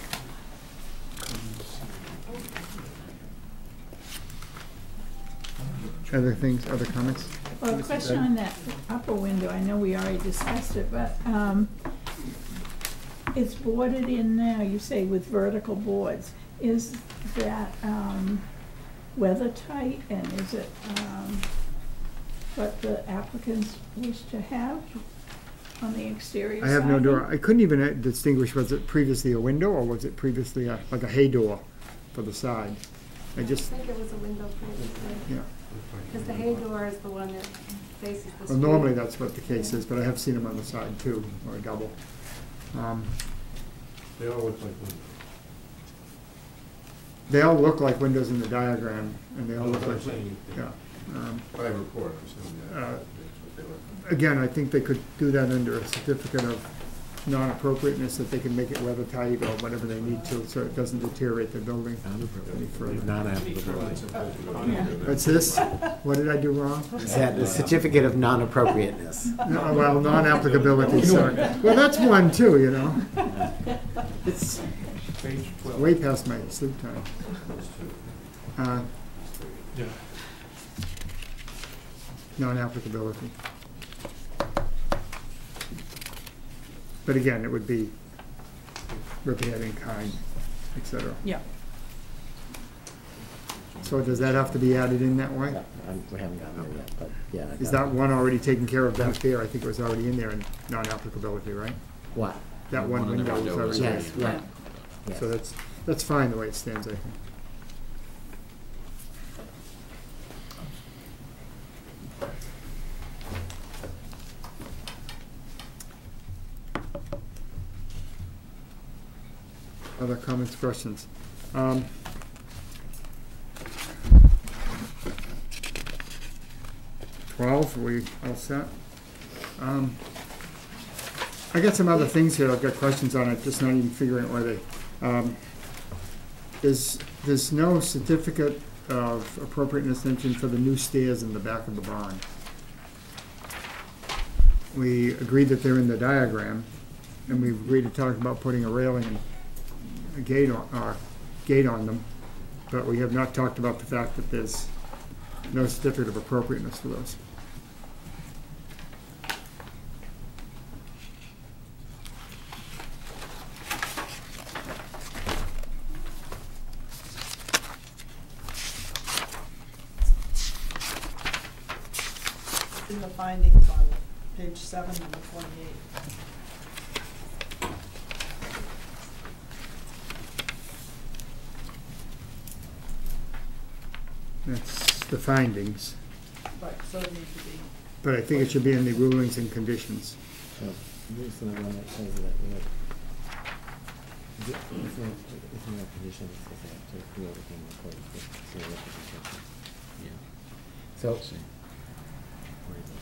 Other things, other comments? well, a question on that upper window, I know we already discussed it, but, um, it's boarded in now, you say with vertical boards. Is that, um, weather tight, and is it, um, what the applicants wish to have on the exterior I have no siding? door. I couldn't even uh, distinguish, was it previously a window or was it previously a, like a hay door for the side? I I just, think it was a window previously. yeah. Because the hay door is the one that faces the street. Well, normally that's what the case is, but I have seen them on the side too, or a double. Um, They all look like windows. They all look like windows in the diagram, and they all look That's what like, I'm saying. yeah. Um, By report, I'm assuming that, Uh, that's what they look. Again, I think they could do that under a certificate of non-appropriateness, that they can make it weather tight or whatever they need to, so it doesn't deteriorate the building any further. Non-applicability. Yeah. What's this? What did I do wrong? Is that the certificate of non-appropriateness? No, well, non-applicability, sorry. Well, that's one too, you know? It's Page twelve. way past my sleep time. Uh, Yeah. Non-applicability. But again, it would be repaired in kind, et cetera. Yeah. So does that have to be added in that way? Yeah, I'm- We haven't gotten there yet, but yeah. I Is got that it. one already taken care of back there? I think it was already in there in non-applicability, right? What? That one One in the window was window was already Yes, there. right. Yes. So that's, that's fine the way it stands, I think. Other comments, questions? Um, Twelve, are we all set? Um, I got some other things here, I've got questions on it, just not even figuring out where they, um, there's, there's no certificate of appropriateness mentioned for the new stairs in the back of the barn. We agreed that they're in the diagram, and we agreed to talk about putting a railing and a gate on, uh, gate on them, but we have not talked about the fact that there's no certificate of appropriateness for those. In the findings on page seven, number twenty-eight. That's the findings, Right, so it needs to be. but I think it should be in the rulings and conditions. So, this is the one that says that we have, is it- isn't it, isn't there a condition that says they have to do everything in accordance with the representation? Yeah. So, See. where is it?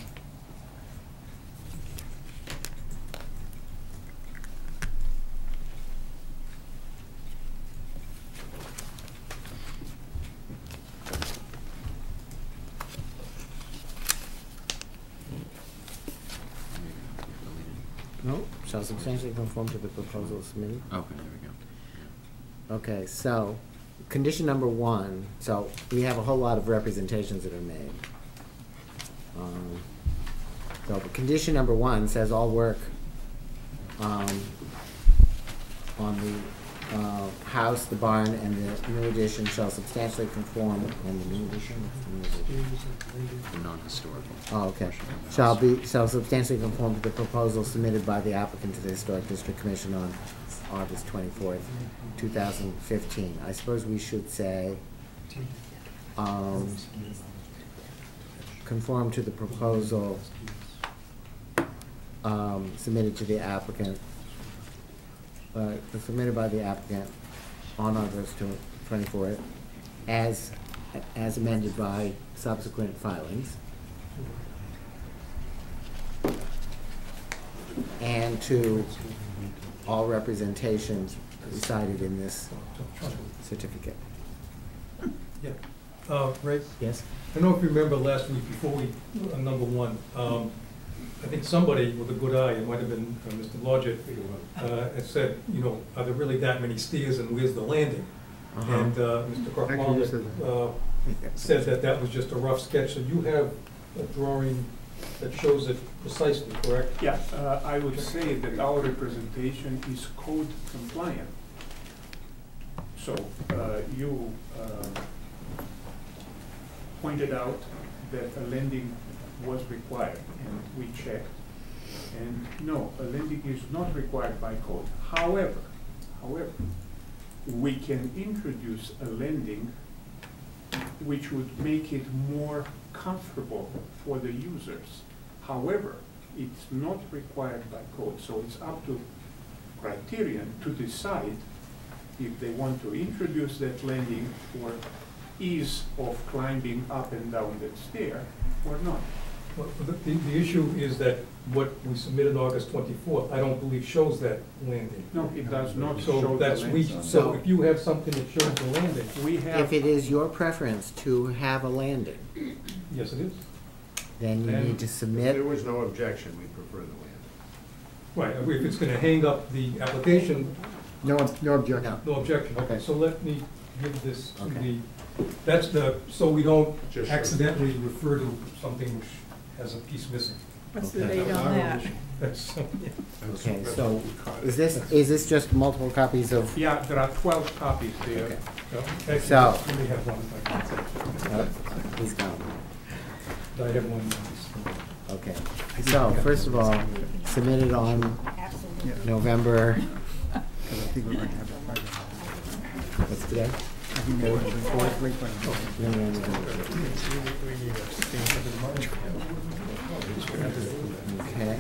No, shall substantially conform to the proposal submitted. Okay, there we go. Okay, so, condition number one, so we have a whole lot of representations that are made. Um, So, but condition number one says all work, um, on the, uh, house, the barn, and the new addition shall substantially conform, and the new addition, what's the new addition? The non-historical. Oh, okay. Shall be, shall substantially conform to the proposal submitted by the applicant to the Historic District Commission on August twenty-fourth, two thousand fifteen. I suppose we should say, um, conform to the proposal, um, submitted to the applicant, uh, submitted by the applicant on August twenty-fourth, as, as amended by subsequent filings. And to all representations recited in this certificate. Yeah. Uh, Ray? Yes? I don't know if you remember last week, before we, uh, number one, um, I think somebody with a good eye, it might have been uh, Mister Blodgett, uh, had said, you know, are there really that many stairs and where's the landing? Uh-huh. And uh, Mister Kropondo uh, said that that was just a rough sketch. So you have a drawing that shows it precisely, correct? Yeah, uh, I would say that our representation is code compliant. So uh, you uh, pointed out that a landing was required, and we checked. And no, a landing is not required by code. However, however, we can introduce a landing which would make it more comfortable for the users. However, it's not required by code, so it's up to criterion to decide if they want to introduce that landing for ease of climbing up and down that stair or not. Well, the, the, the issue is that what we submitted August twenty-fourth, I don't believe shows that landing. No, it does not So show the that's, we, landing. so if you have something that shows the landing. We have. If it is your preference to have a landing, Yes, it is. then you Then need to If submit. there was no objection, we prefer the land. Right, if it's gonna hang up the application, No, no objection. No. no objection. Okay. So let me give this to Okay. the, that's the, so we don't Just- accidentally refer to something which has a piece missing. What's the Okay. date on that? That's, Okay, so is this, is this just multiple copies of? Yeah, there are twelve copies there. Okay. actually, So- let me have one if I can. Uh, Please count. I have one. Okay, so first of all, submitted on November, Because I think we're going to have a project. what's today? I think they were the fourth week when- No, no, no, no. Okay.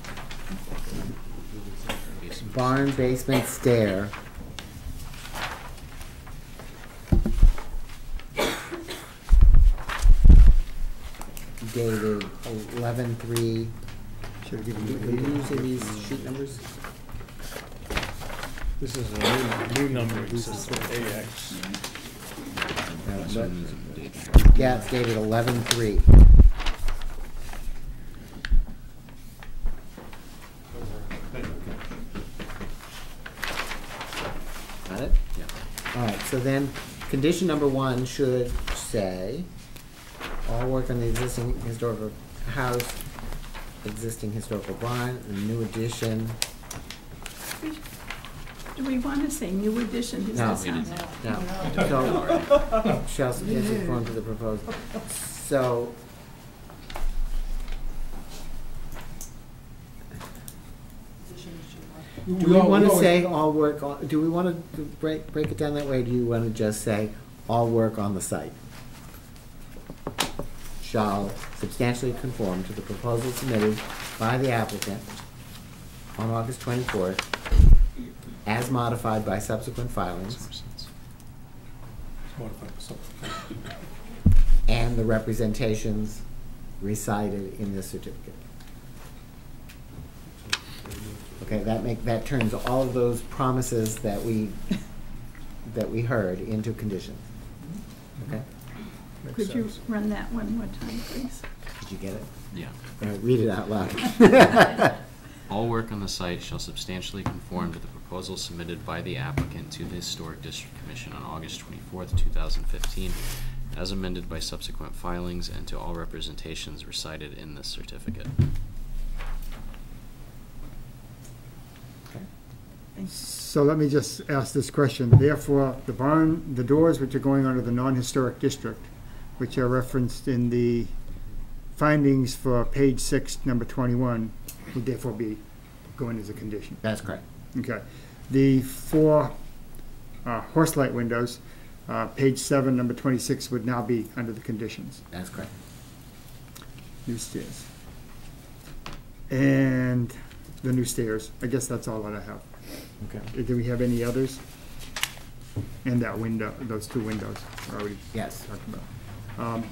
Barn basement stair. Dated eleven three. Should have given Do you do you a use these sheet numbers? This is a new, new numbering system, A X. No, This but- one isn't dated. Yeah, it's dated eleven three. Got it? Yeah. All right, so then, condition number one should say, all work on the existing historical house, existing historical barn, and new addition. Do we want to say new addition? Does No. that sound- No, so, shall substantially conform to the proposed, so. Do we all- wanna always- say all work on, do we wanna do- break, break it down that way, or do you wanna just say all work on the site shall substantially conform to the proposal submitted by the applicant on August twenty-fourth, as modified by subsequent filings, Somerset's. Modified, so- and the representations recited in this certificate. Okay, that make, that turns all of those promises that we, that we heard into conditions. Okay, makes Could you sense. run that one more time, please? did you get it? Yeah. All right, read it out loud. All work on the site shall substantially conform to the proposal submitted by the applicant to the Historic District Commission on August twenty-fourth, two thousand fifteen, as amended by subsequent filings, and to all representations recited in this certificate. So let me just ask this question. Therefore, the barn, the doors which are going under the non-historic district, which are referenced in the findings for page six, number twenty-one, would therefore be going as a condition. That's correct. Okay. The four uh, horse light windows, uh, page seven, number twenty-six, would now be under the conditions. That's correct. New stairs. And the new stairs. I guess that's all that I have. Okay. Do we have any others? And that window, those two windows are already Yes. talked about. Um,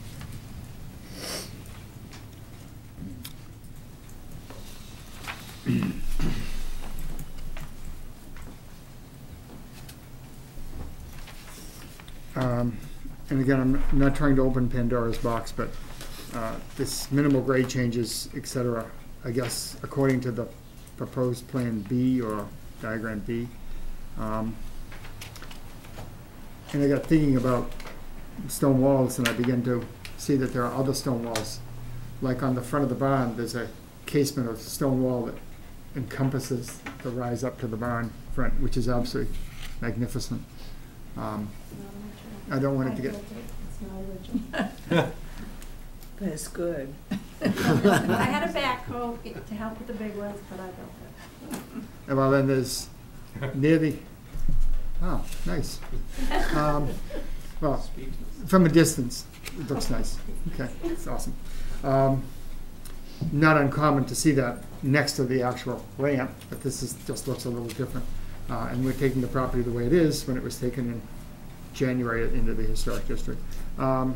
Um, and again, I'm not trying to open Pandora's box, but uh, this minimal grade changes, et cetera, I guess according to the proposed plan B or diagram B. Um, and I got thinking about stone walls, and I began to see that there are other stone walls. Like on the front of the barn, there's a casement of stone wall that encompasses the rise up to the barn front, which is absolutely magnificent. Um, I don't want it to get... It's not original. That's good. I had a backhoe to help with the big ones, but I built it. And well, then there's near the... Oh, nice. Um, well, from a distance, it looks nice. Okay, it's awesome. Um, not uncommon to see that next to the actual ramp, but this is just looks a little different. Uh, and we're taking the property the way it is when it was taken in January into the historic district. Um,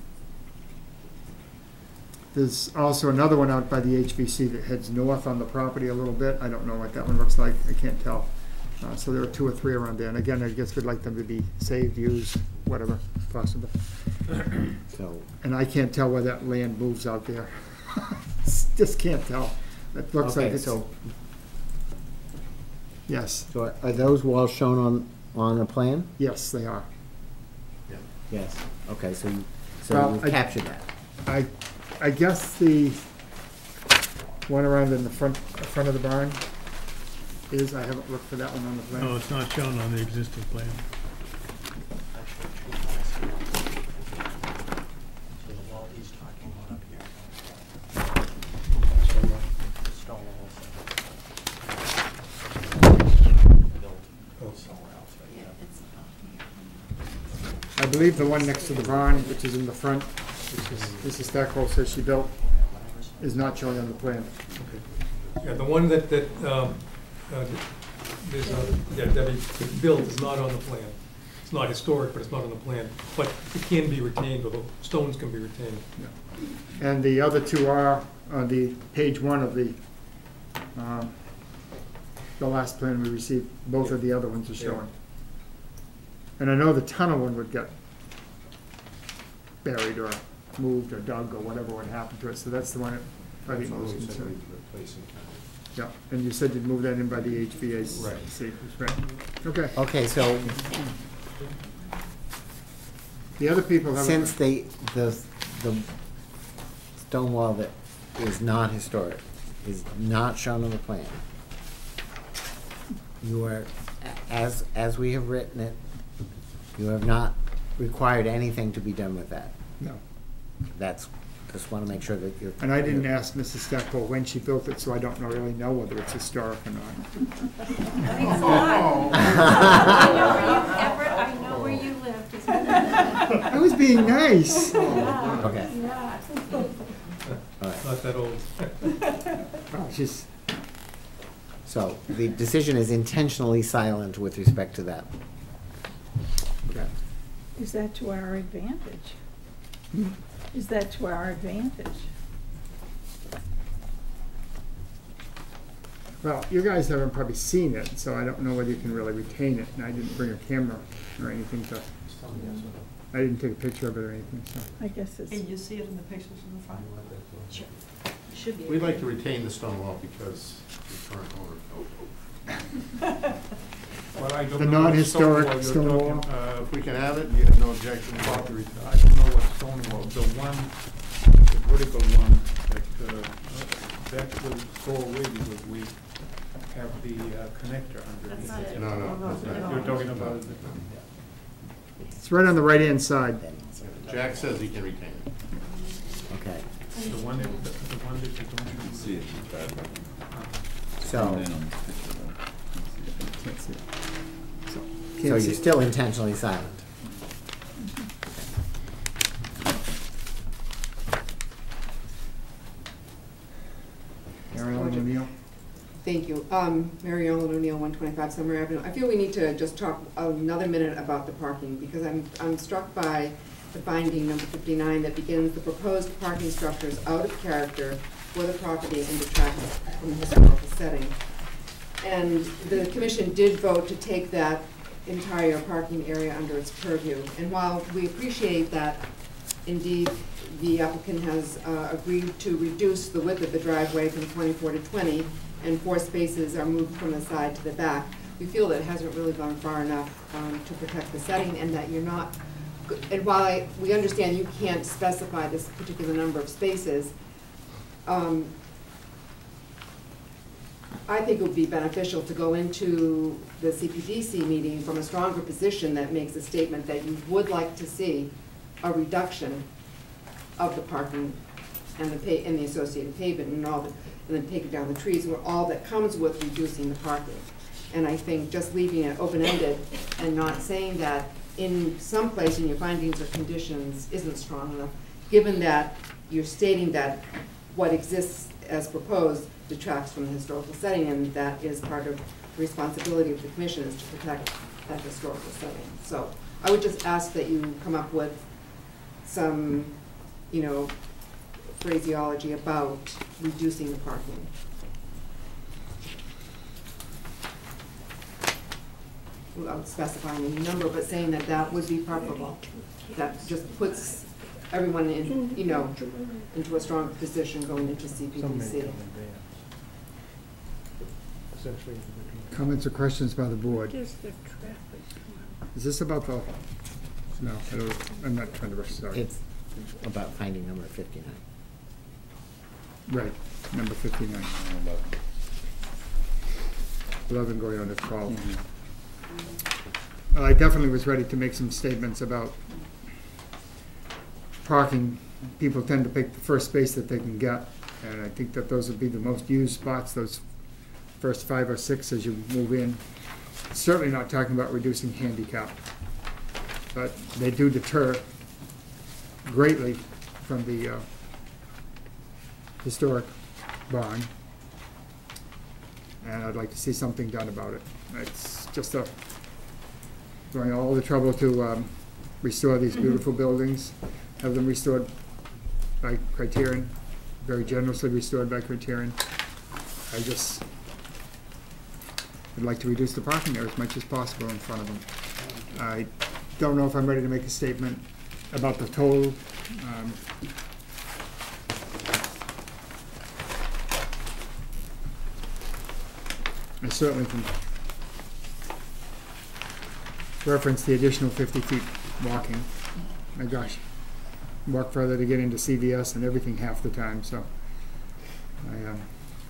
there's also another one out by the H V C that heads north on the property a little bit. I don't know what that one looks like. I can't tell. Uh, so there are two or three around there. And again, I guess we'd like them to be saved, used, whatever possible. So, and I can't tell where that land moves out there. Just can't tell. It looks okay, like it's... So, yes. So are those walls shown on, on the plan? Yes, they are. Yeah. Yes. Okay, so you, so Well, you've I- captured that. I, I guess the one around in the front, the front of the barn is, I haven't looked for that one on the plan. No, it's not shown on the existing plan. So the wall he's talking about up here. So the stone walls. Built somewhere else, right? Yeah. I believe the one next to the barn, which is in the front, which is, Missus Stackwell says she built, is not showing on the plan. Okay. Yeah, the one that, that, um, uh, there's a, yeah, Debbie built is not on the plan. It's not historic, but it's not on the plan, but it can be retained, or the stones can be retained. Yeah. And the other two are on the page one of the, um, the last plan we received. Both of the other ones are showing. And I know the tunnel one would get buried or moved or dug or whatever would happen to it, so that's the one that I think most concerned. Yeah, and you said you'd move that in by the H V A C. Right. Right. Okay. Okay, so The other people have... since they, the, the stone wall that is not historic is not shown on the plan, you are, a- as, as we have written it, you have not required anything to be done with that. No. That's, just want to make sure that you're. And I didn't ask Missus Stackwell when she built it, so I don't know- really know whether it's historic or not. I think it's a lot. I know where you, Everett, I know where you lived. It's been- I was being nice. Yeah, Okay. yeah. All right. Not that old. Oh, she's, So the decision is intentionally silent with respect to that. okay. Is that to our advantage? Is that to our advantage? Well, you guys haven't probably seen it, so I don't know whether you can really retain it, and I didn't bring a camera or anything to, I didn't take a picture of it or anything, so. I guess it's, Can you see it in the pictures in the front? Sure. Should be. We'd like to retain the stone wall because the current owner Well, I don't The know what non-historic stone wall stone you're wall. talking, uh, If we can have it, you have no objection. I don't know what stone wall, the one, the vertical one, that, uh, that will go away because we have the uh, connector underneath. That's not it. No, no, that's not it. You're talking about it. It's right on the right-hand side. Jack says he can retain it. Okay, The one that, the the one that you don't. See it. so, Zoom in on this picture, though. Can't see it. So, so can't you're see it. still intentionally silent? Mary Ellen O'Neill? Thank you. Um, Mary Ellen O'Neill, one twenty-five Summer Avenue. I feel we need to just talk another minute about the parking, because I'm, I'm struck by the finding number fifty-nine that begins, the proposed parking structure is out of character for the property and detracts from the historical setting. And the commission did vote to take that entire parking area under its purview. And while we appreciate that, indeed, the applicant has uh, agreed to reduce the width of the driveway from twenty-four to twenty, and four spaces are moved from the side to the back, we feel that it hasn't really gone far enough um, to protect the setting, and that you're not, and while I, we understand you can't specify this particular number of spaces, um, I think it would be beneficial to go into the C P D C meeting from a stronger position that makes a statement that you would like to see a reduction of the parking and the pa and the associated pavement and all the, and then taking down the trees, or all that comes with reducing the parking. And I think just leaving it open-ended and not saying that in some place in your findings or conditions isn't strong enough, given that you're stating that what exists as proposed detracts from the historical setting, and that is part of the responsibility of the commission is to protect that historical setting. So I would just ask that you come up with some, you know, phraseology about reducing the parking. Without specifying any number, but saying that that would be preferable. That just puts everyone in, you know, into a strong position going into C P D C. Comments or questions by the board? Is the traffic? Is this about the, no, I don't, I'm not trying to rush, sorry. It's about finding number fifty-nine. Right, number fifty-nine. eleven going on to twelve. I definitely was ready to make some statements about parking. People tend to pick the first space that they can get, and I think that those would be the most used spots, those first five or six as you move in. Certainly not talking about reducing handicap, but they do deter greatly from the uh, historic barn, and I'd like to see something done about it. It's just a, going all the trouble to um, restore these beautiful buildings, have them restored by Criterion, very generously restored by Criterion. I just would like to reduce the parking there as much as possible in front of them. I don't know if I'm ready to make a statement about the total. Um, I certainly can reference the additional fifty feet walking. My gosh, walk further to get into C V S and everything half the time, so I um,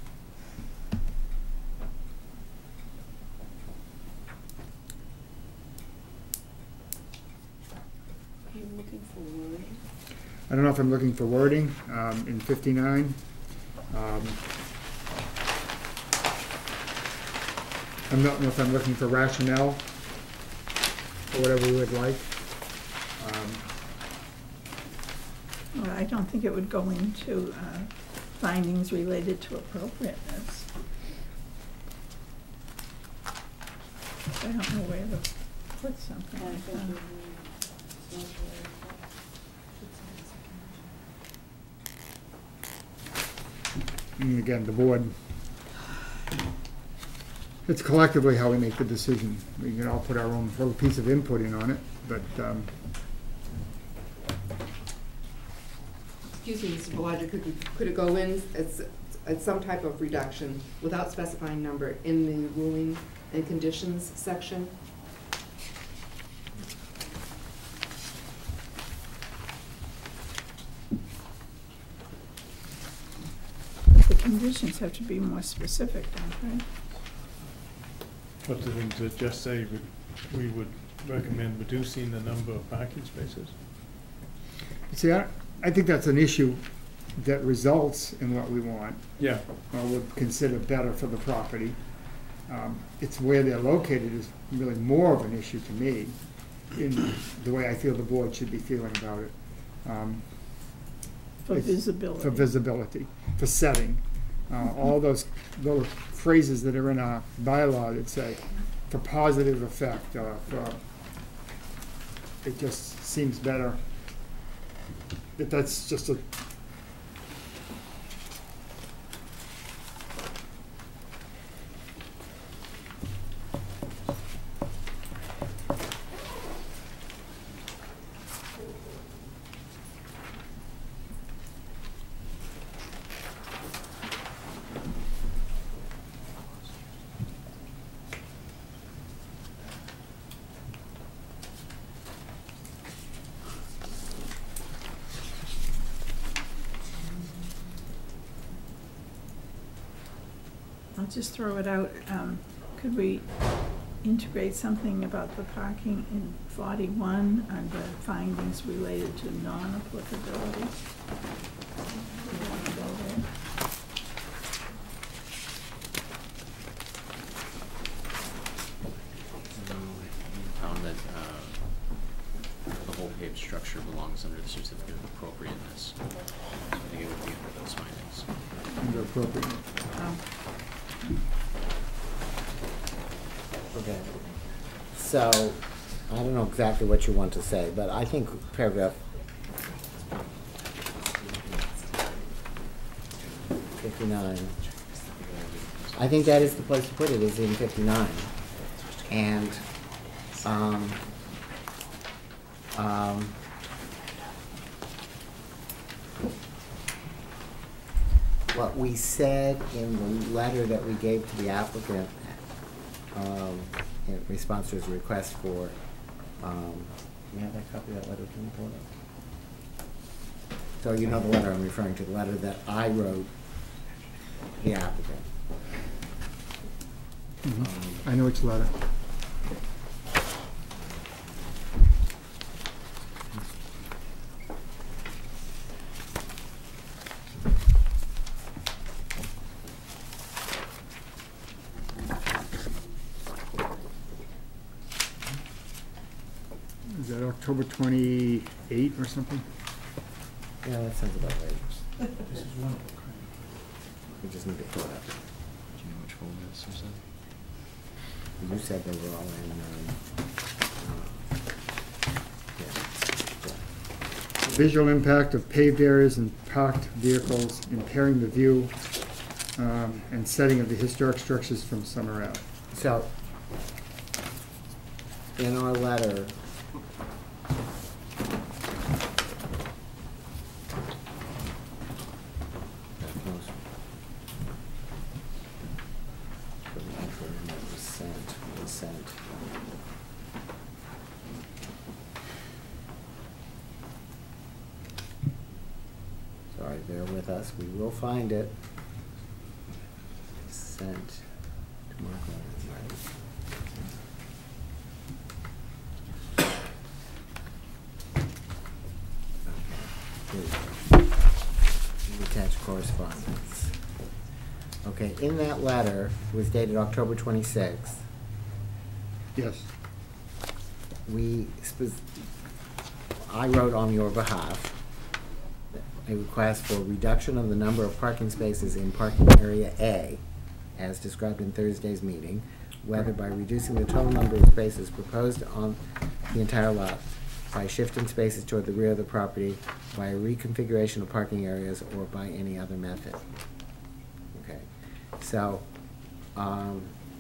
Are you looking for wording? I don't know if I'm looking for wording um, in fifty-nine. Um, I don't know if I'm looking for rationale or whatever we would like. Um, Well, I don't think it would go into uh, findings related to appropriateness. I don't know where to put something like that. And again, the board, it's collectively how we make the decision. We can all put our own little piece of input in on it, but um, Excuse me, Mister Belanger, could, we- could it go in as uh, some type of reduction without specifying number in the ruling and conditions section. The conditions have to be more specific, don't they? What do they to just say, we- we would recommend reducing the number of parking spaces? See, I, I think that's an issue that results in what we want, Yeah. or would consider better for the property. Um, It's where they're located is really more of an issue to me, in the way I feel the board should be feeling about it. Um, For it's- visibility. For visibility, for setting. Uh, all those little phrases that are in our bylaw that say, for positive effect, or for, it just seems better. That that's just a, I'll just throw it out. Um, could we integrate something about the parking in forty-one under findings related to non-applicability? You wanna go there? Found that uh, the whole paved structure belongs under the certificate of appropriateness. So I think it would be under those findings. under appropriate. Oh. Okay. So, I don't know exactly what you want to say, but I think paragraph fifty-nine, I think that is the place to put it, is in fifty-nine. And, um, um, what we said in the letter that we gave to the applicant, um, in response to his request for, um, you have that copy of that letter, can you pull it up? So you know the letter I'm referring to, the letter that I wrote the applicant. Mhm. I know which letter. Is that October twenty-eighth or something? Yeah, that sounds about right. This is one of them. We just need to pull it up. Do you know which folder this was in? You said they were all in, um, uh, yeah, yeah. Visual impact of paved areas and parked vehicles impairing the view um, and setting of the historic structures from Summer Ave. So, in our letter, sorry, bear with us, we will find it. Sent to Mark Ryan, right? Attached correspondence. Okay, in that letter, it was dated October twenty-sixth. Yes. We, spec- I wrote on your behalf a request for reduction of the number of parking spaces in parking area A, as described in Thursday's meeting, whether by reducing the total number of spaces proposed on the entire lot, by shifting spaces toward the rear of the property, by a reconfiguration of parking areas, or by any other method. Okay, so, um,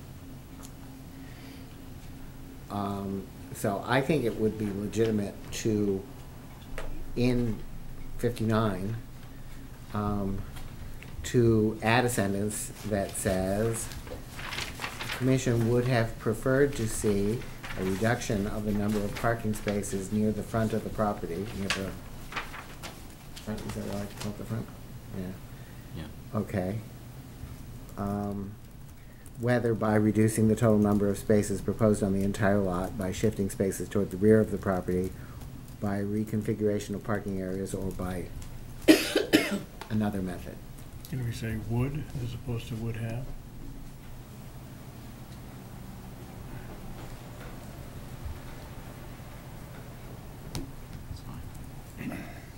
um, so I think it would be legitimate to, in fifty-nine, um, to add a sentence that says, the commission would have preferred to see a reduction of the number of parking spaces near the front of the property, near the front, is that what I like to call it, the front? Yeah. Yeah. Okay. Um, whether by reducing the total number of spaces proposed on the entire lot, by shifting spaces toward the rear of the property, by reconfiguration of parking areas, or by another method. Can we say would as opposed to would have? That's fine.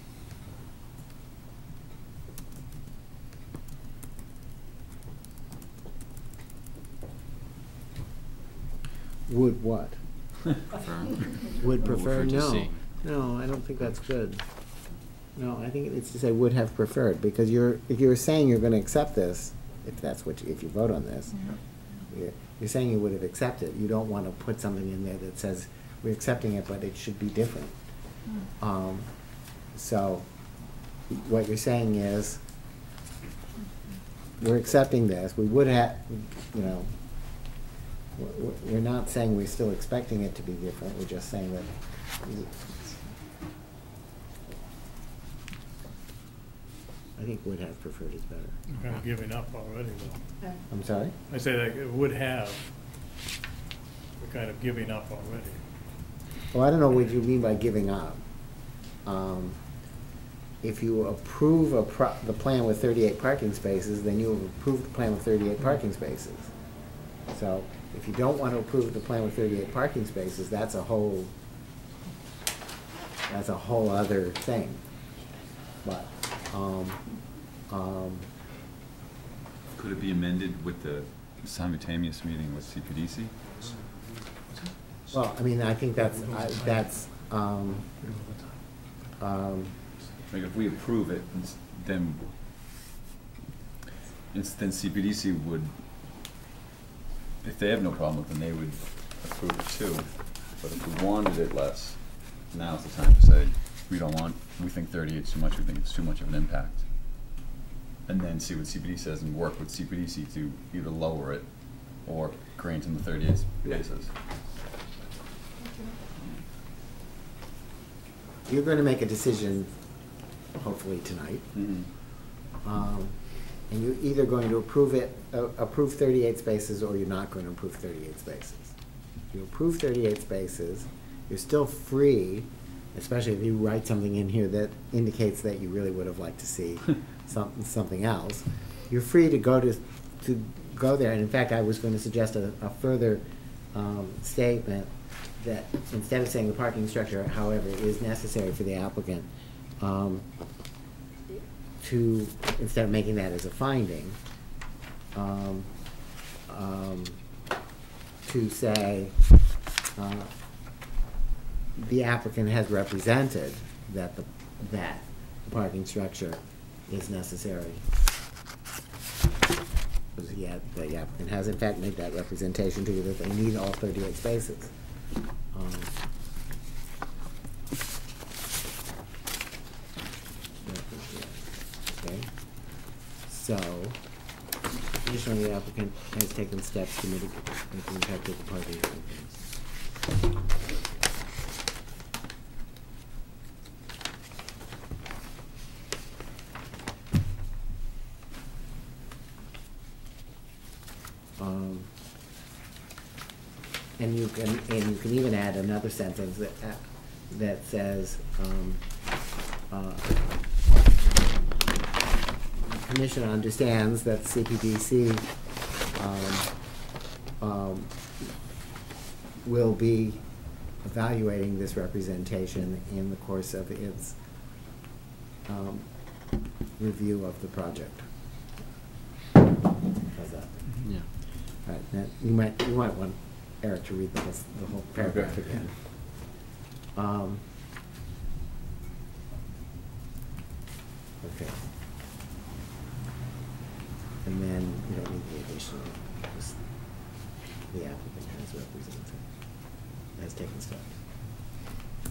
Would what? Prefer. Would Or prefer, to no. see. No, I don't think that's good. No, I think it's to say would have preferred, because you're, if you're saying you're gonna accept this, if that's what, you- if you vote on this, you're, you're saying you would have accepted. You don't wanna put something in there that says, we're accepting it, but it should be different. Um, so, what you're saying is, we're accepting this, we would have, you know, we're, we're not saying we're still expecting it to be different, we're just saying that. I think would have preferred is better. We're kind of giving up already, though. I'm sorry? I say that it would have. We're kind of giving up already. Well, I don't know what you mean by giving up. Um, if you approve a pro, the plan with thirty-eight parking spaces, then you have approved the plan with thirty-eight parking spaces. So, if you don't want to approve the plan with thirty-eight parking spaces, that's a whole, that's a whole other thing. But, um, um, Could it be amended with the simultaneous meeting with C P D C? well, I mean, I think that's, I, that's, um, um, Like, if we approve it, it's- then, it's, then C P D C would, if they have no problem with it, then they would approve it too. But if we wanted it less, now's the time to say, we don't want, we think thirty-eight's too much, we think it's too much of an impact. And then see what C P D says and work with C P D C to either lower it or grant them the thirty-eight spaces. you're gonna make a decision, hopefully tonight. Mm-hmm. Um, and you're either going to approve it, uh, approve thirty-eight spaces, or you're not going to approve thirty-eight spaces. If you approve thirty-eight spaces, you're still free, especially if you write something in here that indicates that you really would have liked to see something, something else. You're free to go to, to go there, and in fact, I was going to suggest a, a further, um, statement that instead of saying the parking structure, however, is necessary for the applicant, um, to, instead of making that as a finding, um, um, to say, uh, the applicant has represented that the, that the parking structure is necessary. Because he had, the applicant has in fact made that representation to you that they need all thirty-eight spaces. Um, Okay, so, additionally, the applicant has taken steps to mitigate the impact of the parking occupants. Um, and you can, and you can even add another sentence that, uh, that says, um, uh, the commission understands that C P D C, um, um, will be evaluating this representation in the course of its, um, review of the project. How's that? Yeah. All right, now, you might, you might want Eric to read the whole, the whole paragraph Okay. again. Um, okay. And then you don't need the additional, just the applicant has represented, has taken steps.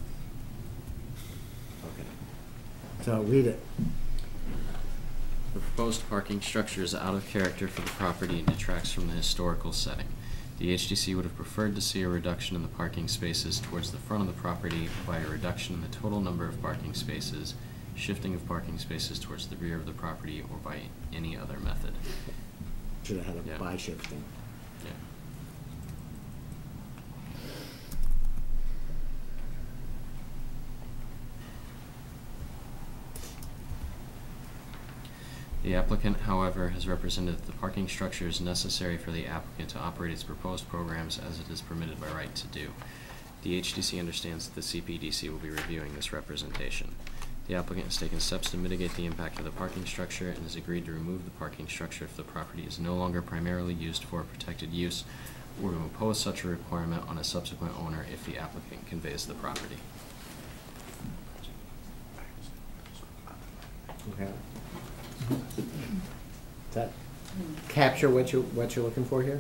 Okay. So read it. proposed parking structure is out of character for the property and detracts from the historical setting. The H D C would have preferred to see a reduction in the parking spaces towards the front of the property by a reduction in the total number of parking spaces, shifting of parking spaces towards the rear of the property, or by any other method. Should have had a Yeah. by shifting. Yeah. The applicant, however, has represented that the parking structure is necessary for the applicant to operate its proposed programs as it is permitted by right to do. The H D C understands that the C P D C will be reviewing this representation. The applicant has taken steps to mitigate the impact of the parking structure and has agreed to remove the parking structure if the property is no longer primarily used for protected use, or to impose such a requirement on a subsequent owner if the applicant conveys the property. Okay. Does that capture what you, what you're looking for here?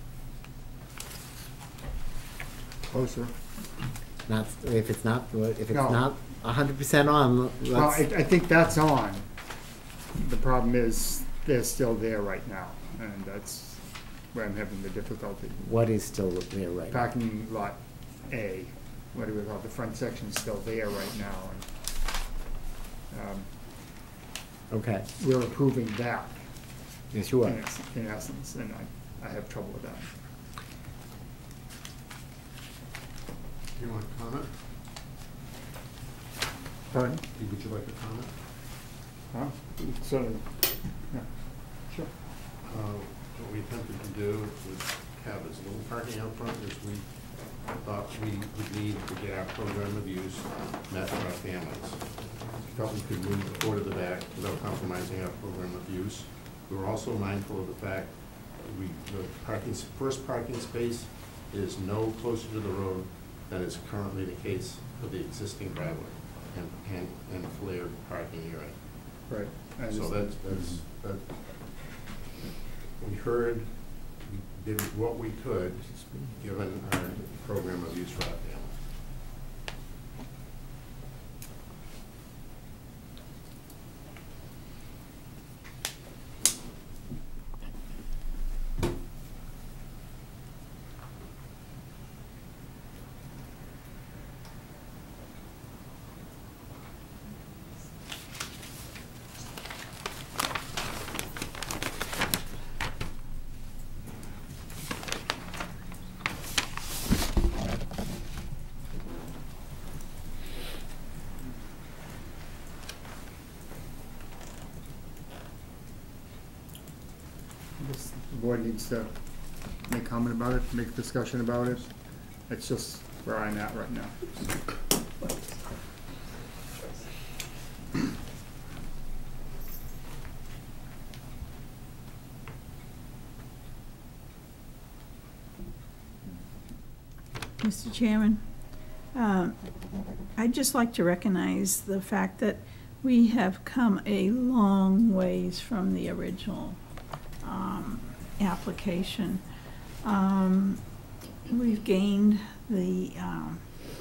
Closer. Not, if it's not, if it's No. not a hundred percent on, Well, I, let's, I think that's on. The problem is, they're still there right now, and that's where I'm having the difficulty. what is still there right now? Parking lot A, what do we call it, the front section's still there right now, and, um, Okay, we're approving that. yes, you are. In ess- in essence, and I, I have trouble with that. You want to comment? Pardon? Would you like to comment? Huh? Certainly. Yeah, sure. Uh, What we attempted to do was have as little parking out front as we thought we would need to get our program of use met for our families. We Felt we could move the floor to the back without compromising our program of use. We were also mindful of the fact that we, the parking, first parking space is no closer to the road than is currently the case for the existing driveway and, and, and flared parking area. Right. I So understand. that's, that's, that, we heard, we did what we could, given our program of use for our family. This- The board needs to make comment about it, make discussion about it. It's just where I'm at right now. Mister Chairman, um, I'd just like to recognize the fact that we have come a long ways from the original um, application. Um, We've gained the um,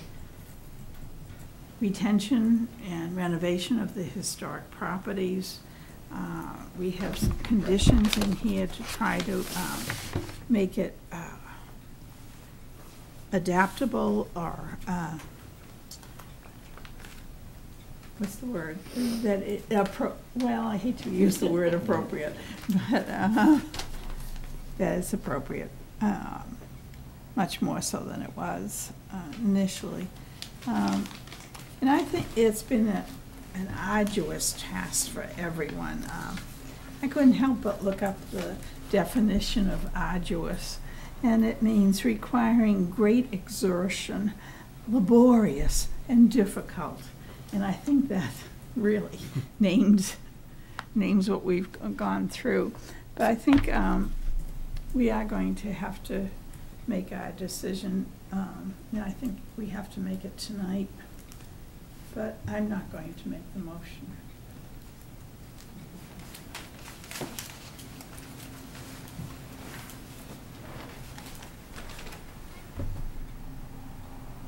retention and renovation of the historic properties. Uh, We have some conditions in here to try to um, make it uh, adaptable or, uh, what's the word? That it, appro- well, I hate to use the word appropriate, but uh, that it's appropriate, um, much more so than it was uh, initially. Um, And I think it's been a, an arduous task for everyone. Um, I couldn't help but look up the definition of arduous, and it means requiring great exertion, laborious and difficult. And I think that really names, names what we've gone through. But I think um, we are going to have to make our decision, um, and I think we have to make it tonight. But I'm not going to make the motion.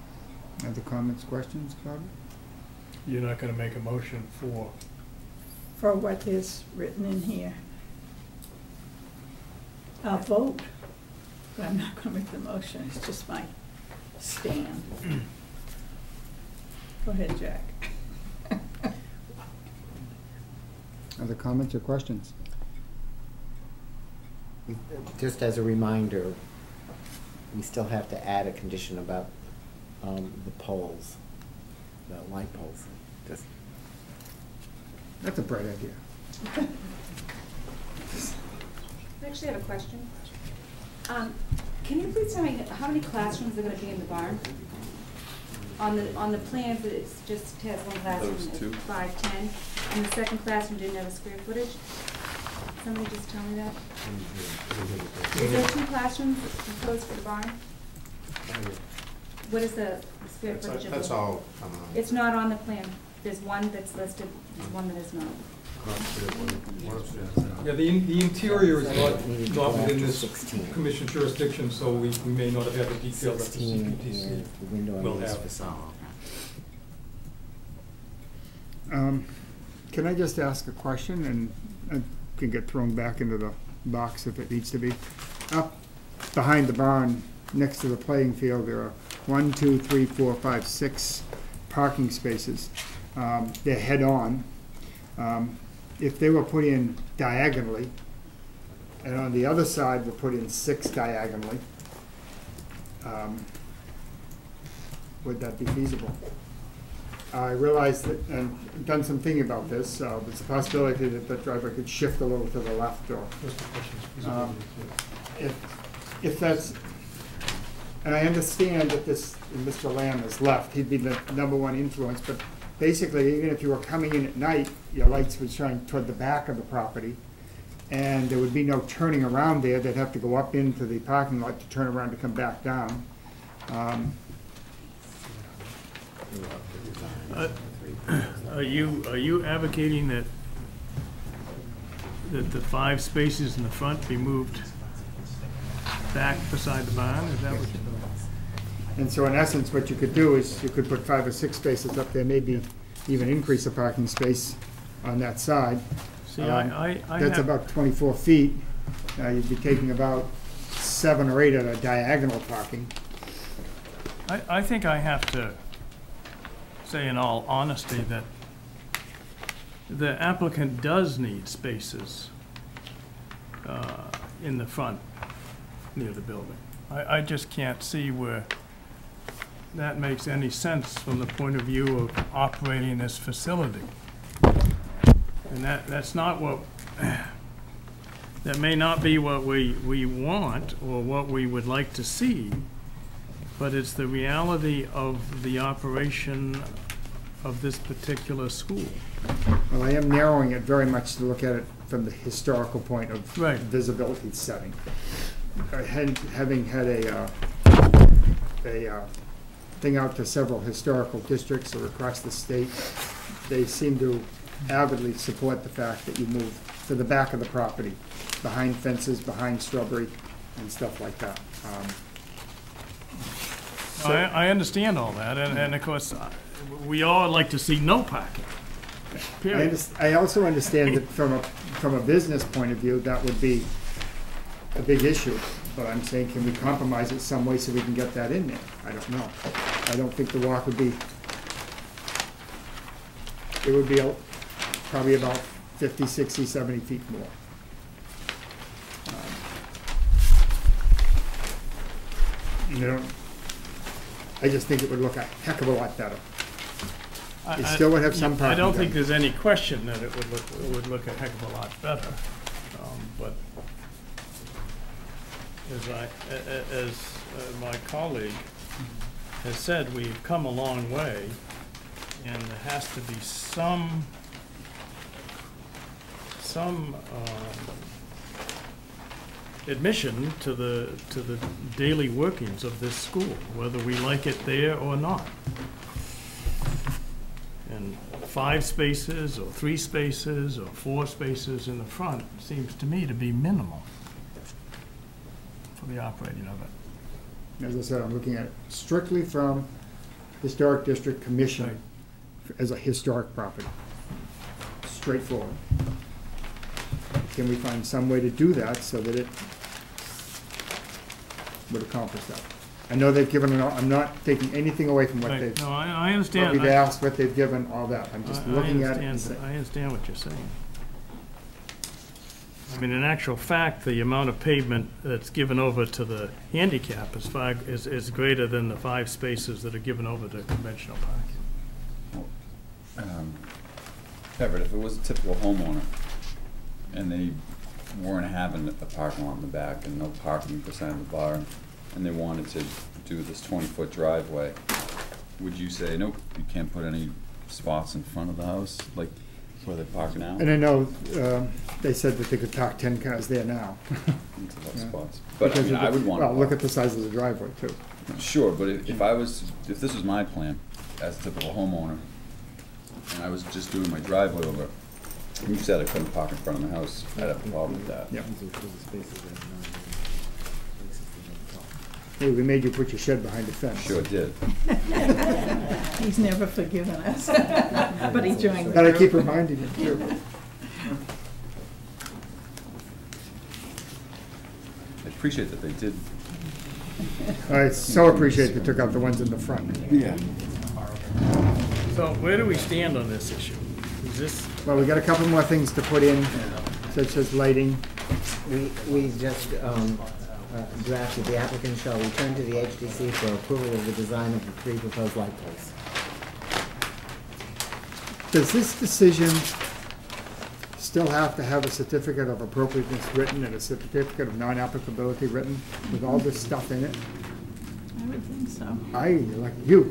Other comments, questions, Claudia? You're not gonna make a motion for for what is written in here. I'll vote, but I'm not gonna make the motion, it's just my stand. Go ahead, Jack. Other comments or questions? Just as a reminder, we still have to add a condition about um, the poles, the light poles. Just That's a bright idea. I actually have a question. Um, can you please tell me how many classrooms are gonna be in the barn? On the, on the plans, it's just has one classroom, Those two? it's five ten, and the second classroom didn't have a square footage. Somebody just tell me that. Is there two classrooms proposed for the barn? What is the square That's- footage of the? that's all, um, It's not on the plan. There's one that's listed, there's one that is not. Yeah, the, in- the interior is not, Needed to not go within after this sixteen. commission jurisdiction, so we, we may not have had the details that the Sixteen C P T C is the window will on this have. facade. Um, Can I just ask a question, and and can get thrown back into the box if it needs to be? Up behind the barn, next to the playing field, there are one, two, three, four, five, six parking spaces. Um, They're head-on. Um, If they were put in diagonally, and on the other side were put in six diagonally, um, would that be feasible? I realize that, and I've done some thinking about this, uh, there's a possibility that the driveway could shift a little to the left, or, Just the question is um, feasibility, if, if that's, and I understand that this, Mister Lamb has left, he'd be the number one influence, but basically, even if you were coming in at night, your lights would shine toward the back of the property, and there would be no turning around there, they'd have to go up into the parking lot to turn around to come back down. Um, Uh, Are you, are you advocating that, that the five spaces in the front be moved back beside the barn? Is that what you're? And so in essence, what you could do is you could put five or six spaces up there, maybe even increase a parking space on that side. See, I, Um, I, I That's have, about twenty-four feet. Uh, You'd be taking about seven or eight of the diagonal parking. I, I think I have to say in all honesty that the applicant does need spaces uh, in the front near the building. I, I just can't see where that makes any sense from the point of view of operating this facility. And that, that's not what, that may not be what we, we want or what we would like to see, but it's the reality of the operation of this particular school. Well, I am narrowing it very much to look at it from the historical point of Right. visibility setting. Uh, had- Having had a, uh, a uh, thing out to several historical districts or across the state, they seem to avidly support the fact that you move to the back of the property, behind fences, behind shrubbery, and stuff like that. Um, so- I, I understand all that, and, and of course, uh, we all like to see no parking, I, period. underst- I also understand that from a, from a business point of view, that would be a big issue. But I'm saying, can we compromise it some way so we can get that in there? I don't know. I don't think the walk would be, it would be a- probably about fifty, sixty, seventy feet more. Um, You know, I just think it would look a heck of a lot better. I- It I- still would have some I parking. don't think done. there's any question that it would look, it would look a heck of a lot better, um, but as I, a- a- as uh, my colleague has said, we've come a long way, and there has to be some, some, um, admission to the, to the daily workings of this school, whether we like it there or not. And five spaces, or three spaces, or four spaces in the front seems to me to be minimal for the operating of it. As I said, I'm looking at it strictly from Historic District Commission as a historic property. straightforward. Can we find some way to do that so that it would accomplish that? I know they've given, an- I'm not taking anything away from what Right. they've, No, I, I what understand. we've I- asked, what they've given, all that. I'm just I- I looking at it and understand- saying. I understand what you're saying. I mean, in actual fact, the amount of pavement that's given over to the handicap is five, is, is greater than the five spaces that are given over to conventional parking. Um, Everett, if it was a typical homeowner and they weren't having a parking lot in the back and no parking beside the bar, and they wanted to do this twenty-foot driveway, would you say, nope, you can't put any spots in front of the house, like where they're parking now? And I know, um, they said that they could park ten cars there now. Into those Yeah. spots. But I Because mean, of the- I would want. Well, look at the size of the driveway too. Sure, but if, if I was, if this was my plan, as a typical homeowner, and I was just doing my driveway over, and you said I couldn't park in front of my house, I'd have a problem with that. Yeah. Hey, we made you put your shed behind the fence. Sure did. He's never forgiven us, but he joined the Gotta keep group. reminding him too. I appreciate that they did. I so appreciate they took out the ones in the front. Yeah. So where do we stand on this issue? Is this, Well, we got a couple more things to put in, such as lighting. We, we just um, uh, drafted, the applicant shall return to the H D C for approval of the design of the three proposed light poles. Does this decision still have to have a certificate of appropriateness written and a certificate of non-applicability written with all this stuff in it? I would think so. I, like you.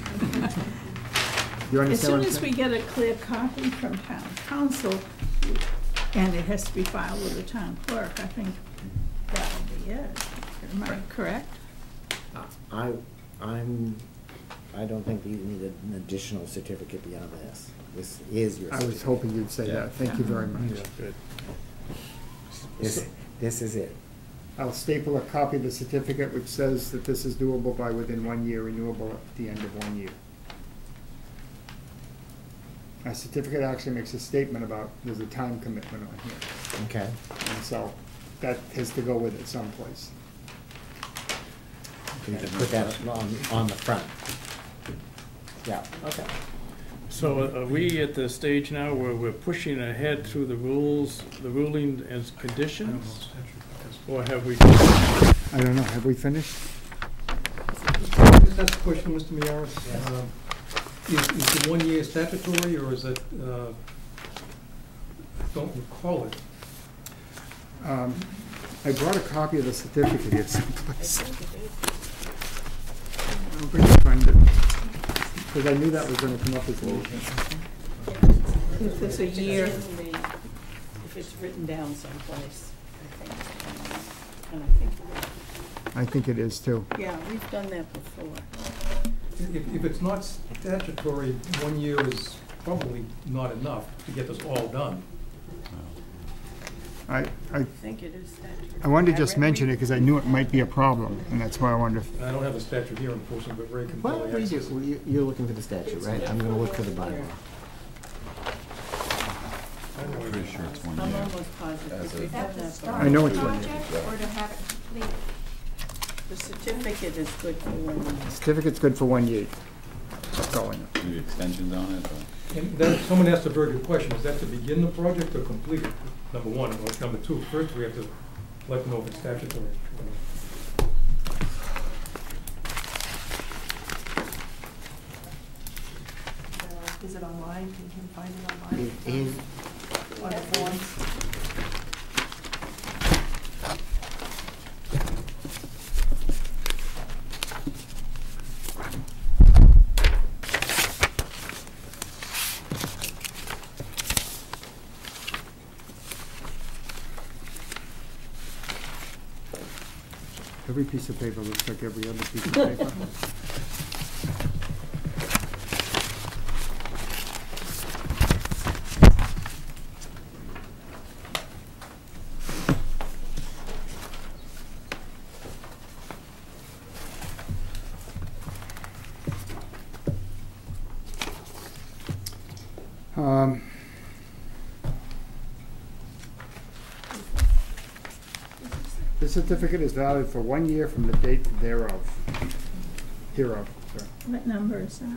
You As understand soon what I'm as we saying? get a clear copy from town council, and it has to be filed with the town clerk, I think that will be it. Am I correct? I, I'm, I don't think you need an additional certificate beyond this. This is your I certificate. was hoping you'd say that. Thank you very much. good. This, this is it. I'll staple a copy of the certificate which says that this is doable by within one year, renewable at the end of one year. A certificate actually makes a statement about, there's a time commitment on here. Okay. And so that has to go with it someplace. You can put that on, on the front. Yeah, okay. so are we at the stage now where we're pushing ahead through the rules, the ruling as conditions? Or have we? I don't know, have we finished? Just ask a question, Mister Miyares. Uh, Is, is the one year statutory, or is it, uh, I don't recall it. Um, I brought a copy of the certificate here someplace. I'm going to find it, because I knew that was going to come up as well. If there's a year, If it's written down someplace, I think, and I think, I think it is too. yeah, we've done that before. If, if it's not statutory, one year is probably not enough to get this all done. I, I, I think it is statutory. I wanted to just mention it because I knew it might be a problem, and that's why I wanted to. I don't have a statute here, unfortunately, but Ray can Well, probably what do you access do? it. Well, you- You're looking for the statute, right? I'm gonna look for the bylaw. I'm pretty sure it's one I'm year. almost positive. As a- we've Is that done to that start I know the it's one year. project or to have it completed? The certificate is good for one year. Certificate's good for one year. That's all I know. Any extensions on it, or? And then, someone asked a very good question, is that to begin the project or complete it? Number one, or number two, first we have to let them know if it's statutory. Uh, Is it online? Can you find it online? It is, On the forms? Every piece of paper looks like every other piece of paper. Um, The certificate is valid for one year from the date thereof. Hereof, sorry. What number is that?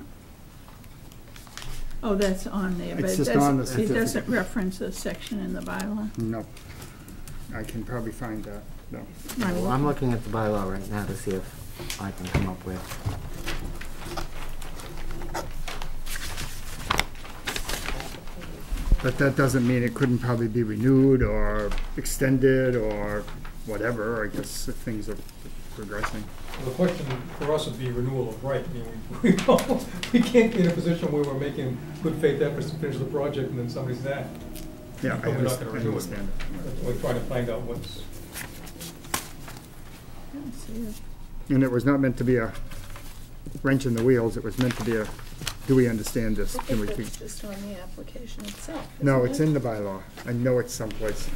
Oh, that's on there, but It's it just on the doesn't, it doesn't certificate. reference a section in the bylaw. No. I can probably find that, no. Well, I'm looking at the bylaw right now to see if I can come up with. But that doesn't mean it couldn't probably be renewed or extended or whatever, I guess, if things are progressing. The question for us would be renewal of right. I mean, we, we don't, we can't be in a position where we're making good faith efforts to finish the project and then somebody's that. Yeah, I But we're not understand- gonna I renew it. understand. That's why We're trying to find out what's, I don't see it. And it was not meant to be a wrench in the wheels, it was meant to be a, do we understand this? I Can we think be- that's just on the application itself. No, isn't it's it? in the bylaw. I know it's someplace.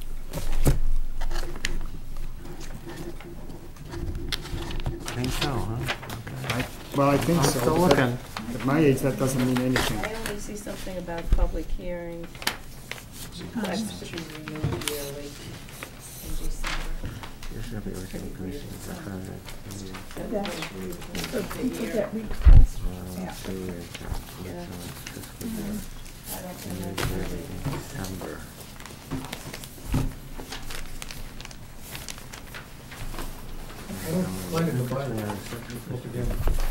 I think so, huh? I- Well, I think I'm so. still but that- looking. At my age, that doesn't mean anything. I only see something about public hearings. That should be renewed yearly in December. There should be a written permission for further review. That's for people year. that request Well, applications. two years, uh, Yeah. fiscal year. I don't think And that's then really- in December. I don't find it in the bylaw. Look again.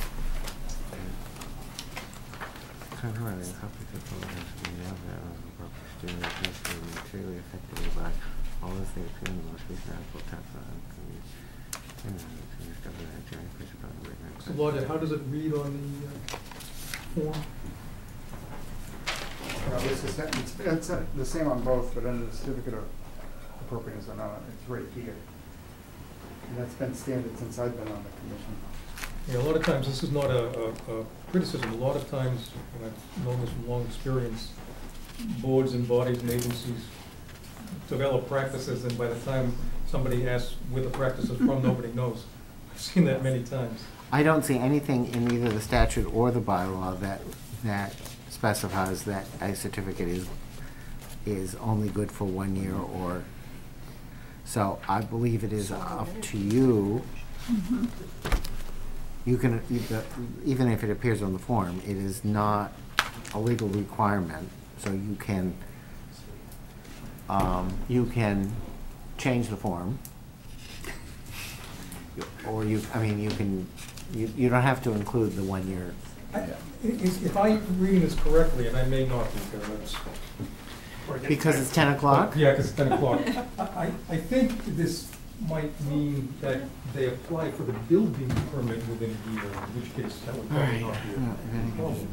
Currently, a copy of the folder has been mailed out of the proper student is being materially affected by all the things in the most recent article tax on. So Claudia, how does it read on the uh, form? Well, this is, it's, it's uh, the same on both, but under the certificate of appropriateness or not, it's right here. And that's been standard since I've been on the commission. Yeah, a lot of times, this is not a, a, a criticism, a lot of times, and I've known this from long experience, boards and bodies and agencies develop practices, and by the time somebody asks where the practice is from, nobody knows. I've seen that many times. I don't see anything in either the statute or the bylaw that, that specifies that a certificate is, is only good for one year or, so I believe it is up to you. Mhm. You can, you- the- even if it appears on the form, it is not a legal requirement, so you can, um, you can change the form. Or you, I mean, you can, you, you don't have to include the one year. I- If, if I'm reading this correctly, and I may not be, because it's. Because it's ten o'clock? Yeah, because it's ten o'clock. I, I think this might mean that they apply for the building permit within a year, in which case that would probably not be a problem.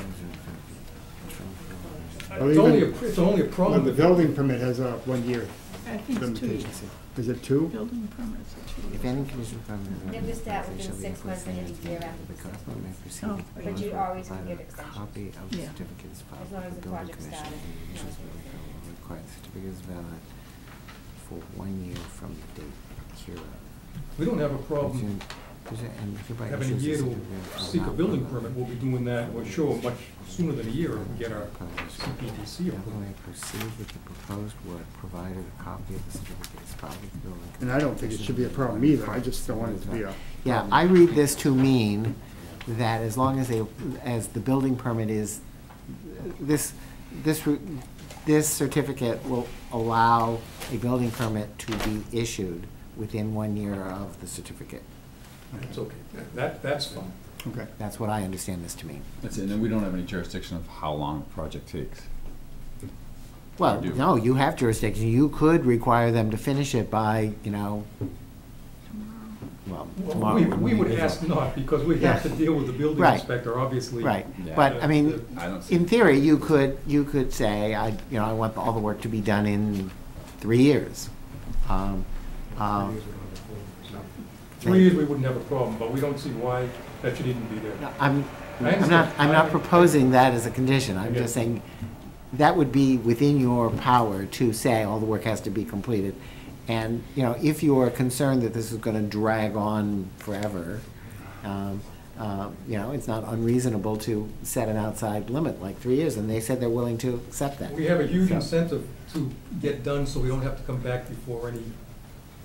Well, It's only, even- a- it's only a Well, problem. the building permit has a one-year I think it's two years. limitation. Is it two? Building permits are two years. If any condition permit. If it's that within six months, then it's a year after the six months. Oh, But you always can get extensions. Copy of the Yeah. certificate is filed As long as with the building project commission. started. and the issues will be required. The certificate is valid for one year from the date hereof. We don't have a problem Presume- presume- and hereby having a issues year to certificate of seek a allowed building permit. permit. We'll be doing that, we'll show much sooner than a year if we get our C P D C Applicant approval. may proceed with the proposed work, provided a copy of the certificate is filed with the building. And I don't think it should be a problem either. I just don't want it to be a. Yeah, I read this to mean that as long as they, as the building permit is, this, this, re- this certificate will allow a building permit to be issued within one year of the certificate. That's okay, that, that's fine. Okay. That's what I understand this to mean. That's it, and then we don't have any jurisdiction of how long a project takes. Well, We do. no, you have jurisdiction. You could require them to finish it by, you know, well, Well, tomorrow. we, wouldn't we be would good. ask not, because we have to Yeah. deal with the building Right. inspector, obviously. Right, Yeah. but, I mean, The- I don't see. in theory, you could, you could say, I, you know, I want all the work to be done in three years. Um, um, Three years, we wouldn't have a problem, but we don't see why that should even be there. I'm, I I'm not, understand. I'm I- not proposing that as a condition. I'm Yeah. just saying, that would be within your power to say all the work has to be completed. And, you know, if you are concerned that this is gonna drag on forever, um, uh, you know, it's not unreasonable to set an outside limit, like three years, and they said they're willing to accept that. We have a huge So- incentive to get done, so we don't have to come back before any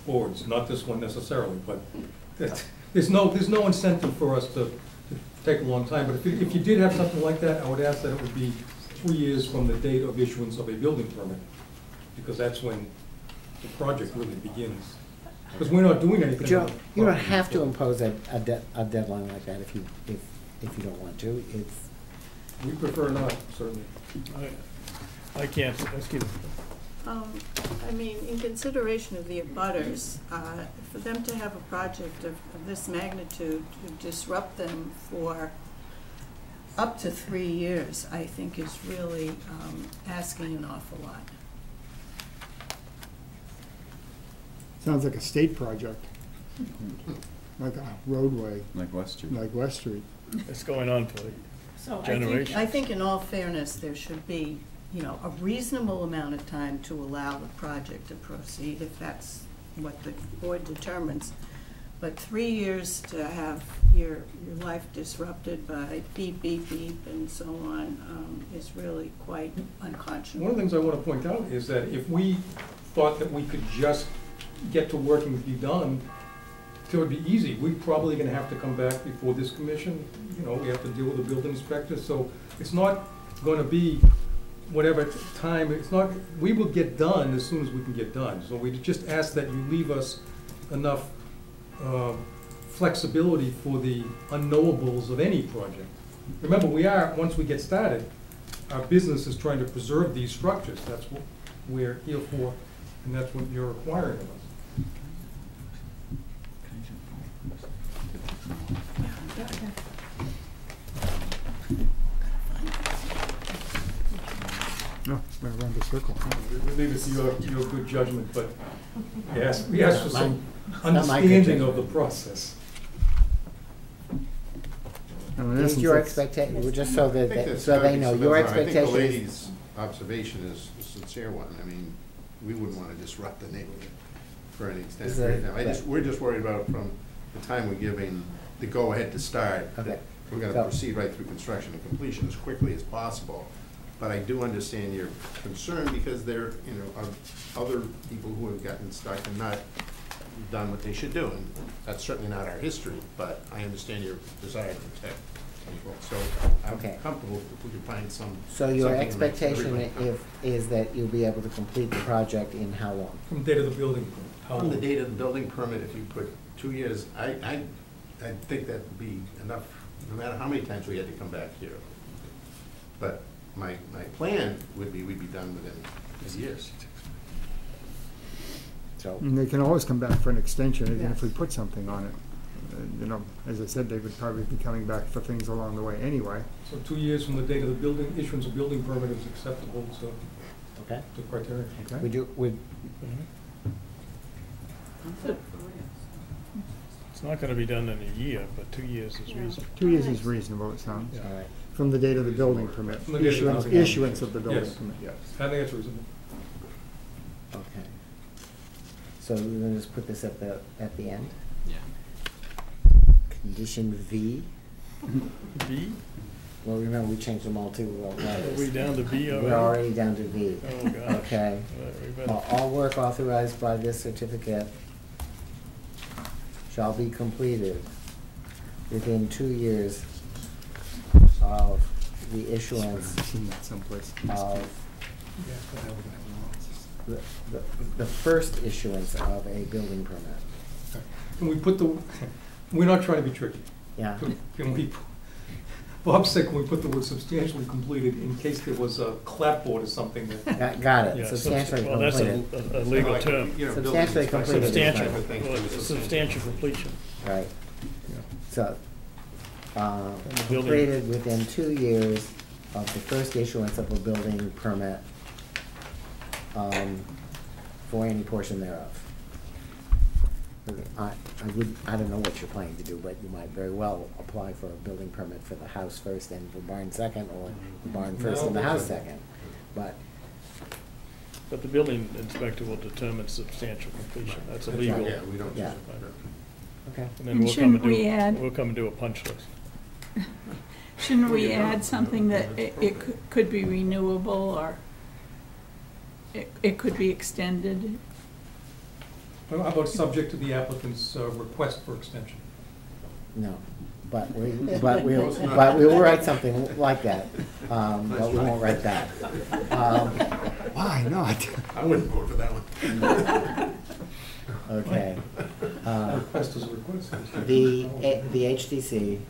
boards, not this one necessarily, but that- there's no, there's no incentive for us to, to take a long time. But if you, if you did have something like that, I would ask that it would be three years from the date of issuance of a building permit, because that's when the project really begins. Because we're not doing anything. But you don't, on the you don't property have to until- impose a, a de- a deadline like that if you, if, if you don't want to. It's, We prefer not, certainly. I, I can't, excuse me. Um, I mean, in consideration of the abutters, uh, for them to have a project of, of this magnitude to disrupt them for up to three years, I think is really, um, asking an awful lot. Sounds like a state project, like a roadway, Like West Street. like West Street. It's going on for So I think, generations. I think in all fairness, there should be, you know, a reasonable amount of time to allow the project to proceed, if that's what the board determines. But three years to have your, your life disrupted by beep, beep, beep, and so on, um, is really quite unconscionable. One of the things I want to point out is that if we thought that we could just get to work and be done, it would be easy. We're probably gonna have to come back before this commission, you know, we have to deal with the building inspector, so it's not gonna be whatever t- time, it's not, we will get done as soon as we can get done. So we just ask that you leave us enough uh, flexibility for the unknowables of any project. Remember, we are, once we get started, our business is trying to preserve these structures. That's what we're here for, and that's what you're requiring of us. No, we're around the circle. We we leave it to your, your good judgment, but yes, we ask for some Not my good understanding judgment. of the process. And in is essence, your that's- expectation, well, just so I that, think that- that's so gotta they be know, some your effort. I think expectation the is. lady's observation is a sincere one. I mean, we wouldn't want to disrupt the neighborhood for any extent Is there- right now. I just, we're just worried about from the time we're giving the go-ahead to start, Okay. that we're gonna So- proceed right through construction and completion as quickly as possible. But I do understand your concern because there, you know, are other people who have gotten stuck and not done what they should do. And that's certainly not our history, but I understand your desire to protect people. So I'm Okay. comfortable if we can find some. So your something that makes expectation everybody if, is that you'll be able to complete the project in how long? From date of the building permit. how On the long? date of the building permit, if you put two years, I, I, I think that would be enough, no matter how many times we had to come back here. But my, my plan would be we'd be done within a year. So, And they can always come back for an extension, even if Yes. we put something on it. Uh, You know, as I said, they would probably be coming back for things along the way anyway. So two years from the date of the building, issuance of building permit is acceptable to okay, the criteria. would you, would, It's not gonna be done in a year, but two years is reasonable. Two years is reasonable, it sounds, all right. from the date of the building permit. From the date of the Issuance, building permit. issuance of the building Yes. permit, yes. I think it's reasonable. Okay. So we're gonna just put this at the, at the end? Yeah. Condition V, B? well, remember, we changed them all to uh, Are letters. we down to B already? We're already down to V. Oh, gosh. Okay. All right, we better- All all work authorized by this certificate shall be completed within two years of the issuance I've seen that someplace. of, the, the, the first issuance of a building permit. Can we put the, we're not trying to be tricky. Yeah, Can- Can we, Bob said, can we put the word substantially completed in case there was a clapboard or something that. got, got Yeah, it, subs- substantially Well, that's a, completed, a a legal Like, term. you know, building Substantially inspector- completed is Substantial, fine. Thanks to well, the it's substantial completion. right. So, uh, the building- completed within two years of the first issuance of a building permit, um, for any portion thereof. I, I would, I don't know what you're planning to do, but you might very well apply for a building permit for the house first and for barn second, or the barn first and the house second. But, But the building inspector will determine substantial completion. That's a legal. Yeah, we don't. Yeah. okay. And then And we'll come shouldn't and do, we add- we'll come and do a punch list. Shouldn't we add something that it, it cou- could be renewable, or it, it could be extended? How about subject to the applicant's uh, request for extension? No, but we, but we'll, but we will write something like that, um, but we won't write that. Um, Why not? I wouldn't vote for that one. Okay. Uh, Request is a request. The, A- the H D C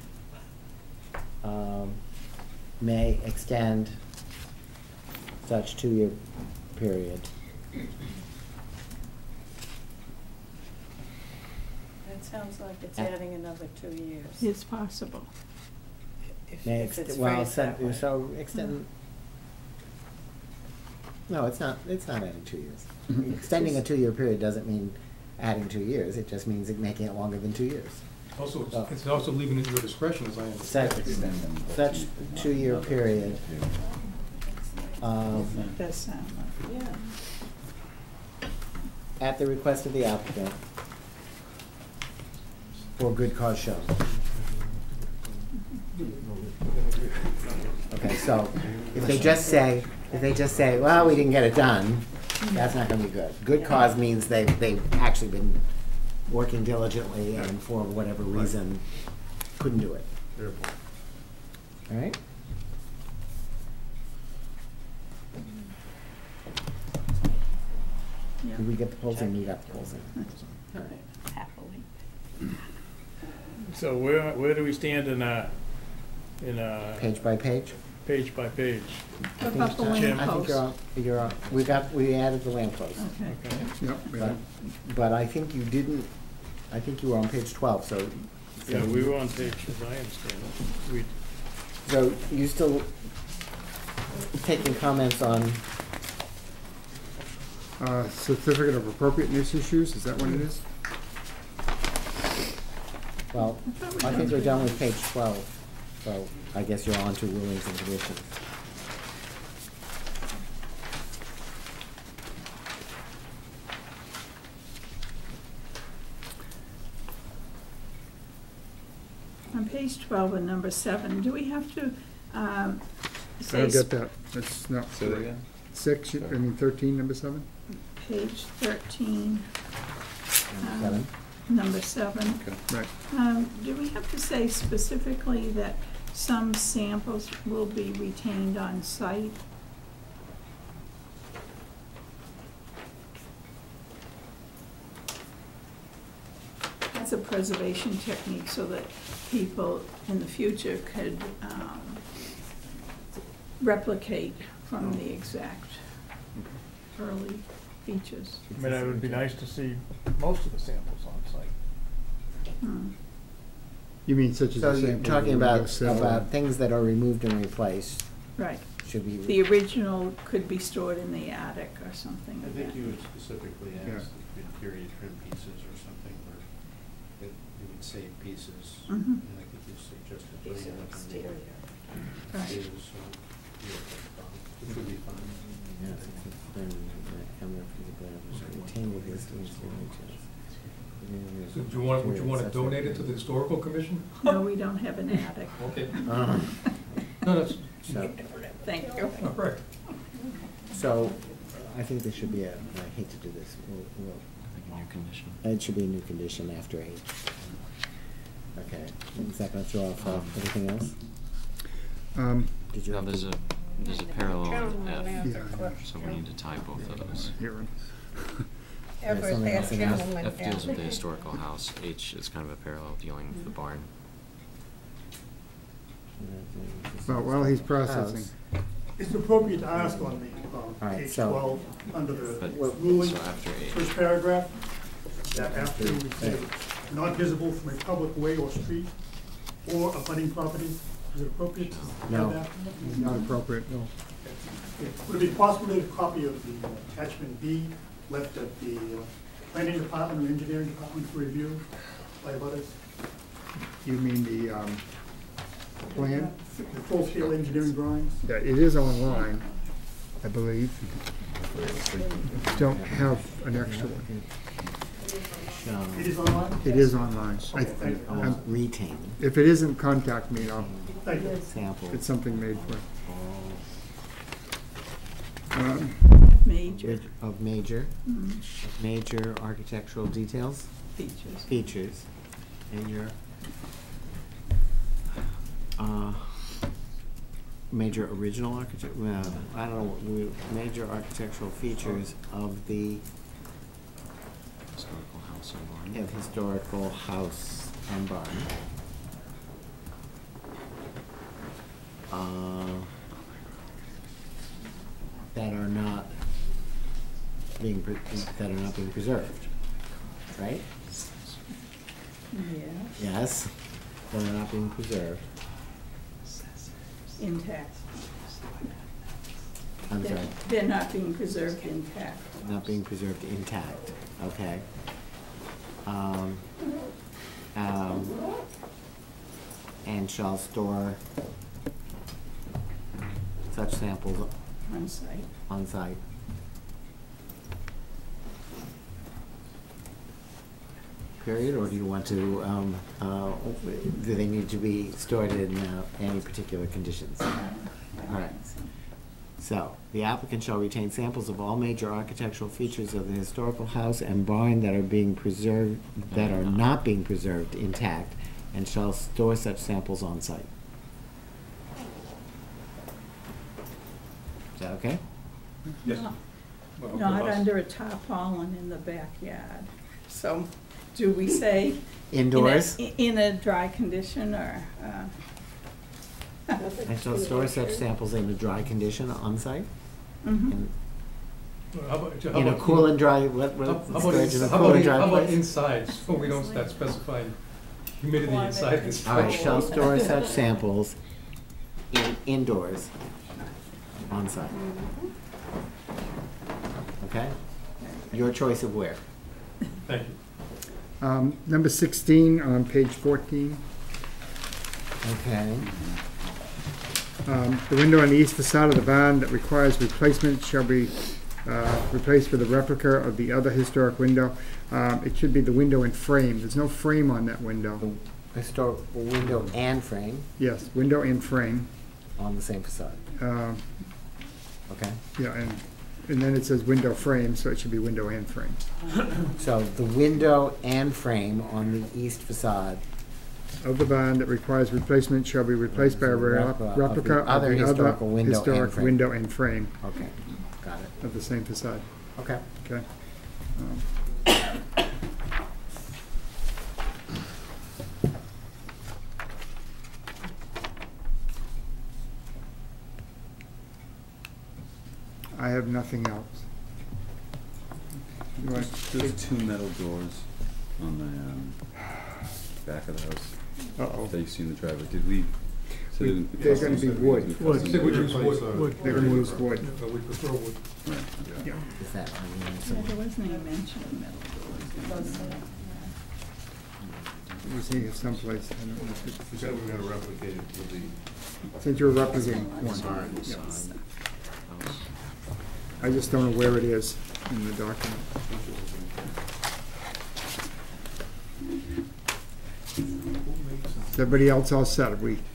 um, may extend such two-year period. That sounds like it's Uh, adding another two years. It's possible. If- May if ext- it's well, phrased that so, way. so extend, no, it's not, it's not adding two years. Extending a two-year period doesn't mean adding two years, it just means it making it longer than two years. Also, Oh. it's- it's also leaving it at your discretion, as I understand. Such, Extend them. such two-year period, um, That does sound like, Yeah. at the request of the applicant, for good cause shown. Okay, so if they just say, if they just say, well, we didn't get it done, that's not gonna be good. Good cause means they've, they've actually been working diligently and for whatever reason, couldn't do it. Fair point. All right? yeah. Did we get the polls in? We got the polls in. All right. Happily. So where, where do we stand in a, in a, Page by page? page by page? I What think about the it's- Jim? I think you're on, you're on, we got, we added the lamp post. Okay. Okay. Yep, But, yeah. but I think you didn't, I think you were on page twelve, so. so Yeah, we you- were on page, as I understand it. We, So you still taking comments on, Uh, certificate of appropriateness issues, is that what it is? well, I think we're done with page twelve, so I guess you're on to rulings and conditions. On page twelve and number seven, do we have to, um, I say don't sp- get that, that's not Say that correct. again? Six, I mean thirteen, number seven? page thirteen, um, Seven? number seven? Right. Um, do we have to say specifically that some samples will be retained on site? That's a preservation technique so that people in the future could, um, replicate from the exact early features. I mean, it would be nice to see most of the samples on site. Hmm. You mean such as So a you're sample talking of about, Windows seven? about things that are removed and replaced Right. should be. The original could be stored in the attic or something I of think that. you would specifically Yeah. ask the period trim pieces or something, or that you would save pieces. Mhm. And I think you suggested These putting are it up in exterior. the Right. pieces, so, yeah, that's fine. Which would be fine. Yeah, it's been, uh, camera for the brand, so retain the existing signatures. So do you want, would you want to donate it to the historical commission? No, we don't have an attic. Okay. Uh, No, that's, So, Thank you. all right. so I think there should be a, I hate to do this, we'll, we'll, I think a new condition. it should be a new condition after H. Okay, is that gonna throw off uh, everything else? Um, Did you No, have there's to? a, there's a parallel in Yeah, I F, know. so we need to tie both of those. here. There's something else in F, F? F deals with the historical house, H is kind of a parallel dealing with the barn. Well, while he's processing, It's appropriate to ask on the, All um, right, page so- twelve, under the But, ruling, so after first H, paragraph, that after we say, not visible from a public way or street or abutting property, is it appropriate to have No. that? not appropriate, no. Would it be possible to get a copy of the attachment B left at the uh, planning department or engineering department for review by abutters? You mean the, um, plan? The full-scale engineering drawings? Yeah, it is online, I believe. Don't have an extra one. It is online? It is online. I- Okay, thank you. I'm- Retain If it isn't, contact me, and I'll Thank you. sample. get something made for it. Um, Major. Of major, Mhm. of major architectural details, Features. features, major, uh, major original architect, well, I don't know, what we, major architectural features of the, Historical house and barn. of historical house and barn. Uh, that are not being, pre- that are not being preserved, right? Yes. Yes, that are not being preserved. Intact. I'm They're- sorry, They're not being preserved intact. not being preserved intact, okay. Um, um, and shall store such samples On site. on site. Period, or do you want to, um, uh, do they need to be stored in, uh, any particular conditions? All right. So, the applicant shall retain samples of all major architectural features of the historical house and barn that are being preserved, that are not being preserved intact, and shall store such samples on site. Is that okay? Yes. Not- Well, okay, Not us. under a tarpaulin in the backyard. So, do we say? in a- Indoors? In a dry condition, or, uh? And shall store such samples in a dry condition on site? Mhm. In- Well, how about- how In a about- cool and dry, what, what, How how about, storage ins- in a how cool about, and in- dry how about place? inside, so we don't start specifying humidity Climate inside this. control. All right, shall store such samples in, indoors, on site. Okay? Your choice of where. Thank you. Um, Number sixteen on page fourteen. Okay. Um, The window on the east facade of the barn that requires replacement shall be uh, replaced with a replica of the other historic window. Um, It should be the window and frame. There's no frame on that window. Historical window and frame Yes, window and frame. on the same facade. Um, Okay? Yeah, and, and then it says window frame, so it should be window and frame. So the window and frame on the east facade Of the barn that requires replacement shall be replaced by a rep- Replica of replica the of other the other historical window and historic frame. window and frame Okay, got it. of the same facade. Okay. Okay. Um, I have nothing else. You want to- There's two metal doors on the, um, back of the house. Uh-oh. That you see in the driveway. Did we? so We- they're gonna be wood. Wood. I think we use wood. Wood. They're gonna use wood. Uh, We prefer wood. Right. Yeah. Is that on the Yeah, inside? there wasn't any mention of metal doors. We see it someplace. I don't know if it's- We said we we're gonna replicate it with the Since you're representing one. barn. Yeah. I just don't know where it is in the document. Is everybody else all set? Have we,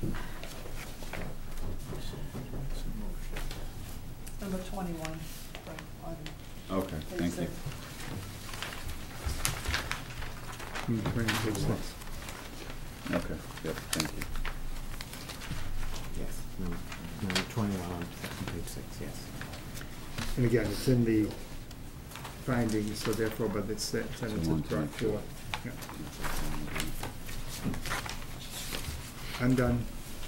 Number twenty-one. on Okay, page thank you. six. hmm, wait, page six. Okay, yep, thank you. Yes, number, number twenty-one on page six, yes. And again, it's in the findings, so therefore, but it's, it's and it's So one, brought two, forth. Yeah. I'm done.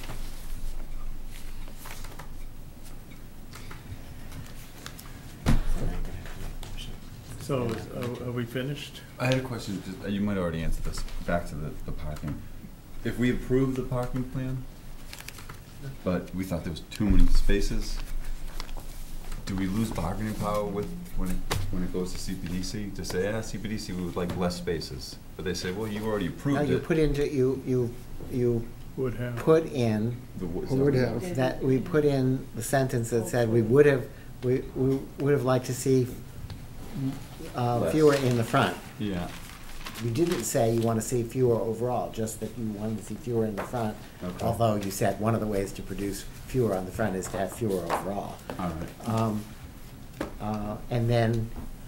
So, are, are we finished? I had a question, just, uh, you might already answer this, back to the, the parking. If we approve the parking plan, but we thought there was too many spaces, do we lose bargaining power with, when it, when it goes to C P D C, to say, ah, C P D C would like less spaces? But they say, well, you already Now, approved you it. put into, you, you, you Would have. put in, The wo- Who would have? that, we put in the sentence that said we would have, we, we would have liked to see uh, Less. fewer in the front. Yeah, You didn't say you want to see fewer overall, just that you wanted to see fewer in the front. Okay. Although you said one of the ways to produce fewer on the front is to have fewer overall. all right. Um, uh, and then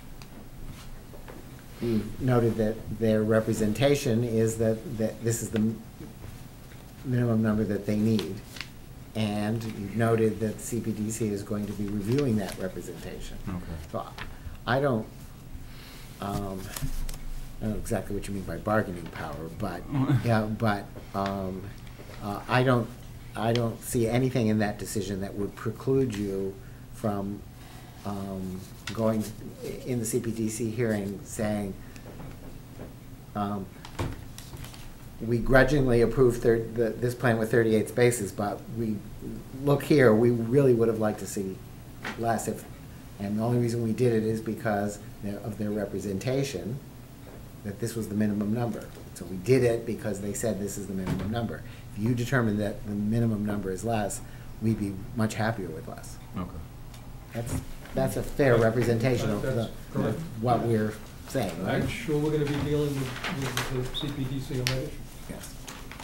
you noted that their representation is that, that this is the m- minimum number that they need. And you noted that C P D C is going to be reviewing that representation. Okay. So I don't, um, I don't know exactly what you mean by bargaining power, but, yeah, but, um, uh, I don't, I don't see anything in that decision that would preclude you from, um, going in the C P D C hearing saying, um, we grudgingly approve thir- the, this plan with thirty-eight spaces, but we, look here, we really would have liked to see less if, and the only reason we did it is because their- of their representation, that this was the minimum number. So we did it because they said this is the minimum number. If you determine that the minimum number is less, we'd be much happier with less. Okay. That's, that's a fair representation of the, That's correct. of what we're saying, right? I'm sure we're gonna be dealing with, with the C P D C on that issue. Yes.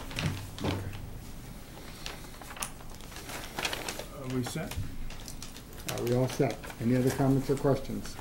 Are we set? Are we all set? Any other comments or questions?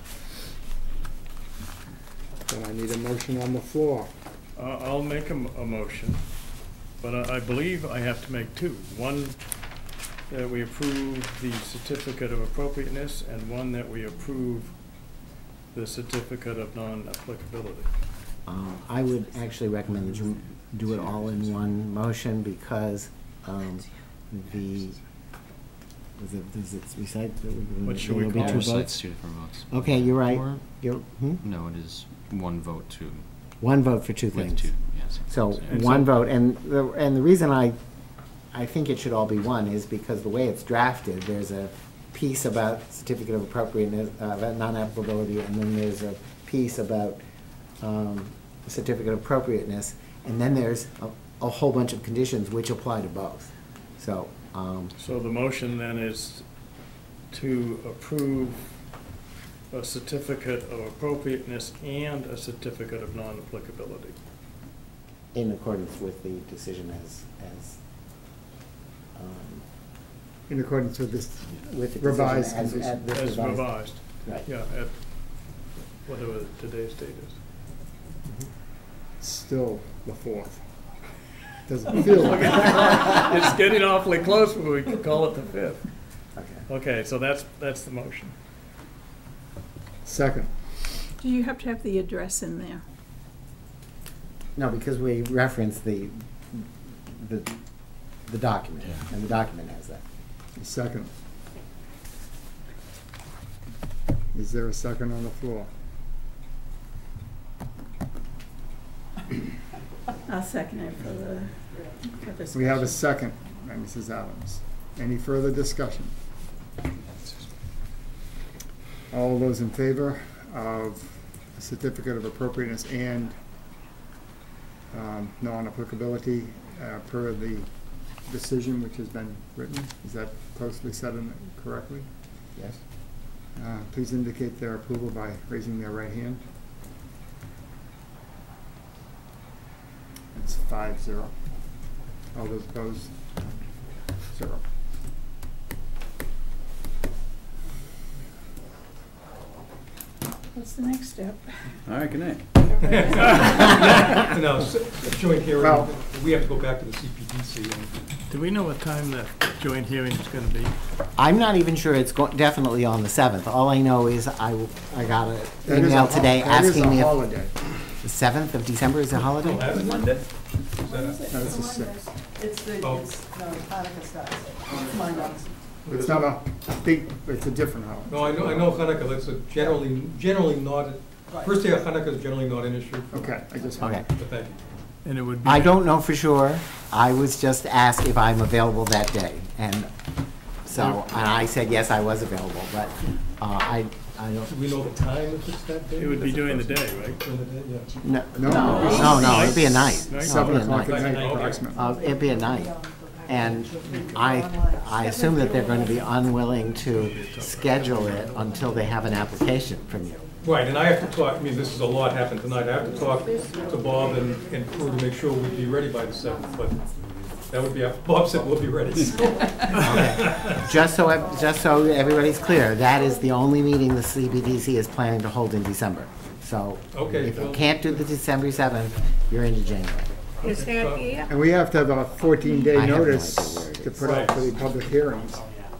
Then I need a motion on the floor. Uh, I'll make a, m- a motion, but I, I believe I have to make two. One, that we approve the certificate of appropriateness, and one that we approve the certificate of non-applicability. Um, I would actually recommend that you do it all in one motion because, um, the, was it, does it recite? that we're gonna- What should we there'll be call two it? votes? Recites two different votes. Okay, you're right. Or- You're, hmm? No, it is one vote to. One vote for two With things. two, yes. So, And one so- vote, and the, and the reason I, I think it should all be one is because the way it's drafted, there's a piece about certificate of appropriateness, uh, about non-applicability, and then there's a piece about, um, certificate of appropriateness, and then there's a, a whole bunch of conditions which apply to both. So, um, So the motion then is to approve a certificate of appropriateness and a certificate of non-applicability. in accordance with the decision as, as, um, In accordance with this with the decision revised as, condition. as this As revised. revised, Right. yeah, at whatever today's date is. Still the fourth. Doesn't feel like it. It's getting awfully close, but we can call it the fifth. Okay. Okay, so that's, that's the motion. Second. Do you have to have the address in there? No, because we reference the, the, the document, Yeah. and the document has that. Second. Is there a second on the floor? I'll second it for the, for discussion. We have a second by Missus Adams. Any further discussion? All those in favor of a certificate of appropriateness and um, non-applicability uh, per the decision which has been written? Is that closely said in correctly? Yes? Uh, Please indicate their approval by raising their right hand. It's five zero. All those opposed? Zero. What's the next step? All right, good night. No, s- joint hearing, Well- we have to go back to the C P D C and Do we know what time that joint hearing is gonna be? I'm not even sure it's go- definitely on the seventh. All I know is I, w- I got an That is a email ho- today that is a asking me if holiday. the seventh of December is a holiday? Monday? Is that a- No, it's the sixth. It's the, Oh. it's, no, Hanukkah starts. It's my notes. It's not a big, it's a different holiday. No, I know, I know Hanukkah, that's a generally, generally not, Right. first day of Hanukkah is generally not an issue. Okay, I just. Okay. But thank you. And it would be. I don't know for sure. I was just asked if I'm available that day, and so, and I said yes, I was available, but, uh, I, I Do don't, we know the time if it's that day? It would be during the day, right? During the day, yeah. no, No. no, no, it'd be a night. Night? No, Seven it'd be a o'clock at night. night Okay. approximately. Uh, it'd be a night. And I, I assume that they're going to be unwilling to schedule it until they have an application from you. Right, and I have to talk, I mean, this is a lot happened tonight, I have to talk to Bob and, and crew to make sure we'd be ready by the seventh, but That would be, Bob said we'll be ready. Okay. Just so, ev- just so everybody's clear, that is the only meeting the C B D C is planning to hold in December. So Okay. if you can't do the December seventh, you're into January. Is there here? And we have to have a fourteen day I have no notice idea where it to is. put out for the public hearings.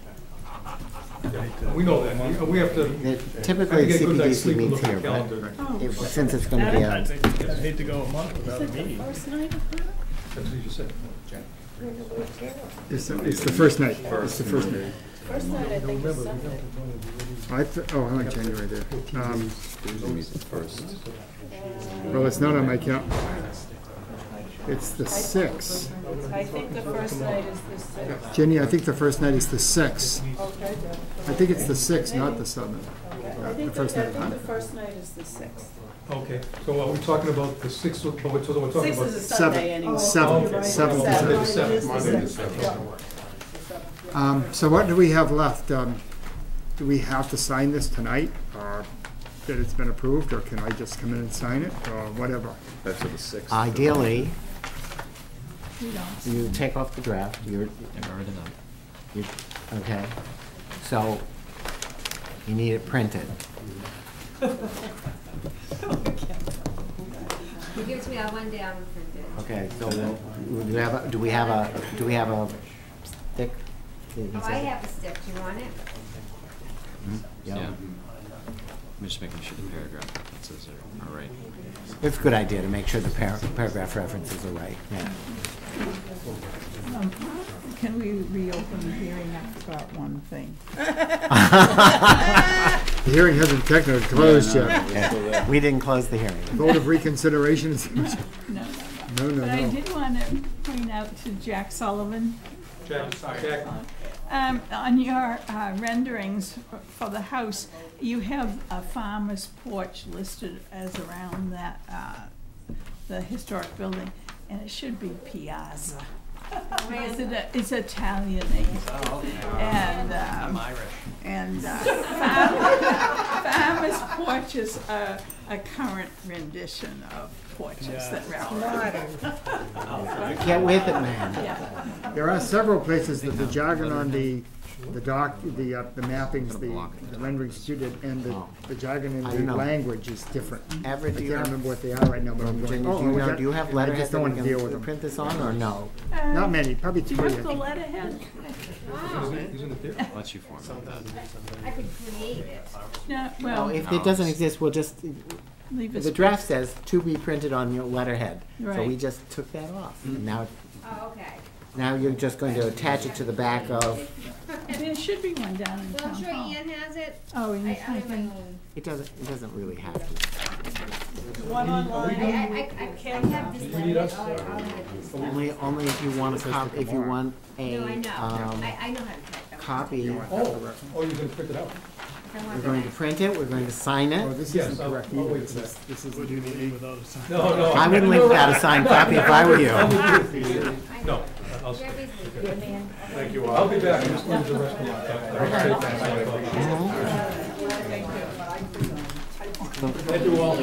We know that, we, we have to. It- Typically, I have to get a C good B D night's C sleep and meets look at here, the but calendar. if- since it's gonna be I a, think, I hate to go a month without a meeting. First night of that? That's what you said. It's, the- it's the first night, it's the first night. First night, I think, is Sunday. I, th- oh, I like January there. Um, First. well, it's not on my count. It's the sixth. I think the first night is the sixth. Jenny, I think the first night is the sixth. Okay. I think it's the sixth, not the seventh. I Uh, think, the first the- I night, think huh? the first night is the sixth. Okay, so are we talking about the sixth, but we're, so we're talking Sixth about. is a Sunday anyway. Seventh, Oh, seventh, right. seventh. Monday the seventh. Monday the seventh. Um, so what do we have left? Um, do we have to sign this tonight, or that it's been approved, or can I just come in and sign it, or whatever? That's for the sixth. ideally, We don't. you take off the draft, you're, I've already done. you, okay? So, you need it printed. You give it to me on one day, I'm printed. Okay, so we'll, do we have, a do we have a, do we have a stick? Oh, I have a stick, do you want it? Yeah. I'm just making sure the paragraph references are, are right. It's a good idea to make sure the par- paragraph references are right, yeah. Um, Can we reopen the hearing? I forgot one thing. The hearing hasn't technically closed Yeah, yet. yeah. We didn't close the hearing. Vote of reconsideration is, No, no, no. no, no, But I no. did want to point out to Jack Sullivan, Jack, Jack, um, on your uh, renderings for the house, you have a farmer's porch listed as around that, uh, the historic building, and it should be piazza. Because it, it's Italianate. And, um, I'm Irish. and, uh, farm- farmer's porches are a current rendition of porches that Ralph. Get with it, man. Yeah. There are several places that the jargon on the, the doc, the, uh, the mappings, the the renderings suited, and the, the jargon I in the know. language is different. Ever, I do can't you have, remember what they are right now, but I'm Jenny, going, do oh, you we know, got- do you have and I letterhead just that don't we want to deal with can them. print this on, or no? Uh, Not many, probably Do you three. I have the think. letterhead? isn't it there? I'll let you format that. I could create it. No, Well, well, if it doesn't exist, we'll just, leave it. the draft says to be printed on your letterhead. So we Right. just took that off. And now, Oh, okay. now you're just going to attach it to the back of, There should be one down in So I'm town sure hall. Ian has it. Oh, I, and I you have my think, own. it doesn't, it doesn't really have to. One I, I, online. I, I I have this. You need us? I'll, I'll have this. Only, only if you want a cop, if you want a, No, I know. um, I, I know how to type. copy, Oh, oh, you're gonna print it out? I want we're going to that. print it, we're going to sign Oh, it. this Yes, isn't I'll- correct I'll either. wait This for is, that. this is. Would you leave without a sign? No, no. I wouldn't leave without a signed copy if I were you. No, I'll, You're basically good man. Thank you all. I'll be back, I'm just going to the rest of my. Thank you all.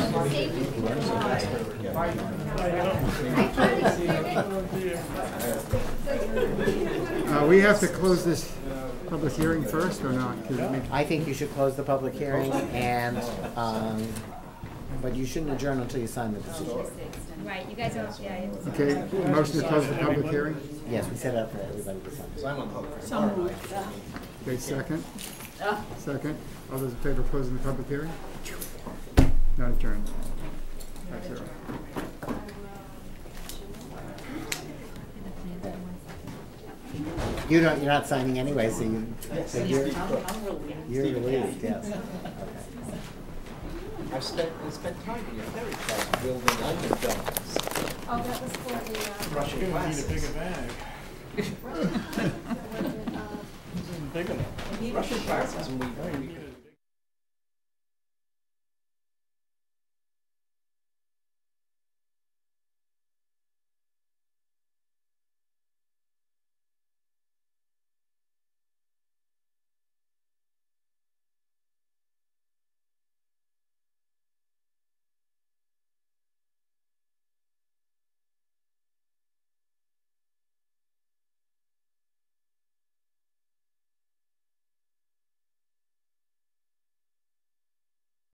Uh, we have to close this public hearing first, or not? 'Cause it makes- I think you should close the public hearing and, um, but you shouldn't adjourn until you sign the decision. Right, you guys are, yeah. it's- Okay, motion to close the public hearing? Yes, we set it up for everybody to sign. so moved. Okay, second? Second. All those in favor of closing the public hearing? Not adjourned. Five zero. You don't, you're not signing anyway, so you, so you're, you're relieved, yes. Okay. I spent, I spent time here, very fast, building onion domes. Oh, that was for the, uh. Russian You're gonna need a classics. bigger bag. was it, uh, Big enough. Russian classics, and we, we